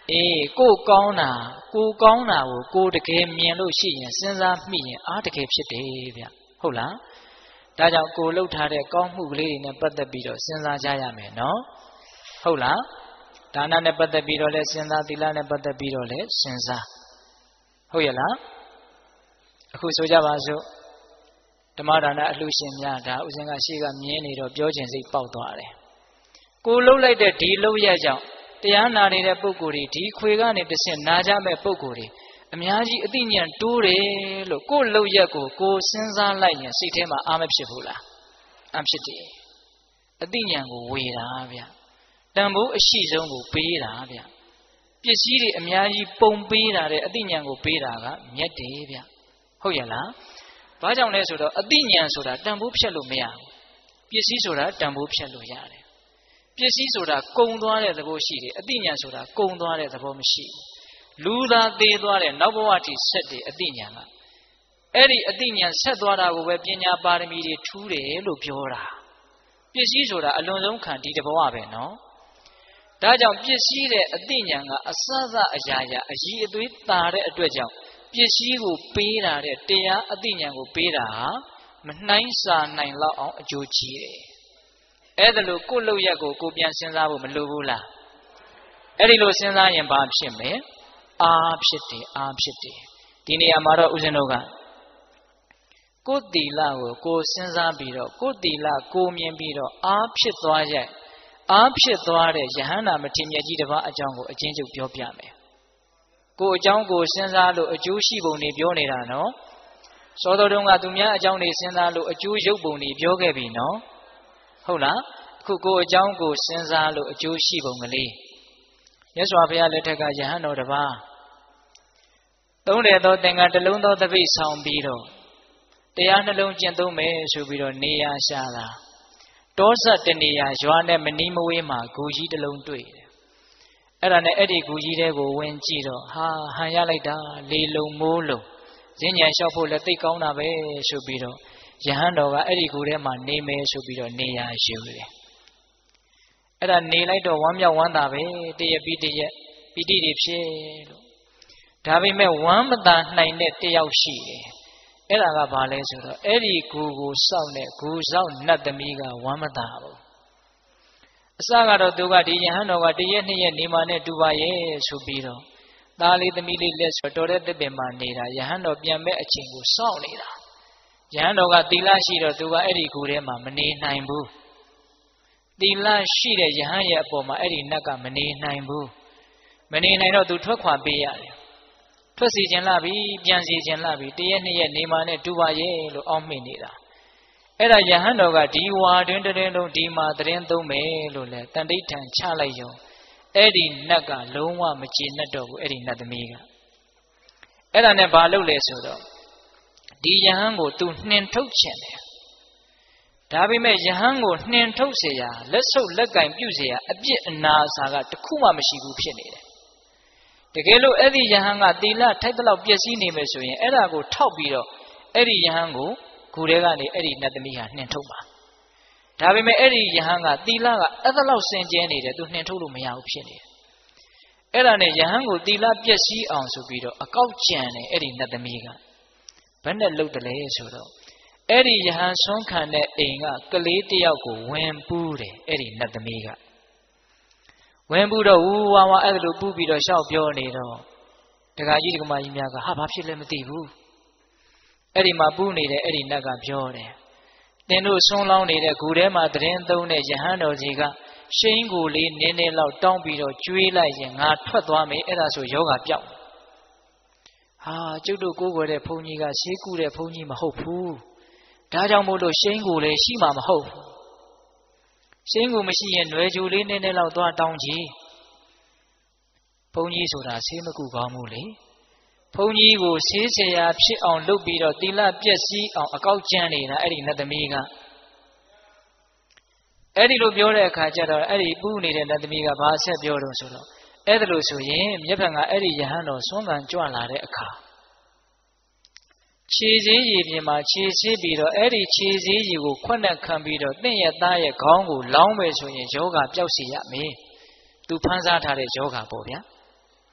အေးကိုကောင်းတာကိုကောင်းတာကိုကိုတကယ်မြင်လို့ရှိရင်စဉ်းစားမိရင်အားတကယ်ဖြစ်တယ်ဗျဟုတ်လားဒါကြောင့်ကိုလှုပ်ထားတဲ့ကောင်းမှုကလေးတွေနဲ့ပတ်သက်ပြီးတော့စဉ်းစားကြရမယ်နော်ဟုတ်လားဒါနနဲ့ပတ်သက်ပြီးတော့လဲစဉ်းစားသီလနဲ့ပတ်သက်ပြီးတော့လဲစဉ်းစားဟုတ်ရဲ့လားအခုဆိုကြပါစို့ဓမ္မဒါနအလှရှင်များဒါဥစဉ်ကရှေ့ကမြင်နေတော့ပြောခြင်းစိတ်ပေါက်သွားတယ်ကိုလှုပ်လိုက်တဲ့ဒီလှုပ်ရကြောင့်တရားနာနေတဲ့ပုဂ္ဂိုလ်တွေဒီခွေကနေတစ်ဆင့်နာကြမဲ့ပုဂ္ဂိုလ်တွေအများကြီးအသိဉာဏ်တိုးတယ်လို့ကိုလှုပ်ရက်ကိုကိုစဉ်းစားလိုက်ရင်စိတ်ထဲမှာအားမဖြစ်ဘူးလားအဖြစ်တယ်အသိဉာဏ်ကိုဝေတာဗျတန်ဖိုးအရှိဆုံးကိုပေးတာဗျပစ္စည်းတွေအများကြီးပုံပေးတာတဲ့အသိဉာဏ်ကိုပေးတာကမြတ်တယ်ဗျဟုတ်ရဲ့လားဘာကြောင့်လဲဆိုတော့အသိဉာဏ်ဆိုတာတန်ဖိုးဖြတ်လို့မရဘူးပစ္စည်းဆိုတာတန်ဖိုးဖြတ်လို့ရတယ်ပစ္စည်းဆိုတာကုံသွားတဲ့သဘောရှိတယ်အသိဉာဏ်ဆိုတာကုံသွားတဲ့သဘောမရှိဘူးလူသာသေးသွားတဲ့နောက်ဘဝထိဆက်တယ်အသိဉာဏ်ကအဲ့ဒီအသိဉာဏ်ဆက်သွားတာကိုပဲပညာပါရမီတွေထူးတယ်လို့ပြောတာပစ္စည်းဆိုတာအလွန်ဆုံးခံဒီတဘဝပဲနော်ဒါကြောင့်ပစ္စည်းတဲ့အသိဉာဏ်ကအစစအရာရာအကြီးအသွေးတာတဲ့အတွက်ကြောင့်ပစ္စည်းကိုပေးတာတဲ့တရားအသိဉာဏ်ကိုပေးတာဟာမနှိုင်းစာနိုင်လောက်အောင်အကျိုးကြီးတယ်အဲ့ဒါလို့ကိုယ့်လုပ်ရက်ကိုကိုပြန်စဉ်းစားဖို့မလိုဘူးလားအဲ့ဒီလိုစဉ်းစားရင်ဘာဖြစ်မလဲအားဖြစ်တယ်အားဖြစ်တယ်ဒီနေရာမှာတော့ဦးဇင်းတို့ကကိုယ်တီလာကိုကိုစဉ်းစားပြီးတော့ကိုယ်တီလာကိုမြင်ပြီးတော့အားဖြစ်သွားရဲ့အားဖြစ်သွားတဲ့ယဟန္တာမထေရမြတ်ကြီးတစ်ပါးအကြောင်းကိုအချင်းချုပ်ပြောပြမယ်ကိုအကြောင်းကိုစဉ်းစားလို့အကျိုးရှိပုံတွေပြောနေတာနော်စောတော်တုန်းကသူများအကြောင်းတွေစဉ်းစားလို့အကျိုးရုပ်ပုံတွေပြောခဲ့ပြီနော်ဟုတ်လားအခုကိုအကြောင်းကိုစဉ်းစားလို့အကျိုးရှိပုံကလေးမြတ်စွာဘုရားလက်ထက်ကယဟန်တော်တစ်ပါးသုံးတယ်သောသင်္ကန်းတစ်လုံးသောသပိတ်ဆောင်ပြီးတော့တရားနှလုံးကျင့်သုံးမယ်ဆိုပြီးတော့နေရာရှာတာတောဆက်တနေရာရွာနဲ့မနီးမဝေးမှာဂူကြီးတစ်လုံးတွေ့တယ်အဲ့ဒါနဲ့အဲ့ဒီဂူကြီးတဲကိုဝင်ကြည့်တော့ဟာဟန်ရလိုက်တာလေလုံမိုးလုံဈဉ္ဉံလျှောက်ဖို့လည်းသိကောင်းတာပဲဆိုပြီးတော့ယဟန်တော်ကအဲ့ဒီဂူထဲမှာနေမယ်ဆိုပြီးတော့နေရာယူတယ်အဲ့ဒါနေလိုက်တော့ဝမ်းမြောက်ဝမ်းသာပဲတရက်ပြီးတရက်ပီတိတွေဖြစ်လို့ဒါပေမဲ့ဝမ်းမသာနိုင်တဲ့တယောက်ရှိတယ်အဲ့ဒါကဘာလဲဆိုတော့အဲ့ဒီဂူကိုစောင့်တဲ့ဂူစောင့်နတ်သမီးကဝမ်းမသာဘူးအစကတော့သူကဒီယဟန်တော်ကတရက်နှစ်ရက်နေမှနဲ့တူပါရဲ့ဆိုပြီးတော့သားလေးသမီးလေးလက်ဆိုတော်တဲ့တစ်ပင်မှာနေတာယဟန်တော်ပြန်မဲ့အချိန်ကိုစောင့်နေတာယဟန်တော်ကသီလရှိတော့သူကအဲ့ဒီဂူထဲမှာမနေနိုင်ဘူးသီလရှိတဲ့ယဟန်ရဲ့အပေါ်မှာအဲ့ဒီနတ်ကမနေနိုင်ဘူးမနေနိုင်တော့သူထွက်ခွာပေးရတယ်ထွက်စီခြင်းလာပြီပြန်စီခြင်းလာပြီတရက်နှစ်ရက်နေမှနဲ့တူပါရဲ့လို့အောက်မေ့နေတာအဲ့ဒါယဟန်တော်ကဒီဝါတွင်တရင်လုံးဒီမှာတရင်သုံးမယ်လို့လဲတန်တိဋ္ဌံချလိုက်ရောအဲ့ဒီနတ်ကလုံးဝမကျေနပ်တော့ဘူးအဲ့ဒီနတ်သမီးကအဲ့ဒါနဲ့ဘာလုပ်လဲဆိုတော့ဒီယဟန်ကိုသူနှင်ထုတ်ခြင်းတယ်ဒါပေမဲ့ယဟန်ကိုနှင်ထုတ်เสียလက်ဆုပ်လက်ကင်ပြုเสียအပြစ်အနာစာကတခုမှမရှိဘူးဖြစ်နေတယ်တကယ်လို့အဲ့ဒီယဟန်ကသီလထိုက်တဲ့လောက်ပျက်စီးနေမယ်ဆိုရင်အဲ့ဒါကိုထောက်ပြီးတော့အဲ့ဒီယဟန်ကိုဂူထဲကနေအဲ့ဒီနတ်သမီးဟာနှင်ထုတ်ပါဒါပေမဲ့အဲ့ဒီယဟန်ကသီလကအဲ့ဒါလောက်စင်ကြဲနေတယ်သူနှင်ထုတ်လို့မရဘူးဖြစ်နေတယ်အဲ့ဒါနဲ့ယဟန်ကိုသီလပျက်စီးအောင်ဆိုပြီးတော့အကောက်ကြံတယ်အဲ့ဒီနတ်သမီးကဘယ်နဲ့လုပ်တယ်လဲဆိုတော့အဲ့ဒီယဟန်ဆွမ်းခံတဲ့အိမ်ကကလေးတယောက်ကိုဝင်ပူးတယ်အဲ့ဒီနတ်သမီးကဝင်ပူးတော့ဝူဝါဝါအဲ့လိုပူးပြီးတော့ရှောက်ပြောနေတော့တခါကြီးတခါမကြီးများကဟာဘာဖြစ်လဲမသိဘူးအဲ့ဒီမှာပူးနေတဲ့အဲ့ဒီနတ်ကပြောတယ်တင်တို့ဆွန်းလောင်းနေတဲ့ဂူထဲမှာတရင်သုံးတဲ့ယဟန်တော်ကြီးကရှိန်ကိုလေးနင်းနေလောက်တောင်းပြီးတော့ကျွေးလိုက်ရင်ငါထွက်သွားမယ်အဲ့ဒါဆိုယောဂပြောက်ဟာကျုပ်တို့ကိုးကွယ်တဲ့ဘုန်းကြီးကရှေးကူတဲ့ဘုန်းကြီးမဟုတ်ဘူးဒါကြောင့်မို့လို့ရှိန်ကိုလည်းရှိမှာမဟုတ်ဘူးရှိန်ကိုမရှိရင်ຫນွယ်ကြိုလေးနည်းနည်းလောက်သွားတောင်းကြည့်ဘုန်းကြီးဆိုတာဆေးမကူကောင်းဘူးလေဘုန်းကြီးကိုဆေးဆရာဖြစ်အောင်လုပ်ပြီးတော့သီလပျက်စီးအောင်အကောက်ကျမ်းနေတာအဲ့ဒီနတ်သမီးကအဲ့ဒီလိုပြောတဲ့အခါကျတော့အဲ့ဒီပူးနေတဲ့နတ်သမီးကဘာဆက်ပြောတော့ဆိုတော့အဲ့ဒါလို့ဆိုရင်မြတ်ဖန်ကအဲ့ဒီယဟန်တော်ဆွမ်းခံကြွလာတဲ့အခါခြေစည်းရည်ပြင်မှာခြေစည်းပြီးတော့အဲ့ဒီခြေစည်းရည်ကိုခွက်နဲ့ခံပြီးတော့တင့်ရဲ့သားရဲ့ခေါင်းကိုလောင်းမယ်ဆိုရင်ယောဂပျောက်စီရမယ်သူဖန်ဆားထားတဲ့ယောဂပေါ့ဗျာ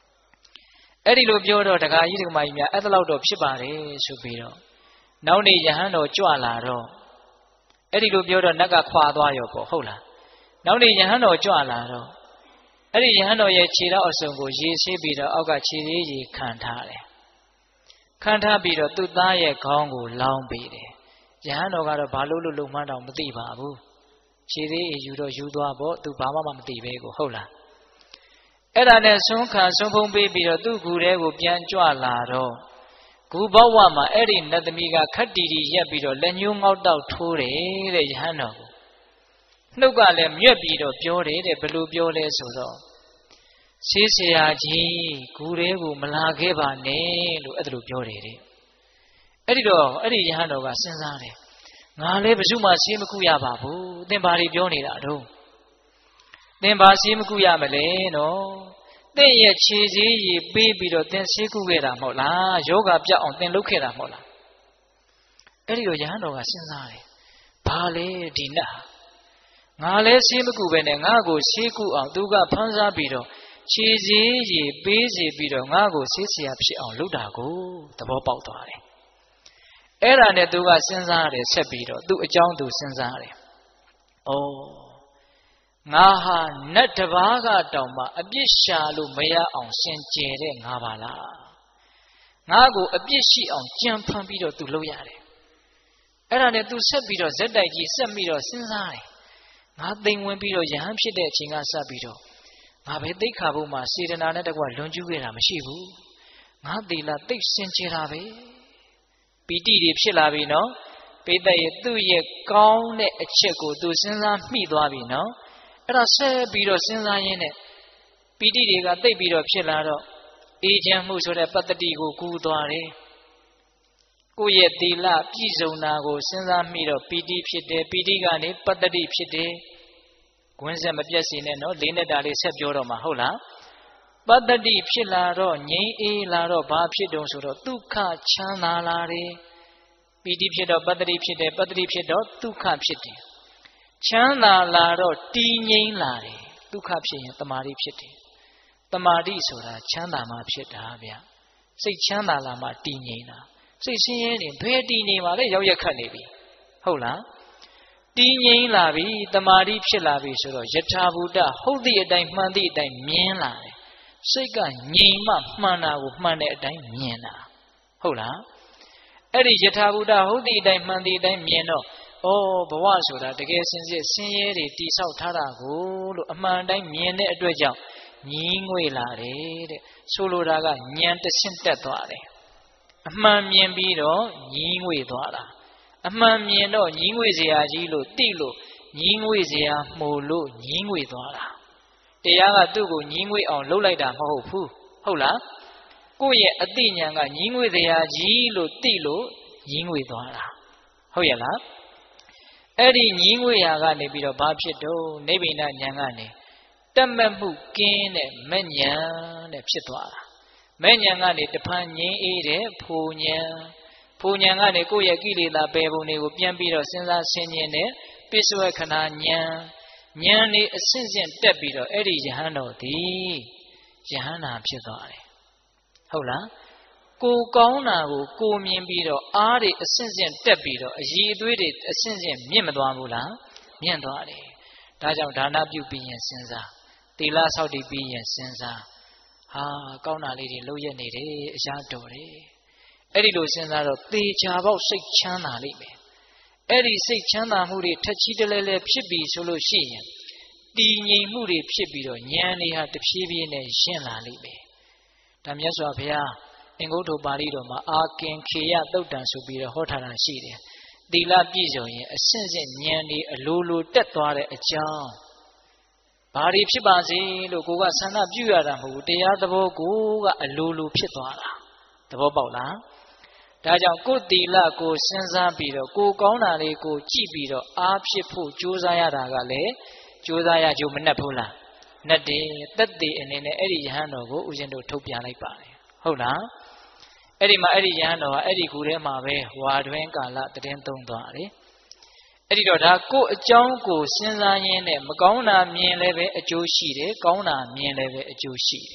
အဲ့ဒီလိုပြောတော့တခါကြီးတခါမကြီးများအဲ့ဒါလောက်တော့ဖြစ်ပါတယ်ဆိုပြီးတော့နောက်နေ့ယဟန်တော်ကြွလာတော့အဲ့ဒီလိုပြောတော့နတ်ကခွာသွားရောပေါ့ဟုတ်လားနောက်နေ့ယဟန်တော်ကြွလာတော့အဲ့ဒီယဟန်တော်ရဲ့ခြေထောက်အစုံကိုရေဆေးပြီးတော့အောက်ကခြေသေးရေခံထားတယ်ခံထားပြီးတော့သူ့သားရဲ့ခေါင်းကိုလောင်းပေးတယ်ယဟန်တော်ကတော့ဘာလို့လို့လုံမှန်းတော့မသိပါဘူးခြေသေးရေယူတော့ယူသွားပေါ့သူဘာမှမသိပဲကိုဟုတ်လားအဲ့ဒါနဲ့ဆုံးခံဆုံးဖုံးပေးပြီးတော့သူ့ကူထဲကိုပြန်ကြွလာတော့ဂူဘဝမှာအဲ့ဒီနတ်သမီးကခတ်တီတီရက်ပြီးတော့လက်ညှိုးငေါက်တောက်ထိုးတယ်တဲ့ယဟန်တော်ကိုနှုတ်ကလည်းမြွက်ပြီးတော့ပြောတယ်တဲ့ဘယ်လိုပြောလဲဆိုတော့ဆေးဆရာကြီးဂူထဲကိုမလာခဲ့ပါနဲ့လို့အဲ့ဒါလိုပြောတယ်တဲ့အဲ့ဒီတော့အဲ့ဒီယဟန်တော်ကစဉ်းစားတယ်ငါလည်းဘယ်သူမှဆေးမကုရပါဘူးသင်ဘာတွေပြောနေတာတော့သင်ဘာဆေးမကုရမလဲနော်သင်ရဲ့ခြေစည်းရည်ပေးပြီးတော့သင်ဆေးကုခဲ့တာမဟုတ်လားယောဂပြောက်အောင်သင်လုပ်ခဲ့တာမဟုတ်လားအဲ့ဒီတော့ယဟန်တော်ကစဉ်းစားတယ်ဘာလဲဒီနတ်ငါလည်းဆေးမကုပဲနဲ့ငါ့ကိုဆေးကုအောင်သူကဖမ်းစားပြီးတော့ခြေစည်းရည်ပေးစီပြီးတော့ငါ့ကိုဆေးဆရာဖြစ်အောင်လုပ်တာကိုသဘောပေါက်သွားတယ်အဲ့ဒါနဲ့သူကစဉ်းစားတယ်ဆက်ပြီးတော့သူ့အကြောင်းသူစဉ်းစားတယ်ဩငါဟာနတ်တစ်ပါးကတောင်မှအပြစ်ရှာလို့မရအောင်စင်ကြယ်တဲ့ငါပါလားငါကိုအပြစ်ရှိအောင်ကြံဖန်ပြီးတော့သူလုပ်ရတယ်အဲ့ဒါနဲ့သူဆက်ပြီးတော့ဇက်တိုက်ကြီးဆက်ပြီးတော့စဉ်းစားတယ်ငါသိမ်ဝင်ပြီးတော့ယဟန်ဖြစ်တဲ့အချိန်ကစပြီးတော့ငါပဲသိခါဖို့မှာစေတနာနဲ့တကွလွန်ကျူးခဲ့တာမရှိဘူးငါသီလသိစင်ကြယ်တာပဲပီတိတွေဖြစ်လာပြီနော်ပိဿရဲ့သူ့ရဲ့ကောင်းတဲ့အချက်ကိုသူစဉ်းစားမိသွားပြီနော်အဲ့ဒါဆက်ပြီးတော့စဉ်းစားရင်းနဲ့ပီတိတွေကသိပ်ပြီးတော့ဖြစ်လာတော့အေးချမ်းမှုဆိုတဲ့ပတ္တိကိုကူးသွားတယ်ကိုယ့်ရဲ့သီလပြည့်စုံတာကိုစဉ်းစားမိတော့ပီတိဖြစ်တယ်ပီတိကနေပတ္တိဖြစ်တယ်ကွင်းဆက်မပြတ်စေနဲ့နော်လေးနဲ့တာလေးဆက်ပြောတော့မှာဟုတ်လားပတ္တိဖြစ်လာတော့ငြိမ်းအေးလာတော့ဘာဖြစ်တုံဆိုတော့ဒုက္ခချမ်းသာလာတယ်ပီတိဖြစ်တော့ပတ္တိဖြစ်တယ်ပတ္တိဖြစ်တော့ဒုက္ခဖြစ်တယ်ချမ်းသာလာတော့တည်ငြိမ်လာတယ်ဒုက္ခဖြစ်ရင်တမာတိဖြစ်တယ်တမာတိဆိုတာချမ်းသာမှဖြစ်တာဗျစိတ်ချမ်းသာလာမှတည်ငြိမ်တာစိတ်ဆင်းရဲနေဘယ်တည်ငြိမ်ပါလဲရောက်ရက်ခတ်နေပြီဟုတ်လားတည်ငြိမ်လာပြီတမာတိဖြစ်လာပြီဆိုတော့ယထာဘူတဟုတ်သည့်အတိုင်းမှန်သည့်အတိုင်းမြင်လာတယ်စိတ်ကငြိမ်မှမှန်တာကိုမှန်တဲ့အတိုင်းမြင်တာဟုတ်လားအဲ့ဒီယထာဘူတဟုတ်သည့်အတိုင်းမှန်သည့်အတိုင်းမြင်တော့ဩဘဝဆိုတာတကယ်စင်စစ်ဆင်းရဲတွေတိဆောက်ထားတာကိုလို့အမှန်တိုင်းမြင်တဲ့အတွက်ကြောင့်ညီးငွေလာတယ်တဲ့ဆိုလိုတာကဉာဏ်တဆင့်တက်သွားတယ်အမှန်မြင်ပြီးတော့ညီးငွေသွားတာအမှန်မြင်တော့ညီးငွေစရာကြီးလို့တိလို့ညီးငွေစရာမှုလို့ညီးငွေသွားတာတရားကသူ့ကိုညီးငွေအောင်လှုပ်လိုက်တာမဟုတ်ဘူးဟုတ်လားကိုယ့်ရဲ့အသိဉာဏ်ကညီးငွေစရာကြီးလို့တိလို့ညီးငွေသွားတာဟုတ်ရဲ့လားအဲ့ဒီညီးငွေရာကနေပြီးတော့ဘာဖြစ်တော့နိဗ္ဗိဏဉာဏ်ကနေတတ်မဲ့မှုကင်းတဲ့မဲ့ဉာဏ်တဲ့ဖြစ်သွားတာမဲ့ဉာဏ်ကနေတဖန်ငြိမ်းအေးတဲ့ဖို့ဉာဏ်ဖို့ဉာဏ်ကနေကိုယ့်ရဲ့ကိလေသာပယ်ပုံတွေကိုပြန်ပြီးတော့စဉ်းစားဆင်ခြင်တဲ့ပိဿဝေခဏဉာဏ်ဉာဏ်နေအဆင့်ဆင့်တက်ပြီးတော့အဲ့ဒီယဟန်တော်သည်ယဟန္တာဖြစ်သွားတယ်ဟုတ်လားကိုကောင်းတာကိုကိုမြင်ပြီးတော့အားတွေအဆင့်ဆင့်တက်ပြီးတော့အည်အသွေးတွေအဆင့်ဆင့်မြင့်မသွားဘူးလားမြင့်သွားတယ်ဒါကြောင့်ဒါနပြုပြီးရင်စဉ်းစားသီလဆောက်တည်ပြီးရင်စဉ်းစားဟာကောင်းတာလေးတွေလုပ်ရနေတယ်အရာတော်တယ်အဲ့ဒီလိုစဉ်းစားတော့သေချာပေါက်စိတ်ချမ်းသာလိမ့်မယ်အဲ့ဒီစိတ်ချမ်းသာမှုတွေထက်ချီးတလဲလဲဖြစ်ပြီးဆိုလို့ရှိရင်တည်ငြိမ်မှုတွေဖြစ်ပြီးတော့ဉာဏ်တွေဟာတဖြည်းဖြည်းနဲ့ရှင်းလာလိမ့်မယ်ဒါမြတ်စွာဘုရားအင်္ဂုတ္တပါဠိတော်မှာအာကင်ခေယသုတ်တံဆိုပြီးတော့ဟောထားတာရှိတယ်သီလပြည့်စုံရင်အစဉ်စဉ်ဉာဏ်တွေအလိုလိုတက်သွားတဲ့အကြောင်းဘာတွေဖြစ်ပါစေလို့ကိုကဆန္ဒပြုရတာမဟုတ်ဘူးတရားသဘောကိုကအလိုလိုဖြစ်သွားတာသဘောပေါက်လားဒါကြောင့်ကိုယ်သီလကိုစဉ်းစားပြီးတော့ကိုကောင်းတာလေးကိုကြည့်ပြီးတော့အားဖြစ်ဖို့ကြိုးစားရတာကလည်းကြိုးစားရကြိုးမနှက်ဘူးလားနှက်တယ်တက်တည်အနေနဲ့အဲ့ဒီယဟန်တော်ကိုဦးဇင်းတို့ထုတ်ပြလိုက်ပါတယ်ဟုတ်လားအဲ့ဒီမှာအဲ့ဒီယဟန်တော်ကအဲ့ဒီကူထဲမှာပဲဝါတွင်ကာလတည်င်းသုံးသွားတယ်အဲ့ဒီတော့ဒါကိုယ်အကြောင်းကိုစဉ်းစားရင်းနဲ့မကောင်းတာမြင်လည်းပဲအကျိုးရှိတယ်ကောင်းတာမြင်လည်းပဲအကျိုးရှိတယ်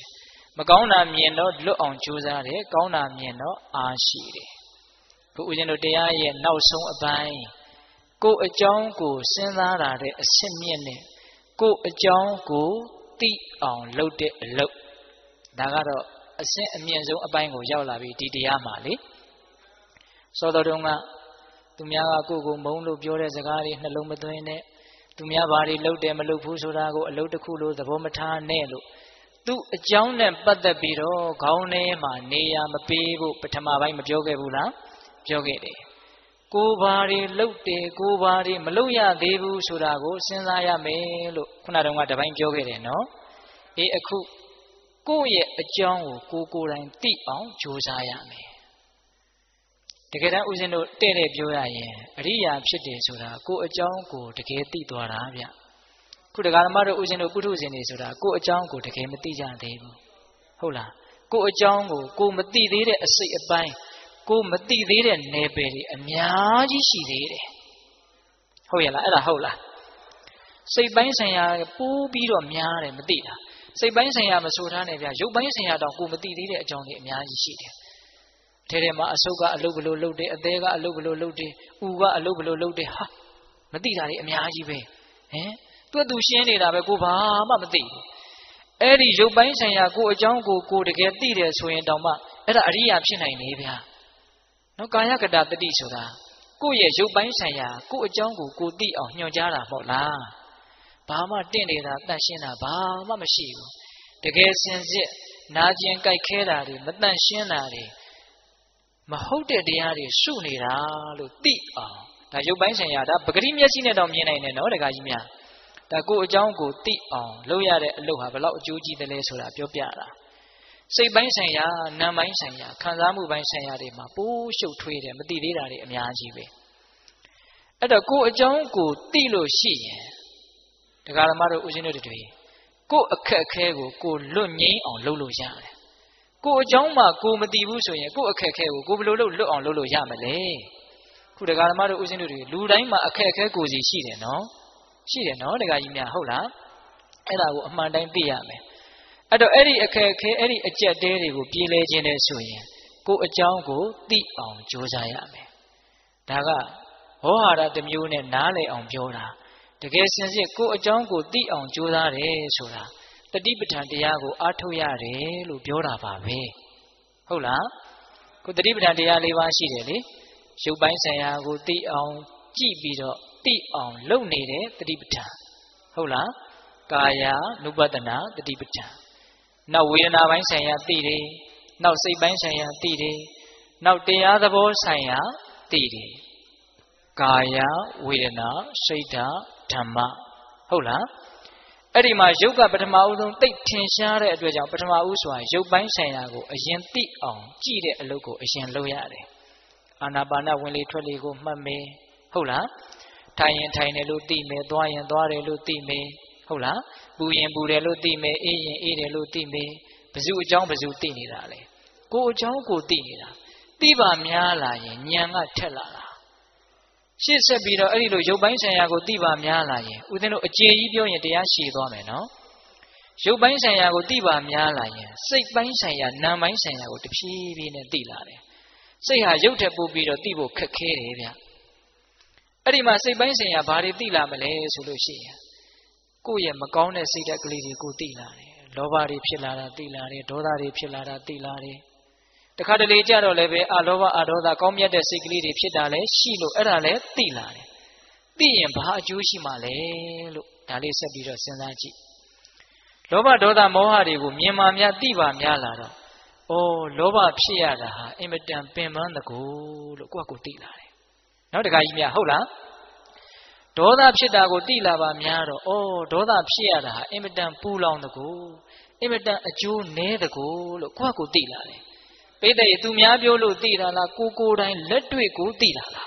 မကောင်းတာမြင်တော့လွတ်အောင်ကြိုးစားတယ်ကောင်းတာမြင်တော့အားရှိတယ်ခုဦးဇင်းတို့တရားရဲ့နောက်ဆုံးအပိုင်းကိုယ်အကြောင်းကိုစဉ်းစားတာတဲ့အရှင်းမြင့်နဲ့ကိုယ်အကြောင်းကိုသိအောင်လုပ်တဲ့အလုပ်ဒါကတော့အရှင်းအမြင့်ဆုံးအပိုင်းကိုရောက်လာပြီဒီတရားမှာလေစောတော်တုန်းကသူများကကိုယ့်ကိုမုန်းလို့ပြောတဲ့စကားတွေနှလုံးမသွင်းနဲ့သူများဘာတွေလုပ်တယ်မလုပ်ဘူးဆိုတာကိုအလုပ်တစ်ခုလို့သဘောမထားနဲ့လို့သူ့အကြောင်းနဲ့ပတ်သက်ပြီးတော့ခေါင်းထဲမှာနေရာမပေးဖို့ပထမပိုင်းမပြောခဲ့ဘူးလားပြောခဲ့တယ်ကိုယ်ဘာတွေလုပ်တယ်ကိုယ်ဘာတွေမလုပ်ရသေးဘူးဆိုတာကိုစဉ်းစားရမယ်လို့ခုနတုန်းကတပိုင်းပြောခဲ့တယ်နော်အေးအခုကိုယ့်ရဲ့အကြောင်းကိုကိုယ်ကိုယ်တိုင်သိအောင်ကြိုးစားရမယ်တကယ်တမ်းဦးဇင်းတို့တဲ့တဲ့ပြောရရင်အရိယာဖြစ်တယ်ဆိုတာကိုယ်အကြောင်းကိုတကယ်သိသွားတာဗျခုတရားဓမ္မတို့ဦးဇင်းတို့ပုထုဇဉ်တွေဆိုတာကိုယ်အကြောင်းကိုတကယ်မသိကြသေးဘူးဟုတ်လားကိုယ်အကြောင်းကိုကိုယ်မသိသေးတဲ့အစိတ်အပိုင်းကိုယ်မသိသေးတဲ့နယ်ပယ်တွေအများကြီးရှိသေးတယ်ဟုတ်ရဲ့လားအဲ့ဒါဟုတ်လားစိတ်ပိုင်းဆိုင်ရာပိုးပြီးတော့များတယ်မသိတာစိတ်ပိုင်းဆိုင်ရာမဆိုထားနဲ့ဗျရုပ်ပိုင်းဆိုင်ရာတော့ကိုယ်မသိသေးတဲ့အကြောင်းတွေအများကြီးရှိတယ်ထဲထဲမှာအဆုတ်ကအလုပ်ဘလို့လုပ်တယ်အသေးကအလုပ်ဘလို့လုပ်တယ်ဥကအလုပ်ဘလို့လုပ်တယ်ဟာမသိတာတွေအများကြီးပဲဟင်သူ့သူရှင်းနေတာပဲကိုဘာမှမသိဘူးအဲ့ဒီရုပ်ပိုင်းဆိုင်ရာကိုအကြောင်းကိုကိုတကယ်သိတယ်ဆိုရင်တောင်မှအဲ့ဒါအရိယာဖြစ်နိုင်နေဗျာနော်ကာယကတတတိဆိုတာကိုယ့်ရဲ့ရုပ်ပိုင်းဆိုင်ရာကိုအကြောင်းကိုကိုသိအောင်ညွှန်ကြားတာမဟုတ်လားဘာမှတင့်နေတာတန့်ရှင်းတာဘာမှမရှိဘူးတကယ်စင်စစ်နာကျင်ကြိုက်ခဲတာတွေမတန့်ရှင်းတာတွေမဟုတ်တဲ့တရားတွေရှုနေတာလို့သိအောင်ဒါရုပ်ပိုင်းဆိုင်ရာဒါပဂတိမျက်စိနဲ့တော့မြင်နိုင်တယ်နော်တခါကြီးများဒါကိုအကြောင်းကိုသိအောင်လုပ်ရတဲ့အလုပ်ဟာဘလောက်အကျိုးကြီးတယ်လဲဆိုတာပြောပြတာစိတ်ပိုင်းဆိုင်ရာနာမ်ပိုင်းဆိုင်ရာခံစားမှုပိုင်းဆိုင်ရာတွေမှာပိုးရှုပ်ထွေးတယ်မသိသေးတာတွေအများကြီးပဲအဲ့တော့ကိုအကြောင်းကိုသိလို့ရှိရင်တရားဓမ္မတို့ဦးဇင်းတို့တွေကိုအခက်အခဲကိုကိုလွတ်ငြိမ်းအောင်လုပ်လို့ရတယ်ကိုအကြောင်းမှာကိုမသိဘူးဆိုရင်ကိုအခက်အခဲကိုကိုဘယ်လိုလုပ်လွတ်အောင်လုပ်လို့ရမလဲခုတရားဓမ္မတို့ဦးဇင်းတို့တွေလူတိုင်းမှာအခက်အခဲကိုစီရှိတယ်နော်ရှိတယ်နော်တရားကြီးများဟုတ်လားအဲ့ဒါကိုအမှန်တိုင်းသိရမယ်အဲ့တော့အဲ့ဒီအခက်အခဲအဲ့ဒီအကျက်တဲတွေကိုပြေးလဲခြင်းနဲ့ဆိုရင်ကိုအကြောင်းကိုသိအောင်ကြိုးစားရမယ်ဒါကဟောဟာရတစ်မျိုးနဲ့နားလည်အောင်ပြောတာတကယ်စင်စစ်ကိုအကြောင်းကိုသိအောင်ကြိုးစားတယ်ဆိုတာတတိပဋ္ဌာန်တရားကိုအားထုတ်ရတယ်လို့ပြောတာပါပဲဟုတ်လားကိုတတိပဋ္ဌာန်တရား၄ပါးရှိတယ်လေရုပ်ပိုင်းဆိုင်ရာကိုသိအောင်ကြည့်ပြီးတော့သိအောင်လုပ်နေတဲ့တတိပဋ္ဌာန်ဟုတ်လားကာယ ानु ပတနာတတိပဋ္ဌာန်နောက်ဝေဒနာပိုင်းဆိုင်ရာသိတယ်နောက်စိတ်ပိုင်းဆိုင်ရာသိတယ်နောက်တရားသဘောဆိုင်ရာသိတယ်ကာယဝေဒနာစိတ်ဓာတ်ဓမ္မဟုတ်လားအဲ့ဒီမှာယုတ်ကပထမဦးဆုံးသိထင်ရှားတဲ့အတွက်ကြောင့်ပထမဦးစွာယုတ်ပိုင်းဆိုင်ရာကိုအရင်သိအောင်ကြည့်တဲ့အလုပ်ကိုအရင်လုပ်ရတယ်အာနာပါနဝင်လေထွက်လေကိုမှတ်မယ်ဟုတ်လားထိုင်ရင်ထိုင်တယ်လို့သိမယ်သွားရင်သွားတယ်လို့သိမယ်ဟုတ်လားပူရင်ပူတယ်လို့သိမယ်အေးရင်အေးတယ်လို့သိမယ်ဘယ်သူအကြောင်းဘယ်သူသိနေတာလဲကိုအကြောင်းကိုသိနေတာသိပါများလာရင်ဉာဏ်ကထက်လာတာရှေ့ဆက်ပြီးတော့အဲ့ဒီလိုရုပ်ပိုင်းဆိုင်ရာကိုသိပါများလာရင်ဦးဇင်းတို့အကျေကြီးပြောရင်တရားရှည်သွားမယ်နော်ရုပ်ပိုင်းဆိုင်ရာကိုသိပါများလာရင်စိတ်ပိုင်းဆိုင်ရာနာမ်ပိုင်းဆိုင်ရာကိုတဖြည်းဖြည်းနဲ့သိလာတယ်စိတ်ဟာရုပ်ထက်ပိုပြီးတော့သိဖို့ခက်ခဲတယ်ဗျအဲ့ဒီမှာစိတ်ပိုင်းဆိုင်ရာဘာတွေသိလာမလဲဆိုလို့ရှိရင်ကိုယ့်ရဲ့မကောင်းတဲ့စိတ်ဓာတ်ကလေးတွေကိုသိလာတယ်လောဘတွေဖြစ်လာတာသိလာတယ်ဒေါသတွေဖြစ်လာတာသိလာတယ်တခါတလေကြတော့လည်းပဲအာလောဘအာဒေါသကောင်းမြတ်တဲ့စိတ်ကလေးတွေဖြစ်တာလည်းရှိလို့အဲ့ဒါလည်းသိလာတယ်သိရင်ဘာအကျိုးရှိမှလဲလို့ဒါလေးဆက်ပြီးတော့စဉ်းစားကြည့်လောဘဒေါသမောဟတွေကိုမြင်မှများသိပါများလာတော့ဩလောဘဖြစ်ရတာဟာအင်မတန်ပင်ပန်းတကူလို့ကိုယ့်ကိုယ်သိလာတယ်နော်တခါကြီးများဟုတ်လားဒေါသဖြစ်တာကိုသိလာပါများတော့ဩဒေါသဖြစ်ရတာဟာအင်မတန်ပူလောင်တကူအင်မတန်အကျိုးနည်းတကူလို့ကိုယ့်ကိုယ်သိလာတယ်ပိဋကသူများပြောလို့သိတာလားကိုကိုယ်တိုင်လက်တွေ့ကိုသိတာလား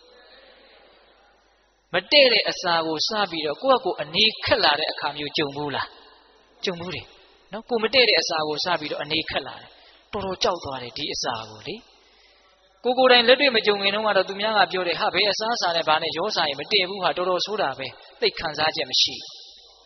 မတည့်တဲ့အစာကိုစားပြီးတော့ကိုယ့်ကိုယ်အနေခက်လာတဲ့အခါမျိုးကြုံဘူးလားကြုံဘူးတယ်နော်ကိုမတည့်တဲ့အစာကိုစားပြီးတော့အနေခက်လာတယ်တော်တော်ကြောက်သွားတယ်ဒီအစာကိုလေကိုကိုယ်တိုင်လက်တွေ့မကြုံခင်တုန်းကတော့သူများကပြောတယ်ဟာဘယ်အစားအစာနဲ့ဘာနဲ့ရောစားရင်မတည့်ဘူးဟာတော်တော်ဆိုးတာပဲသိခံစားချက်မရှိ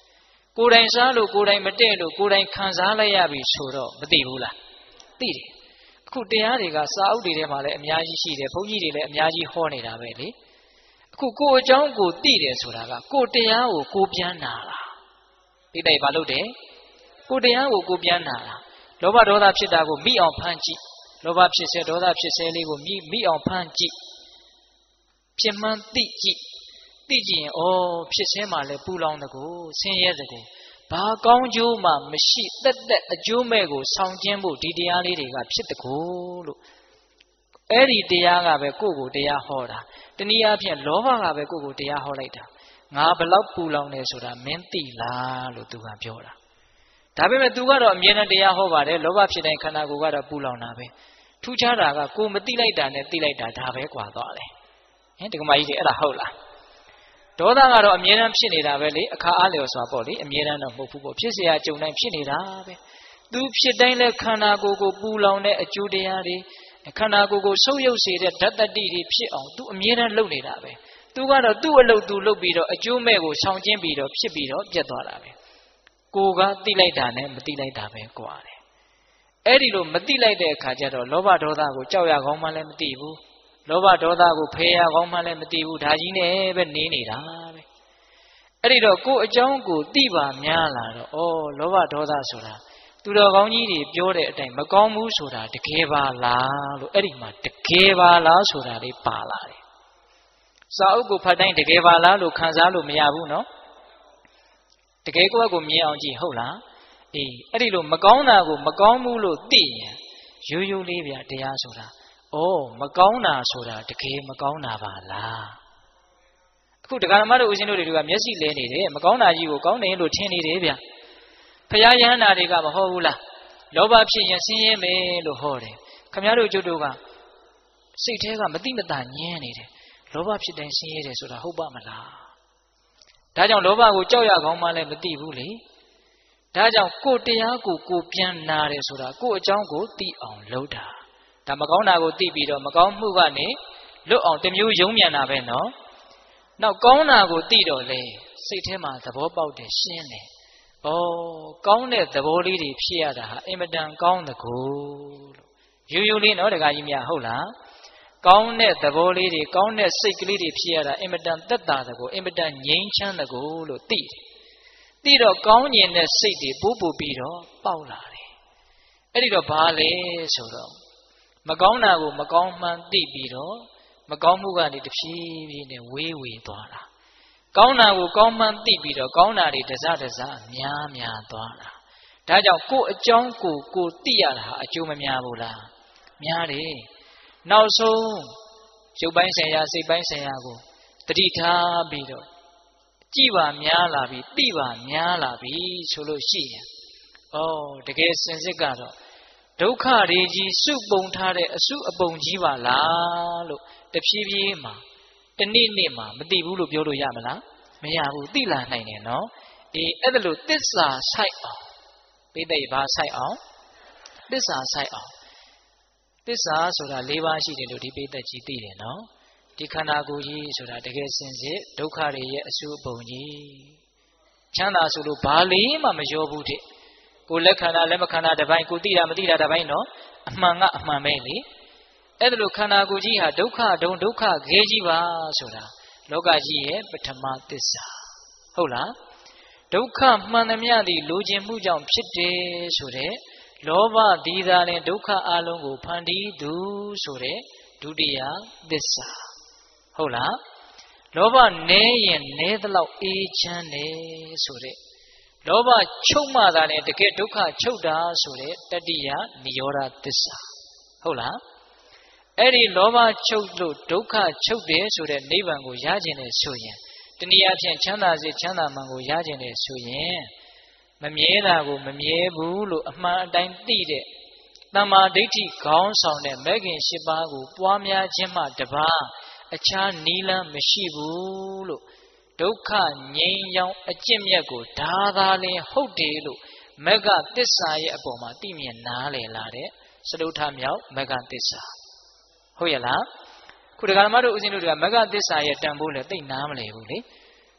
ကိုယ်တိုင်စားလို့ကိုယ်တိုင်မတည့်လို့ကိုယ်တိုင်ခံစားလိုက်ရပြီဆိုတော့မသိဘူးလားသိတယ်အခုတရားတွေကစာအုပ်တွေထဲမှာလည်းအများကြီးရှိတယ်ဘုန်းကြီးတွေလည်းအများကြီးဟောနေတာပဲလေအခုကိုယ်အကြောင်းကိုသိတယ်ဆိုတာကကိုယ်တရားကိုကိုယ်ပြန်နာတာဒီတိုင်ဘာလို့တယ်ကိုယ်တရားကိုကိုယ်ပြန်နာတာလောဘဒေါသဖြစ်တာကိုမိအောင်ဖမ်းကြည့်လောဘဖြစ်စေဒေါသဖြစ်စေလေးကိုမိမိအောင်ဖမ်းကြည့်ဖြစ်မှန်းသိကြည့်သိကြည့်ရင်ဩဖြစ်စဲမှာလဲပူလောင်တကူဆင်းရဲတကူဘာကောင်းကျိုးမှမရှိတက်တက်အကျိုးမဲ့ကိုဆောင်ကျင်းဖို့ဒီတရားလေးတွေကဖြစ်တကူလို့အဲ့ဒီတရားကပဲကိုယ့်ကိုတရားဟောတာတနည်းအားဖြင့်လောဘကပဲကိုယ့်ကိုတရားဟောလိုက်တာငါဘလောက်ပူလောင်နေဆိုတာမင်းသိလားလို့သူကပြောတာဒါပေမဲ့သူကတော့အမြဲတမ်းတရားဟောပါတယ်လောဘဖြစ်တိုင်းခန္ဓာကိုယ်ကတော့ပူလောင်တာပဲထူးခြားတာကကိုယ်မသိလိုက်တာနဲ့သိလိုက်တာဒါပဲကွာသွားတယ်ဟင်ဒီကမကြီးတွေအဲ့ဒါဟုတ်လားဒေါသကတော့အမြဲတမ်းဖြစ်နေတာပဲလေအခါအားလျော်စွာပေါ့လေအမြဲတမ်းတော့မဟုတ်ဘူးပေါ့ဖြစ်เสียကြုံတိုင်းဖြစ်နေတာပဲသူဖြစ်တိုင်းလဲခန္ဓာကိုယ်ကိုပူလောင်တဲ့အကျိုးတရားတွေခန္ဓာကိုယ်ကိုဆုပ်ယုပ်စေတဲ့ဓာတ်တတိတွေဖြစ်အောင်သူအမြဲတမ်းလုပ်နေတာပဲသူကတော့သူ့အလုပ်သူလုပ်ပြီးတော့အကျိုးမဲ့ကိုဆောင်ကျင်းပြီးတော့ဖြစ်ပြီးတော့ပြတ်သွားတာပဲကိုကသိလိုက်တာနဲ့မသိလိုက်တာပဲကွာတယ်အဲ့ဒီလိုမသိလိုက်တဲ့အခါကျတော့လောဘဒေါသကိုကြောက်ရကောင်းမှလည်းမသိဘူးလောဘဒေါသကိုဖယ်ရကောင်းမှလည်းမသိဘူးဒါကြီးနဲ့ပဲနေနေတာပဲအဲ့ဒီတော့ကိုယ်အကြောင်းကိုသိပါများလာတော့ဩလောဘဒေါသဆိုတာသူတော်ကောင်းကြီးတွေပြောတဲ့အတိုင်းမကောင်းဘူးဆိုတာတကယ်ပါလားလို့အဲ့ဒီမှာတကယ်ပါလားဆိုတာလေးပါလာတယ်စာအုပ်ကိုဖတ်တိုင်းတကယ်ပါလားလို့ခံစားလို့မရဘူးနော်တကယ်ကိုယ့်ကိုမြင်အောင်ကြည့်ဟုတ်လားအေးအဲ့ဒီလိုမကောင်းတာကိုမကောင်းဘူးလို့သိရင်ရိုးရိုးလေးဗျတရားဆိုတာဩမကောင်းတာဆိုတာတကယ်မကောင်းတာပါလားအခုတရားဓမ္မတို့ဦးဇင်းတို့တွေကမျက်စိလဲနေတယ်မကောင်းတာကြီးကိုကောင်းတယ်လို့ထင်နေတယ်ဗျဖရာယဟန္တာတွေကမဟုတ်ဘူးလားလောဘဖြစ်ရင်ဆင်းရဲမယ်လို့ဟောတယ်ခင်ဗျားတို့ကျုပ်တို့ကစိတ်ထဲကမတိမတာညင်းနေတယ်လောဘဖြစ်တိုင်းဆင်းရဲတယ်ဆိုတာဟုတ်ပါမလားဒါကြောင့်လောဘကိုကြောက်ရကောင်းမှလည်းမသိဘူးလေဒါကြောင့်ကိုယ်တရားကိုကိုပြန်နာတယ်ဆိုတာကိုယ်အကြောင်းကိုသိအောင်လုပ်တာဒါမကောင်းတာကိုသိပြီးတော့မကောင်းမှုကနေလွတ်အောင်တမျိုးယုံမြန်တာပဲနော်နောက်ကောင်းတာကိုသိတော့လေစိတ်ထဲမှာသဘောပေါက်တယ်ရှင်းတယ်ဩကောင်းတဲ့သဘောလေးတွေဖြစ်ရတာဟာအင်မတန်ကောင်းတကူလို့ရိုးရိုးလေးနော်တခါကြီးများဟုတ်လားကောင်းတဲ့သဘောလေးတွေကောင်းတဲ့စိတ်ကလေးတွေဖြစ်ရတာအင်မတန်သက်သာတကူအင်မတန်ငြိမ်းချမ်းတကူလို့သိတယ်သိတော့ကောင်းကျင်တဲ့စိတ်တွေပိုးပို့ပြီးတော့ပေါက်လာတယ်အဲ့ဒီတော့ဘာလဲဆိုတော့မကောင်းတာကိုမကောင်းမှန်းသိပြီးတော့မကောင်းမှုကနေတဖြည်းဖြည်းနဲ့ဝေးဝေးသွားတာကောင်းတာကိုကောင်းမှန်းသိပြီးတော့ကောင်းတာတွေတစတစများများသွားတာဒါကြောင့်ကိုယ်အကြောင်းကိုကိုသိရတာဟာအကျိုးမများဘူးလားများတယ်နောက်ဆုံးရုပ်ပိုင်းဆိုင်ရာစိတ်ပိုင်းဆိုင်ရာကိုတတိထားပြီးတော့ကြည်ပါများလာပြီသိပါများလာပြီဆိုလို့ရှိရင်ဩတကယ်စင်စစ်ကတော့ဒုက္ခတွေကြီးစုပုံထားတဲ့အစုအပုံကြီးပါလားလို့တဖြည်းဖြည်းမှာတနေ့နေ့မှာမသိဘူးလို့ပြောလို့ရမလားမရဘူးသိလာနိုင်တယ်နော်အေးအဲ့ဒါလို့သစ္စာဆိုင်အောင်ပိဋကဘာဆိုင်အောင်သစ္စာဆိုင်အောင်သစ္စာဆိုတာ၄ပါးရှိတယ်လို့ဒီပိဋကကြီးသိတယ်နော်ဒီခန္ဓာကိုယ်ကြီးဆိုတာတကယ်စင်စစ်ဒုက္ခတွေရဲ့အစုအပုံကြီးချမ်းသာဆိုလို့ဘာလေးမှမရောဘူးတဲ့ကိုယ်လက်ခန္ဓာလက်မခန္ဓာတစ်ပိုင်းကိုသိတာမသိတာတစ်ပိုင်းနော်အမှန်ကအမှန်ပဲလေအဲ့ဒါလို့ခန္ဓာကိုယ်ကြီးဟာဒုက္ခဒုံဒုက္ခခဲကြီးပါဆိုတာလောကကြီးရဲ့ပထမသစ္စာဟုတ်လားဒုက္ခမှန်သမျှသည်လိုချင်မှုကြောင့်ဖြစ်တယ်ဆိုတဲ့လောဘဒီသာနဲ့ဒုက္ခအလုံးကိုဖန်တီးသူဆိုတဲ့ဒုတိယသစ္စာဟုတ်လားလောဘနည်းရင်နည်းသလောက်အေးချမ်းတယ်ဆိုတဲ့လောဘချုပ်မှသာနဲ့တကယ်ဒုက္ခချုပ်တာဆိုတဲ့တတိယနိရောဓသစ္စာဟုတ်လားအဲ့ဒီလောဘချုပ်လို့ဒုက္ခချုပ်တယ်ဆိုတဲ့နိဗ္ဗာန်ကိုရခြင်းနဲ့ဆိုရင်တနည်းအားဖြင့်ချမ်းသာစေချမ်းသာမှန်ကိုရခြင်းနဲ့ဆိုရင်မမြဲတာကိုမမြဲဘူးလို့အမှန်အတိုင်းသိတဲ့တမ္မာဒိဋ္ဌိခေါင်းဆောင်တဲ့မဂ်ခင်၈ပါးကိုပွားများခြင်းမှတပါးအခြားနီးလန်းမရှိဘူးလို့ဒုက္ခငြိမ်းချမ်းအကျင့်မြတ်ကိုဒါသာလင်ဟုတ်တယ်လို့မဂ္ဂသစ္စာရဲ့အပေါ်မှာသိမြင်နားလည်လာတဲ့စတုထမြောက်မဂ္ဂသစ္စာဟုတ်ရဲ့လားခုဒကာမတို့ဦးဇင်းတို့ကမဂ္ဂသစ္စာရဲ့တန်ဖိုးလည်းသိနားမလည်ဘူးလေဟုတ်လား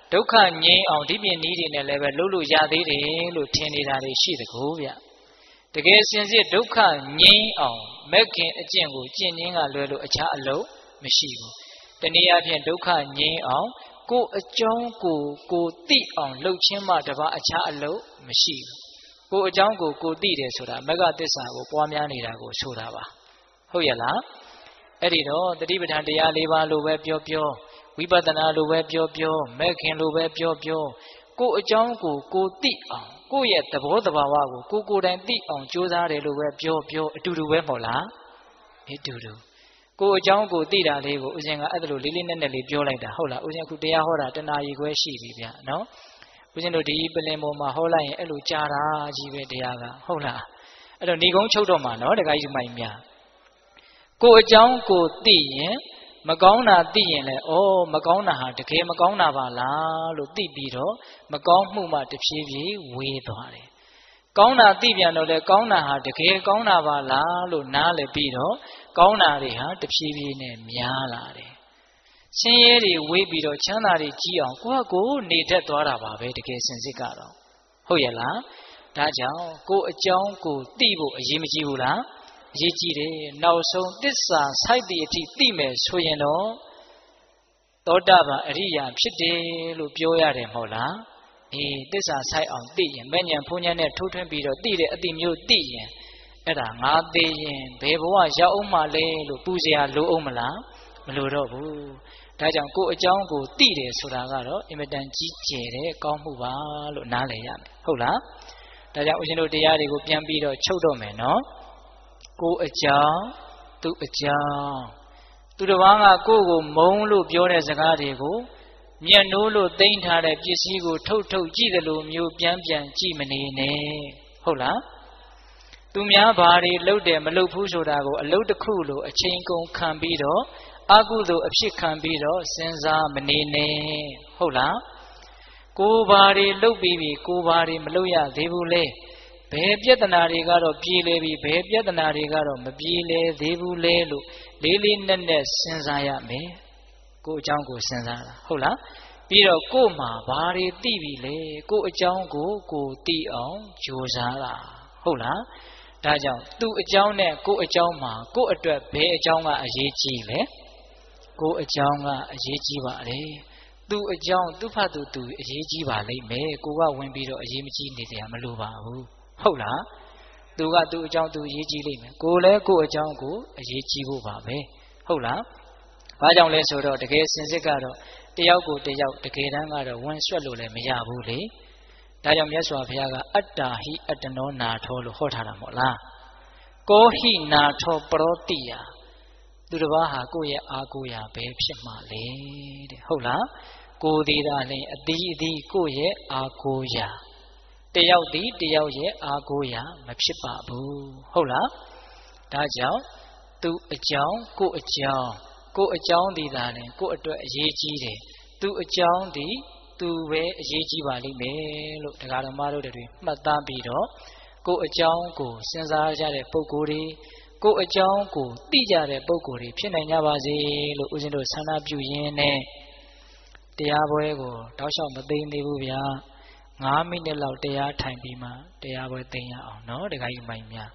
ဒုက္ခငြိမ်းအောင်ဒီပြင်နည်းတွေနဲ့လည်းပဲလှုပ်လို့ရသေးတယ်လို့ထင်နေတာတွေရှိတကူဗျတကယ်စင်စစ်ဒုက္ခငြိမ်းအောင်မက်ခင်အကျင့်ကိုကျင့်ခြင်းကလွယ်လို့အခြားအလုပ်မရှိဘူးတနည်းအားဖြင့်ဒုက္ခငြိမ်းအောင်ကိုယ်အကြောင်းကိုကိုသိအောင်လှုပ်ခြင်းမှတပါအခြားအလုပ်မရှိဘူးကိုယ်အကြောင်းကိုကိုသိတယ်ဆိုတာမဂ္ဂသစ္စာကိုပွားများနေတာကိုဆိုတာပါဟုတ်ရဲ့လားအဲ့ဒီတော့တတိပဋ္ဌာန်တရား၄ပါးလိုပဲပြောပြောဝိပဿနာလိုပဲပြောပြောမက်ခင်လိုပဲပြောပြောကိုယ်အကြောင်းကိုကိုသိအောင်ကိုယ့်ရဲ့သဘောတဘာဝကိုကိုကိုယ်တိုင်သိအောင်ကြိုးစားတယ်လို့ပဲပြောပြောအတူတူပဲမဟုတ်လားအတူတူကိုယ်အကြောင်းကိုသိတာလေးကိုဦးဇင်ကအဲ့ဒါလိုလေးလေးနက်နက်လေးပြောလိုက်တာဟုတ်လားဦးဇင်အခုတရားဟောတာတနာရီခွဲရှိပြီဗျနော်ဦးဇင်တို့ဒီပလင်ပေါ်မှာဟောလိုက်ရင်အဲ့လိုကြားတာကြီးပဲတရားကဟုတ်လားအဲ့တော့ဏီကုန်းချုပ်တော့မှာနော်တခါကြီးမိုင်များကိုယ်အကြောင်းကိုသိရင်မကောင်းတာသိရင်လည်းဩမကောင်းတာဟာတကယ်မကောင်းတာပါလားလို့သိပြီးတော့မကောင်းမှုမှတဖြည်းဖြည်းဝေးသွားတယ်။ကောင်းတာသိပြန်တော့လေကောင်းတာဟာတကယ်ကောင်းတာပါလားလို့နားလည်ပြီးတော့ကောင်းတာတွေဟာတဖြည်းဖြည်းနဲ့များလာတယ်။ဆင်းရဲတွေဝေးပြီးတော့ချမ်းသာတွေကြီးအောင်ကိုယ့်ကိုယ်နေတတ်သွားတာပါပဲတကယ်စင်စစ်ကတော့ဟုတ်ရဲ့လား။ဒါကြောင့်ကိုယ်အကြောင်းကိုသိဖို့အရေးမကြီးဘူးလား။အရေးကြီးတယ်နောက်ဆုံးသစ္စာစိုက်သည့်အထိသိမယ်ဆိုရင်တော့သောတာပန်အရိယာဖြစ်တယ်လို့ပြောရတယ်မဟုတ်လားအေးသစ္စာစိုက်အောင်သိရင်မဲ့ညာဖုန်ညာနဲ့ထိုးထွင်းပြီးတော့သိတဲ့အတိမျိုးသိရင်အဲ့ဒါငါသိရင်ဘယ်ဘဝရောက်အောင်မှလဲလို့ပူဇော်လိုအောင်မလားမလိုတော့ဘူးဒါကြောင့်ကိုယ်အကြောင်းကိုသိတယ်ဆိုတာကတော့အင်မတန်ကြီးကျယ်တဲ့ကောင်းမှုပါလို့နားလည်ရမယ်ဟုတ်လားဒါကြောင့်ဦးဇင်းတို့တရားတွေကိုပြန်ပြီးတော့ချုပ်တော့မယ်နော်ကိုယ်အကြောင်းသူအကြောင်းသူတစ်ပါးကကိုယ့်ကိုမုန်းလို့ပြောတဲ့စကားတွေကိုမျက်နှိုးလို့သိမ်းထားတဲ့ပစ္စည်းကိုထုတ်ထုတ်ကြည့်တယ်လို့မျိုးပြန်ပြန်ကြည့်မနေနဲ့ဟုတ်လားသူများဘာတွေလုပ်တယ်မလုပ်ဘူးဆိုတာကိုအလုပ်တစ်ခုလို့အချိန်ကုန်ခံပြီးတော့အကုသိုလ်အဖြစ်ခံပြီးတော့စဉ်းစားမနေနဲ့ဟုတ်လားကိုယ်ဘာတွေလုပ်ပြီးပြီကိုယ်ဘာတွေမလုပ်ရသေးဘူးလေဘယ်ပြဿနာတွေကတော့ပြေလေပြီဘယ်ပြဿနာတွေကတော့မပြေလေသေးဘူးလေလို့လေးလေးနက်နက်စဉ်းစားရမယ်ကိုယ်အကြောင်းကိုစဉ်းစားတာဟုတ်လားပြီးတော့ကိုယ်မှာဘာတွေသိပြီလေကိုယ်အကြောင်းကိုကိုယ်သိအောင်ကြိုးစားတာဟုတ်လားဒါကြောင့်သူ့အကြောင်းနဲ့ကိုယ်အကြောင်းမှာကိုယ်အတွက်ဘယ်အကြောင်းကအရေးကြီးလဲကိုယ်အကြောင်းကအရေးကြီးပါလေသူ့အကြောင်းသူ့ဖတ်သူသူအရေးကြီးပါလိမ့်မယ်ကိုကဝင်ပြီးတော့အရေးမကြီးနေတယ်မလို့ပါဘူးဟုတ်လားသူကသူ့အကြောင်းသူအရေးကြီးလိမ့်မယ်ကိုလည်းကိုယ့်အကြောင်းကိုအရေးကြီးဖို့ပါပဲဟုတ်လားဘာကြောင့်လဲဆိုတော့တကယ်စင်စစ်ကတော့တယောက်ကိုတယောက်တကယ်တမ်းကတော့ဝင်ဆွက်လို့လည်းမရဘူးလေဒါကြောင့်မြတ်စွာဘုရားကအတ္တာဟိအတ္တနောနာထောလို့ဟောထားတာမဟုတ်လားကောဟိနာထောပရောတိယသူတစ်ပါးဟာကိုယ့်ရဲ့အာကိုရာပဲဖြစ်မှလေတဲ့ဟုတ်လားကိုယ်သေးတာလည်းအသီးအသီးကိုယ့်ရဲ့အာကိုရာတယောက်ဒီတယောက်ရဲ့အာကိုရာမဖြစ်ပါဘူးဟုတ်လားဒါကြောင့်သူအကြောင်းကိုအကြောင်းကိုအကြောင်းဒီသာလည်းကိုအတွက်အရေးကြီးတယ်သူအကြောင်းဒီသူပဲအရေးကြီးပါလိမ့်မယ်လို့တရားတော်မတို့တွေမှတ်သားပြီးတော့ကိုအကြောင်းကိုစဉ်းစားကြတဲ့ပုဂ္ဂိုလ်တွေကိုအကြောင်းကိုသိကြတဲ့ပုဂ္ဂိုလ်တွေဖြစ်နိုင်ကြပါစေလို့ဦးဇင်းတို့ဆန္ဒပြုရင်းနဲ့တရားပွဲကိုတောက်လျှောက်မသိသေးဘူးဗျာငါးမိနစ်လောက်တရားထိုင်ပြီးမှတရားပွဲသိရအောင်နော်တခါကြီးမိုင်များ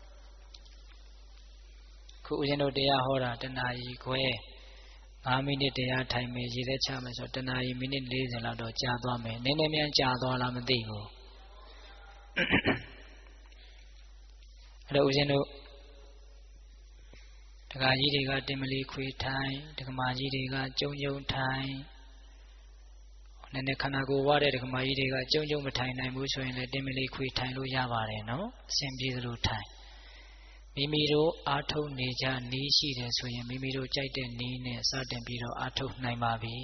ခုဦးဇင်းတို့တရားဟောတာတနာရီခွဲငါးမိနစ်တရားထိုင်မယ်ရည်သက်ချမယ်ဆိုတနာရီမိနစ်လေးဆယ်လောက်တော့ကြာသွားမယ်နည်းနည်းမြန်ကြာသွားလားမသိဘူးအဲ့တော့ဦးဇင်းတို့တခါကြီးတွေကတင်မလီခွေထိုင်တက္ကမကြီးတွေကကျုံကျုံထိုင်နည်းနည်းခန္ဓာကိုယ်ဝါတဲ့ဒကမာကြီးတွေကကြုံကြုံမထိုင်နိုင်ဘူးဆိုရင်လည်းတင်မလေးခွေထိုင်လို့ရပါတယ်နော်အစဉ်ပြေသလိုထိုင်မိမိတို့အာထုတ်နေကြနီးရှိတယ်ဆိုရင်မိမိတို့ကြိုက်တဲ့နီးနဲ့စတင်ပြီးတော့အာထုတ်နိုင်ပါပြီ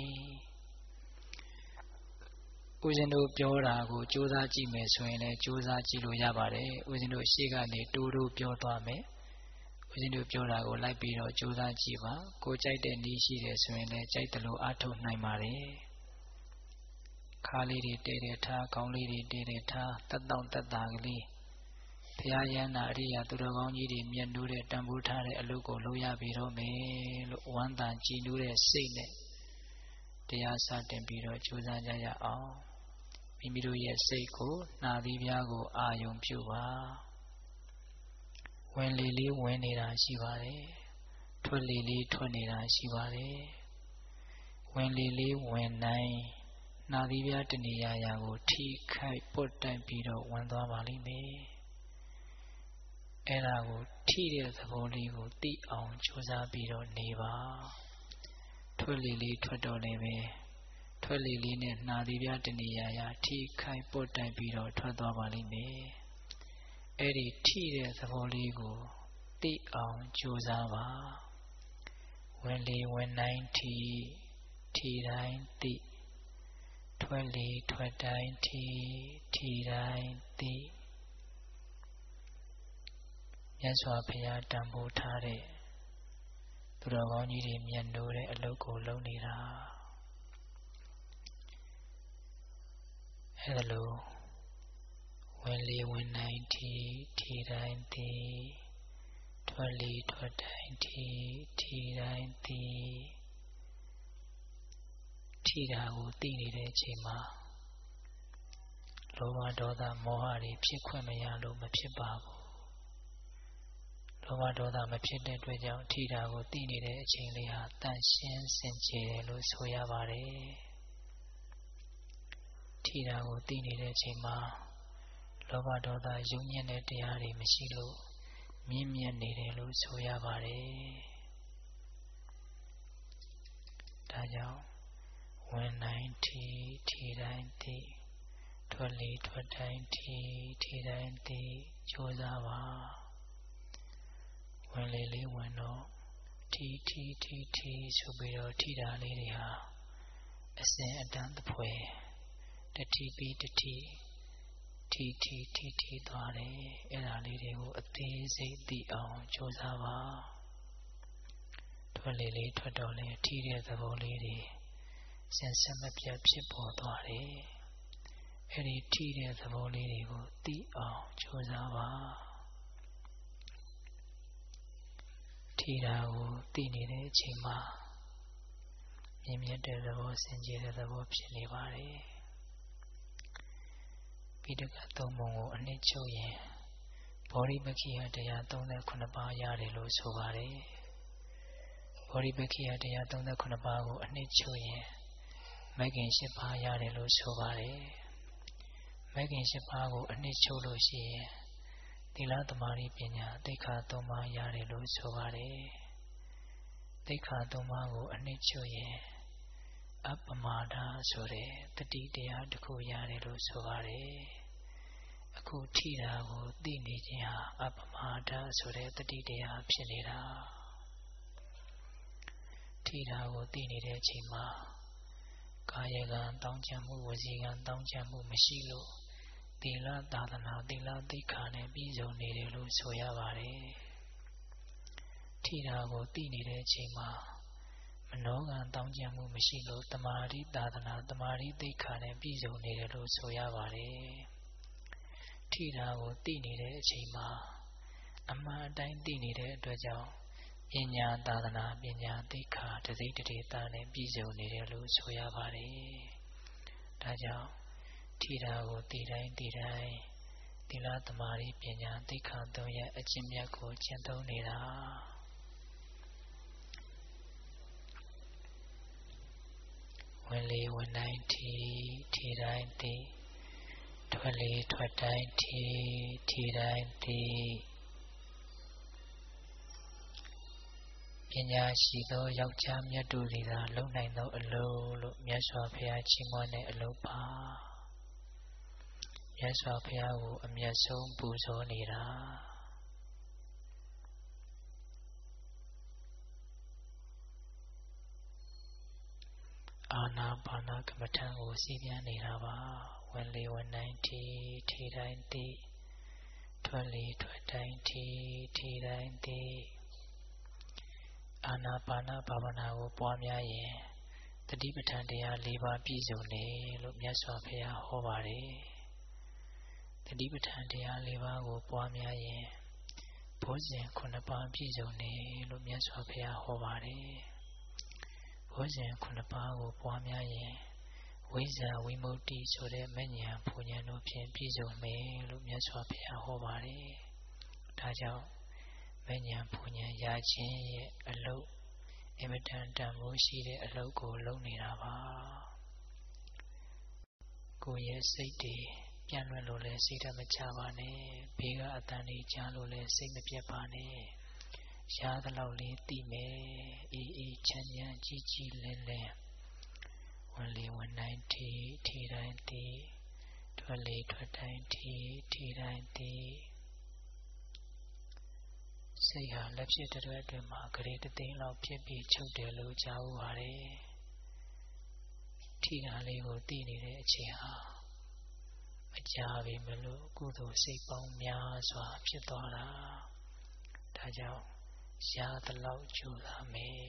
ဦးဇင်းတို့ပြောတာကိုကြိုးစားကြည့်မယ်ဆိုရင်လည်းကြိုးစားကြည့်လို့ရပါတယ်ဦးဇင်းတို့ရှေ့ကနေတူတူပြောသွားမယ်ဦးဇင်းတို့ပြောတာကိုလိုက်ပြီးတော့ကြိုးစားကြည့်ပါကိုကြိုက်တဲ့နီးရှိတယ်ဆိုရင်လည်းကြိုက်တယ်လို့အာထုတ်နိုင်ပါတယ်ခါလေးတွေတဲတဲထားကောင်းလေးတွေတဲတဲထားတက်တောင့်တက်တာကလေးဘုရားယန္တာအရိယာသူတော်ကောင်းကြီးတွေမျက်နှိုးတဲ့တန်ဖိုးထားတဲ့အလုပ်ကိုလုပ်ရပြီးတော့မယ်လို့ဝမ်းသာကြည်နူးတဲ့စိတ်နဲ့တတရားစတင်ပြီးတော့ကြိုးစားကြရအောင်မိမိတို့ရဲ့စိတ်ကိုနှာသီးပြားကိုအာယုံပြုပါဝင်လေလေးဝင်နေတာရှိပါတယ်ထွက်လေလေးထွက်နေတာရှိပါတယ်ဝင်လေလေးဝင်နိုင်နှာသီးပြားတနေရာရာကိုထိခိုက်ပုတ်တိုက်ပြီးတော့ဝင်သွားပါလိမ့်မယ်အဲ့ဒါကိုထိတဲ့သဘောလေးကိုသိအောင်ကြိုးစားပြီးတော့နေပါထွက်လေလေးထွက်တော့လည်းပဲထွက်လေလေးနဲ့နှာသီးပြားတနေရာရာထိခိုက်ပုတ်တိုက်ပြီးတော့ထွက်သွားပါလိမ့်မယ်အဲ့ဒီထိတဲ့သဘောလေးကိုသိအောင်ကြိုးစားပါဝင်လေဝင်နိုင်ထိထိတိုင်းသိထွက်လေထွက်တိုင်းထိထိတိုင်းသိမြတ်စွာဘုရားတန်ဖိုးထားတဲ့သူတော်ကောင်းကြီးတွေမြတ်နိုးတဲ့အလုပ်ကိုလုပ်နေတာအဲဒါလိုဝင်လေဝင်နိုင်ထိထိတိုင်းသိထွက်လေထွက်တိုင်းထိထိတိုင်းသိထိတာကိုသိနေတဲ့အချိန်မှာလောဘဒေါသမောဟတွေဖြစ်ခွင့်မရလို့မဖြစ်ပါဘူးလောဘဒေါသမဖြစ်တဲ့အတွက်ကြောင့်ထိတာကိုသိနေတဲ့အချိန်လေးဟာတန်ရှင်းစင်ကြယ်တယ်လို့ဆိုရပါတယ်ထိတာကိုသိနေတဲ့အချိန်မှာလောဘဒေါသယုံညံ့တဲ့တရားတွေမရှိလို့မြင့်မြတ်နေတယ်လို့ဆိုရပါတယ်ဒါကြောင့်ဝင်နိုင်ထိထိတိုင်းသိထွက်လေထွက်တိုင်းထိထိတိုင်းသိကြိုးစားပါဝင်လေလေးဝင်တော့ထိထိထိထိဆိုပြီးတော့ထိတာလေးတွေဟာအစဉ်အတန်းတစ်ဖွဲတတိပြီးတတိထိထိထိထိသွားတယ်အဲ့ဒါလေးတွေကိုအသေးစိတ်သိအောင်ကြိုးစားပါထွက်လေလေးထွက်တော့လေထိတဲ့သဘောလေးတွေစင်စက်မပြတ်ဖြစ်ပေါ်သွားတယ်အဲ့ဒီထိတဲ့သဘောလေးတွေကိုသိအောင်ကြိုးစားပါထိတာကိုသိနေတဲ့အချိန်မှာမြင်မြတ်တဲ့သဘောစင်ကြယ်တဲ့သဘောဖြစ်နေပါတယ်ပိဋကသုံးပုံကိုအနှစ်ချုပ်ရင်ဘောဓိပက္ခိယတရားသုံးဆယ်ခုနှစ်ပါးရတယ်လို့ဆိုပါတယ်ဘောဓိပက္ခိယတရားသုံးဆယ်ခုနှစ်ပါးကိုအနှစ်ချုပ်ရင်မဂ်ကင်၈ပါးရတယ်လို့ဆိုပါတယ်မဂ်ကင်၈ပါးကိုအနှစ်ချုပ်လို့ရှိရင်သီလသမာဓိပညာသိက္ခာသုံးပါးရတယ်လို့ဆိုပါတယ်သိက္ခာသုံးပါးကိုအနှစ်ချုပ်ရင်အပမာဒဆိုတဲ့တတိတရားတစ်ခုရတယ်လို့ဆိုပါတယ်အခုထိတာကိုသိနေခြင်းဟာအပမာဒဆိုတဲ့တတိတရားဖြစ်နေတာထိတာကိုသိနေတဲ့အချိန်မှာကာယကံတောင်းချမှုဝစီကံတောင်းချမှုမရှိလို့သီလသာသနာသီလသိက္ခာနဲ့ပြည့်စုံနေတယ်လို့ဆိုရပါတယ်ထိတာကိုသိနေတဲ့အချိန်မှာမနောကံတောင်းချမှုမရှိလို့တမာတိသာသနာတမာတိသိက္ခာနဲ့ပြည့်စုံနေတယ်လို့ဆိုရပါတယ်ထိတာကိုသိနေတဲ့အချိန်မှာအမှန်အတိုင်းသိနေတဲ့အတွက်ကြောင့်ပညာသာသနာပညာသိက္ခာတစိတ်တဒေသနဲ့ပြည့်စုံနေတယ်လို့ဆိုရပါတယ်ဒါကြောင့်ထိတာကိုသိတိုင်းသိတိုင်းသီလသမာဓိပညာသိက္ခာသုံးရပ်အကျင့်မြတ်ကိုကျင့်သုံးနေတာဝင်လေဝင်တိုင်းထိထိတိုင်းသိထွက်လေထွက်တိုင်းထိထိတိုင်းသိပညာရှိသောယောက်ျားမြတ်တို့သည်သာလုံနိုင်သောအလုပ်လို့မြတ်စွာဘုရားချီးမွမ်းတဲ့အလုပ်ပါမြတ်စွာဘုရားကိုအမြတ်ဆုံးပူဇော်နေတာအာနာပါနကမ္မထံကိုစီးပြန်နေတာပါဝင်လေဝင်တိုင်းထိထိတိုင်းသိထွက်လေထွက်တိုင်းထိထိတိုင်းသိအာနာပါနဘာဝနာကိုပွားများရင်တတိပဋ္ဌာန်တရား၄ပါးပြည့်စုံတယ်လို့မြတ်စွာဘုရားဟောပါတယ်တတိပဋ္ဌာန်တရား၄ပါးကိုပွားများရင်ဘုဇင်ခုနှစ်ပါးပြည့်စုံတယ်လို့မြတ်စွာဘုရားဟောပါတယ်ဘောဇဉ်ခုနှစ်ပါးကိုပွားများရင်ဝိဇ္ဇာဝိမု ക്തി ဆိုတဲ့မဉ္ဇဉ်ဘုံဉာဏ်တို့ဖြင့်ပြည့်စုံမယ်လို့မြတ်စွာဘုရားဟောပါတယ်။ဒါကြောင့်မဉ္ဇဉ်ဘုံဉာဏ်ရခြင်းရဲ့အလုပ်အင်မတန်တန်ဖိုးရှိတဲ့အလုပ်ကိုလုပ်နေတာပါ။ကိုယ်ရဲ့စိတ်တွေပြန့်လွင့်လို့လည်းစိတ်ဓာတ်မချပါနဲ့။ဘေးကအတန်တွေကြားလို့လည်းစိတ်မပြတ်ပါနဲ့။ရှားသလောက်လေးသိမယ်အေးအေးချမ်းချမ်းကြီးကြီးလင်းလင်းဝင်လေဝင်တိုင်းထီထီတိုင်းသိထွက်လေထွက်တိုင်းထီထီတိုင်းသိစိတ်ဟာလက်ဖြစ်တဲ့အတွင်းမှာဂရေတသိန်းလောက်ဖြစ်ပြီးချုပ်တယ်လို့ကြားဦးပါတယ်ထီတာလေးကိုသိနေတဲ့အချိန်ဟာမကြာပြီမလို့ကုသိုလ်စိတ်ပေါင်းများစွာဖြစ်သွားတာဒါကြောင့်ရသလောက်ကြိုးစားမယ်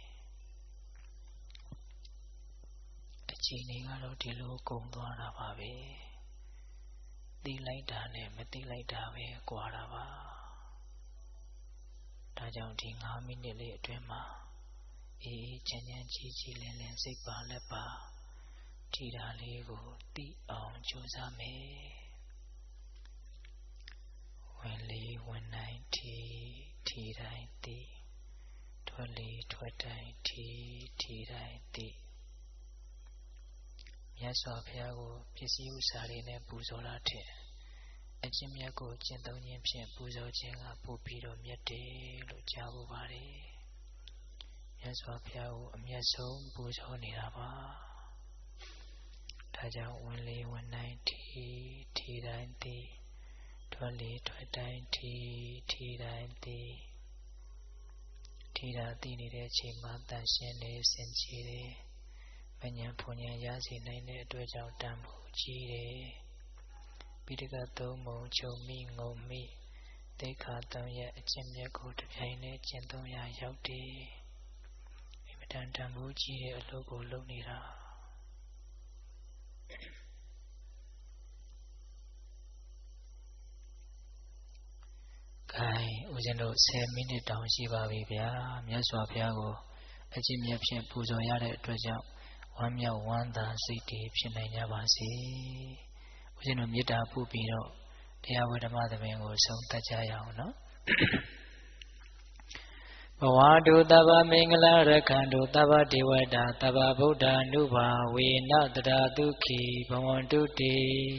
အချိန်တွေကတော့ဒီလိုကုန်သွားတာပါပဲသိလိုက်တာနဲ့မသိလိုက်တာပဲကွာတာပါဒါကြောင့်ဒီ၅မိနစ်လေးအတွင်းမှာအေးအေးချမ်းချမ်းကြီးကြီးလင်းလင်းစိတ်ပါလက်ပါထီတာလေးကိုသိအောင်ကြိုးစားမယ်ဝင်လေဝင်တိုင်းထီထီတိုင်းသိထွက်လေထွက်တိုင်းထီထီတိုင်းသိမြတ်စွာဘုရားကိုပစ္စည်းဥစ္စာတွေနဲ့ပူဇော်တာထက်အကျင့်မြတ်ကိုကျင့်သုံးခြင်းဖြင့်ပူဇော်ခြင်းကပိုပြီးတော့မြတ်တယ်လို့ကြားဖို့ပါတယ်မြတ်စွာဘုရားကိုအမြတ်ဆုံးပူဇော်နေတာပါဒါကြောင့်ဝင်လေဝင်တိုင်းထီထီတိုင်းသိထွက်လေထွက်တိုင်းထီထီတိုင်းသိထီတာသိနေတဲ့အချိန်မှာတန်ရှင်းနေစင်ကြယ်တယ်မဉ္ဇဉ်ဘုံဉာဏ်ရစေနိုင်တဲ့အတွက်ကြောင့်တန်ဖိုးကြီးတယ်ပိဋကသုံးပုံချုပ်မိငုံမိသိက္ခာသုံးရဲ့အကျင့်မြတ်ကိုတစ်ပြိုင်တည်းကျင့်သုံးရရောက်တယ်အင်မတန်တန်ဖိုးကြီးတဲ့အလုပ်ကိုလုပ်နေတာခိုင်ဦးဇင်းတို့ဆယ်မိနစ်တောင်ရှိပါပြီဗျာမြတ်စွာဘုရားကိုအကျင့်မြတ်ဖြင့်ပူဇော်ရတဲ့အတွက်ကြောင့်ဝမ်းမြောက်ဝမ်းသာစိတ်တည်ဖြစ်နိုင်ကြပါစေဦးဇင်းတို့မေတ္တာပို့ပြီးတော့တရားဝဓမ္မသဘင်ကိုဆုံးသတ်ကြရအောင်နော်ဘဝတုတဗ္ဗမင်္ဂလာရခန္တုတဗ္ဗဒေဝတာတဗ္ဗဗုဒ္ဓ ानु ဘာဝေနတရာဒုက္ခိဘဝန္တုတိ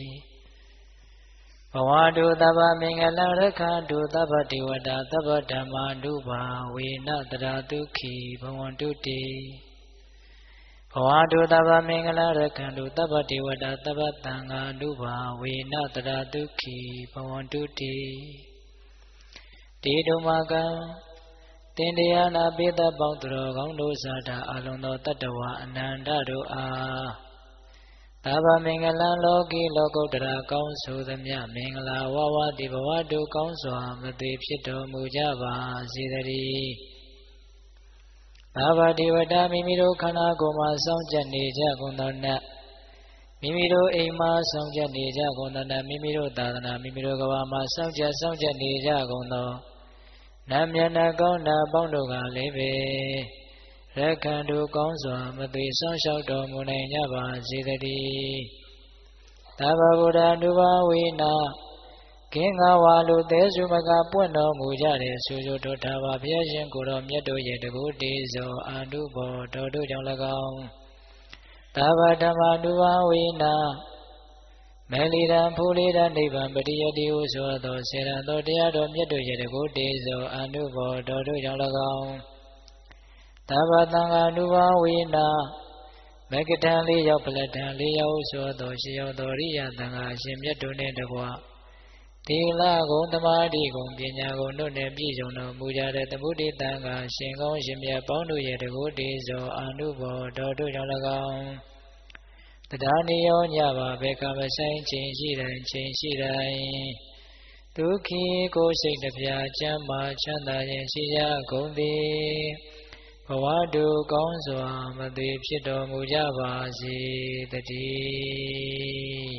ဘဝတုတဗ္ဗမင်္ဂလာရခန္တုတဗ္ဗဒေဝတာတဗ္ဗဓမ္မာ ानु ဘာဝေနတရာဒုက္ခိဘဝန္တုတိဘဝတုတဗ္ဗမင်္ဂလာရခန္တုတဗ္ဗဒေဝတာတဗ္ဗသံဃာ ानु ဘာဝေနတရာဒုက္ခိဘဝန္တုတိတေတုမကံတင်တရားနာပိသပေါင်းသူတော်ကောင်းတို့စားတာအလုံးသောတတ္တဝအနန္တတို့အားသဗ္ဗမင်္ဂလံလောကီလောကုတ္တရာကောင်းဆိုသမျှမင်္ဂလာဝဝတိဘဝတုကောင်းစွာမသွေဖြစ်တော်မူကြပါစေတည်းသဗ္ဗဒေဝတာမိမိတို့ခန္ဓာကိုယ်မှာစောင့်ကြနေကြကုန်သောနတ်မိမိတို့အိမ်မှာစောင့်ကြနေကြကုန်သောနတ်မိမိတို့သာသနာမိမိတို့ကဘာမှာစောင့်ကြစောင့်ကြနေကြကုန်သောနတ်မြတ်နာကောင်းနာပေါင်းတို့ကလည်းပဲရက္ခန္တုကောင်းစွာမသွေဆောင်းလျှောက်တော်မူနိုင်ကြပါစေတည်းသဗ္ဗဗုဒ္ဓ ानु ဘာဝေနကင်းငါဝါလူသေးစုမကပွင့်တော်မူကြတဲ့ဆူဆူတော်ထာဝဘုရားရှင်ကိုယ်တော်မြတ်တို့ရဲ့တကုတေဇောအာနုဘောတော်တို့ကြောင့်၎င်းသဗ္ဗဓမ္မာ ानु ဘာဝေနမေလီရန်ဖူလီရန်နိဗ္ဗာန်ပရိယတိဟုဆိုသောစေရန်သောတရားတော်မြတ်တို့ရဲ့တကုတေဇောအာနုဘောတော်တို့ကြောင့်၎င်းသဗ္ဗသံဃာ ानु ဘာဝေနမေကထံလေးရောက်ပလထံလေးရောက်ဆိုသောရှေးရောက်သောရိယသံဃာရှင်မြတ်တို့နှင့်တကွသီလဂုဏ်သမာဓိဂုဏ်ပညာဂုဏ်တို့နှင့်ပြည့်စုံတော်မူကြတဲ့သမုဒိသံဃာရှင်ကောင်းရှင်မြတ်ပေါင်းတို့ရဲ့တကုတေဇောအာနုဘောတော်တို့ကြောင့်၎င်းတရားနိယောညပါဘေကမဆိုင်ခြင်းရှိတိုင်းခြင်းရှိတိုင်းဒုက္ခိကိုစိတ်တပြာချမ်းမာချမ်းသာခြင်းရှိကြကုန်သည်ဘဝတုကောင်းစွာမသွေဖြစ်တော်မူကြပါစေတည်း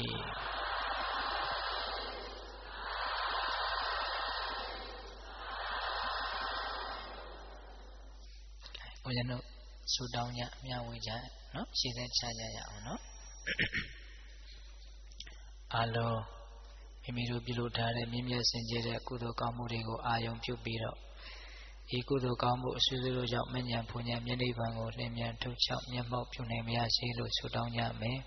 ဘုရားတို့ဆုတောင်းကြမျှဝေကြနော်ရှေ့ဆက်ချကြရအောင်နော်အားလုံးမိမိတို့ပြုလုပ်ထားတဲ့မြင့်မြတ်စင်ကြယ်တဲ့ကုသိုလ်ကောင်းမှုတွေကိုအာယုံပြုပြီးတော့ဤကုသိုလ်ကောင်းမှုအစွဲစွဲတို့ကြောင့်မဉ္ဇဉ်ဘုံဉာဏ်မျက်နှိပ်ပံကိုလင်းမြန်ထုတ်ချောက်မျက်မှောက်ပြုနိုင်မရစေလို့ဆုတောင်းကြမယ်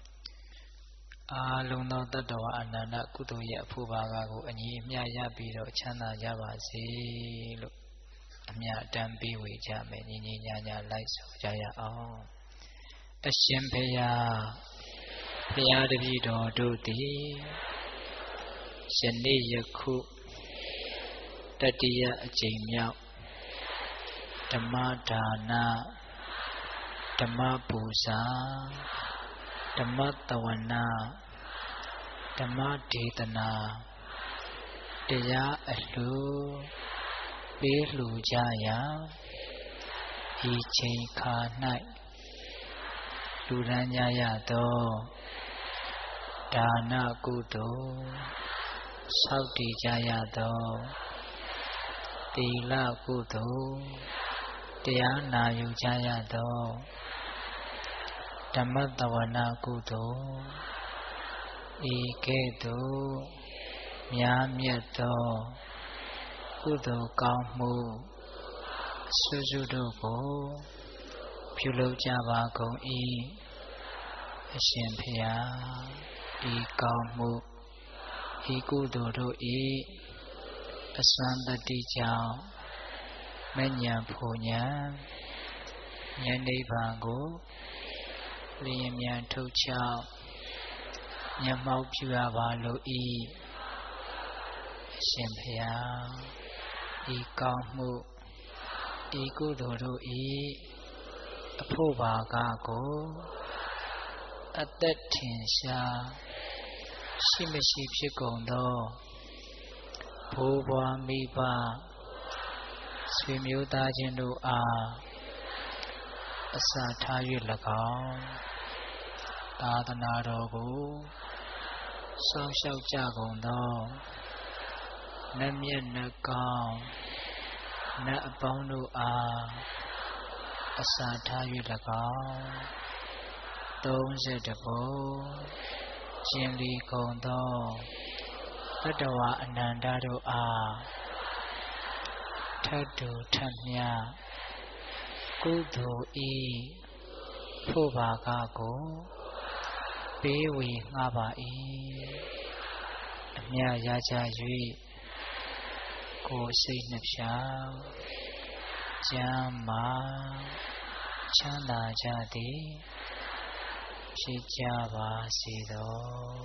အားလုံးသောတတ္တဝါအနန္တကုသိုလ်ရဲ့အဖို့ဘာကကိုအညီအမျှရပြီးတော့ချမ်းသာကြပါစေလို့အမြတ်တမ်းပေးဝေကြမယ်ညီညီညာညာလိုက်ဆိုကြရအောင်အရှင်ဘုရားဘုရားတပည့်တော်တို့သည်ယနေ့ယခုတတိယအကြိမ်မြောက်ဓမ္မဒါနဓမ္မပူဇာဓမ္မတဝနာဓမ္မဒေသနာတရားအလှူပေးလှူကြရာဤချိန်ခါ၌လူရန်ကြရသောဒါနကုသိုလ်ဆောက်တည်ကြရသောသီလကုသိုလ်တရားနာယူကြရသောဓမ္မတဝနာကုသိုလ်ဤကဲ့သို့များမြတ်သောကုသိုလ်ကောင်းမှုစွစွတို့ကိုပြုလုပ်ကြပါကုန်၏အရှင်ဘုရားဤကောင်းမှုဤကုသိုလ်တို့၏အစွမ်းတတိကြောင့်မဉ္ဇဉ်ဘုံဉာဏ်ဉာဏ်နိဗ္ဗာန်ကိုလျင်မြန်ထုတ်ချောက်မျက်မှောက်ပြုရပါလို့ဤအရှင်ဘုရားဤကောင်းမှုဤကုသိုလ်တို့ဤအဖို့ဘာကကိုအသက်ထင်ရှားရှိမရှိဖြစ်ကုန်သောဘိုးဘွားမိဘဆွေမျိုးသားချင်းတို့အားအစာထား၍၎င်းသာသနာတော်ကိုစောင့်ရှောက်ကြကုန်သောနတ်မြတ်နတ်ကောင်းနတ်အပေါင်းတို့အားအစာထား၍၎င်းသုံးဆယ်တဘုံကျင်လီကုန်သောတတ္တဝါအနန္တတို့အားထတ်တူထတ်မြကုသိုလ်ဤဖို့ဘာကကိုပေးဝေငှပါ၏အမြတ်ရကြ၍ကိုယ်စိတ်နှဖျားကျမ်းမာချမ်းသာကြသည်ဖြစ်ကြပါစေသော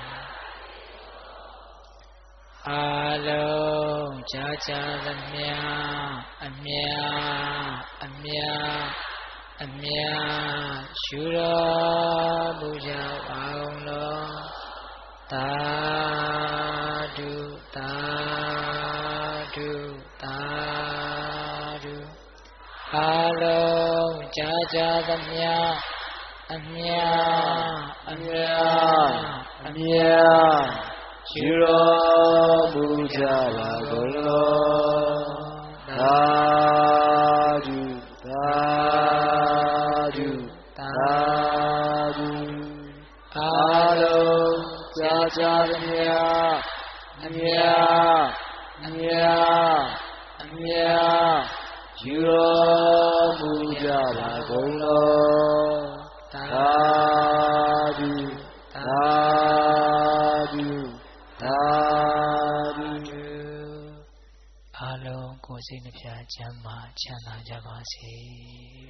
အားလုံးကြာကြာသမျှအမြတ်အမြတ်အမြတ်ရှုတော်မူကြပါကုန်လောသာဓုသာဓုသာဓုအားလုံးကြာကြာသမျှအမြတ်အမြတ်အမြတ်ရှုတော်မူကြပါကုန်လောသာဓုသာဓုသာဓုအားလုံးကြာကြာသမျှအမြတ်အမြတ်အမြတ်ရှုတော်မူကြပါကုန်လောသာဓုသာဓုသာဓုအားလုံးကိုယ်စိတ်နှဖျားချမ်းသာချမ်းသာကြပါစေ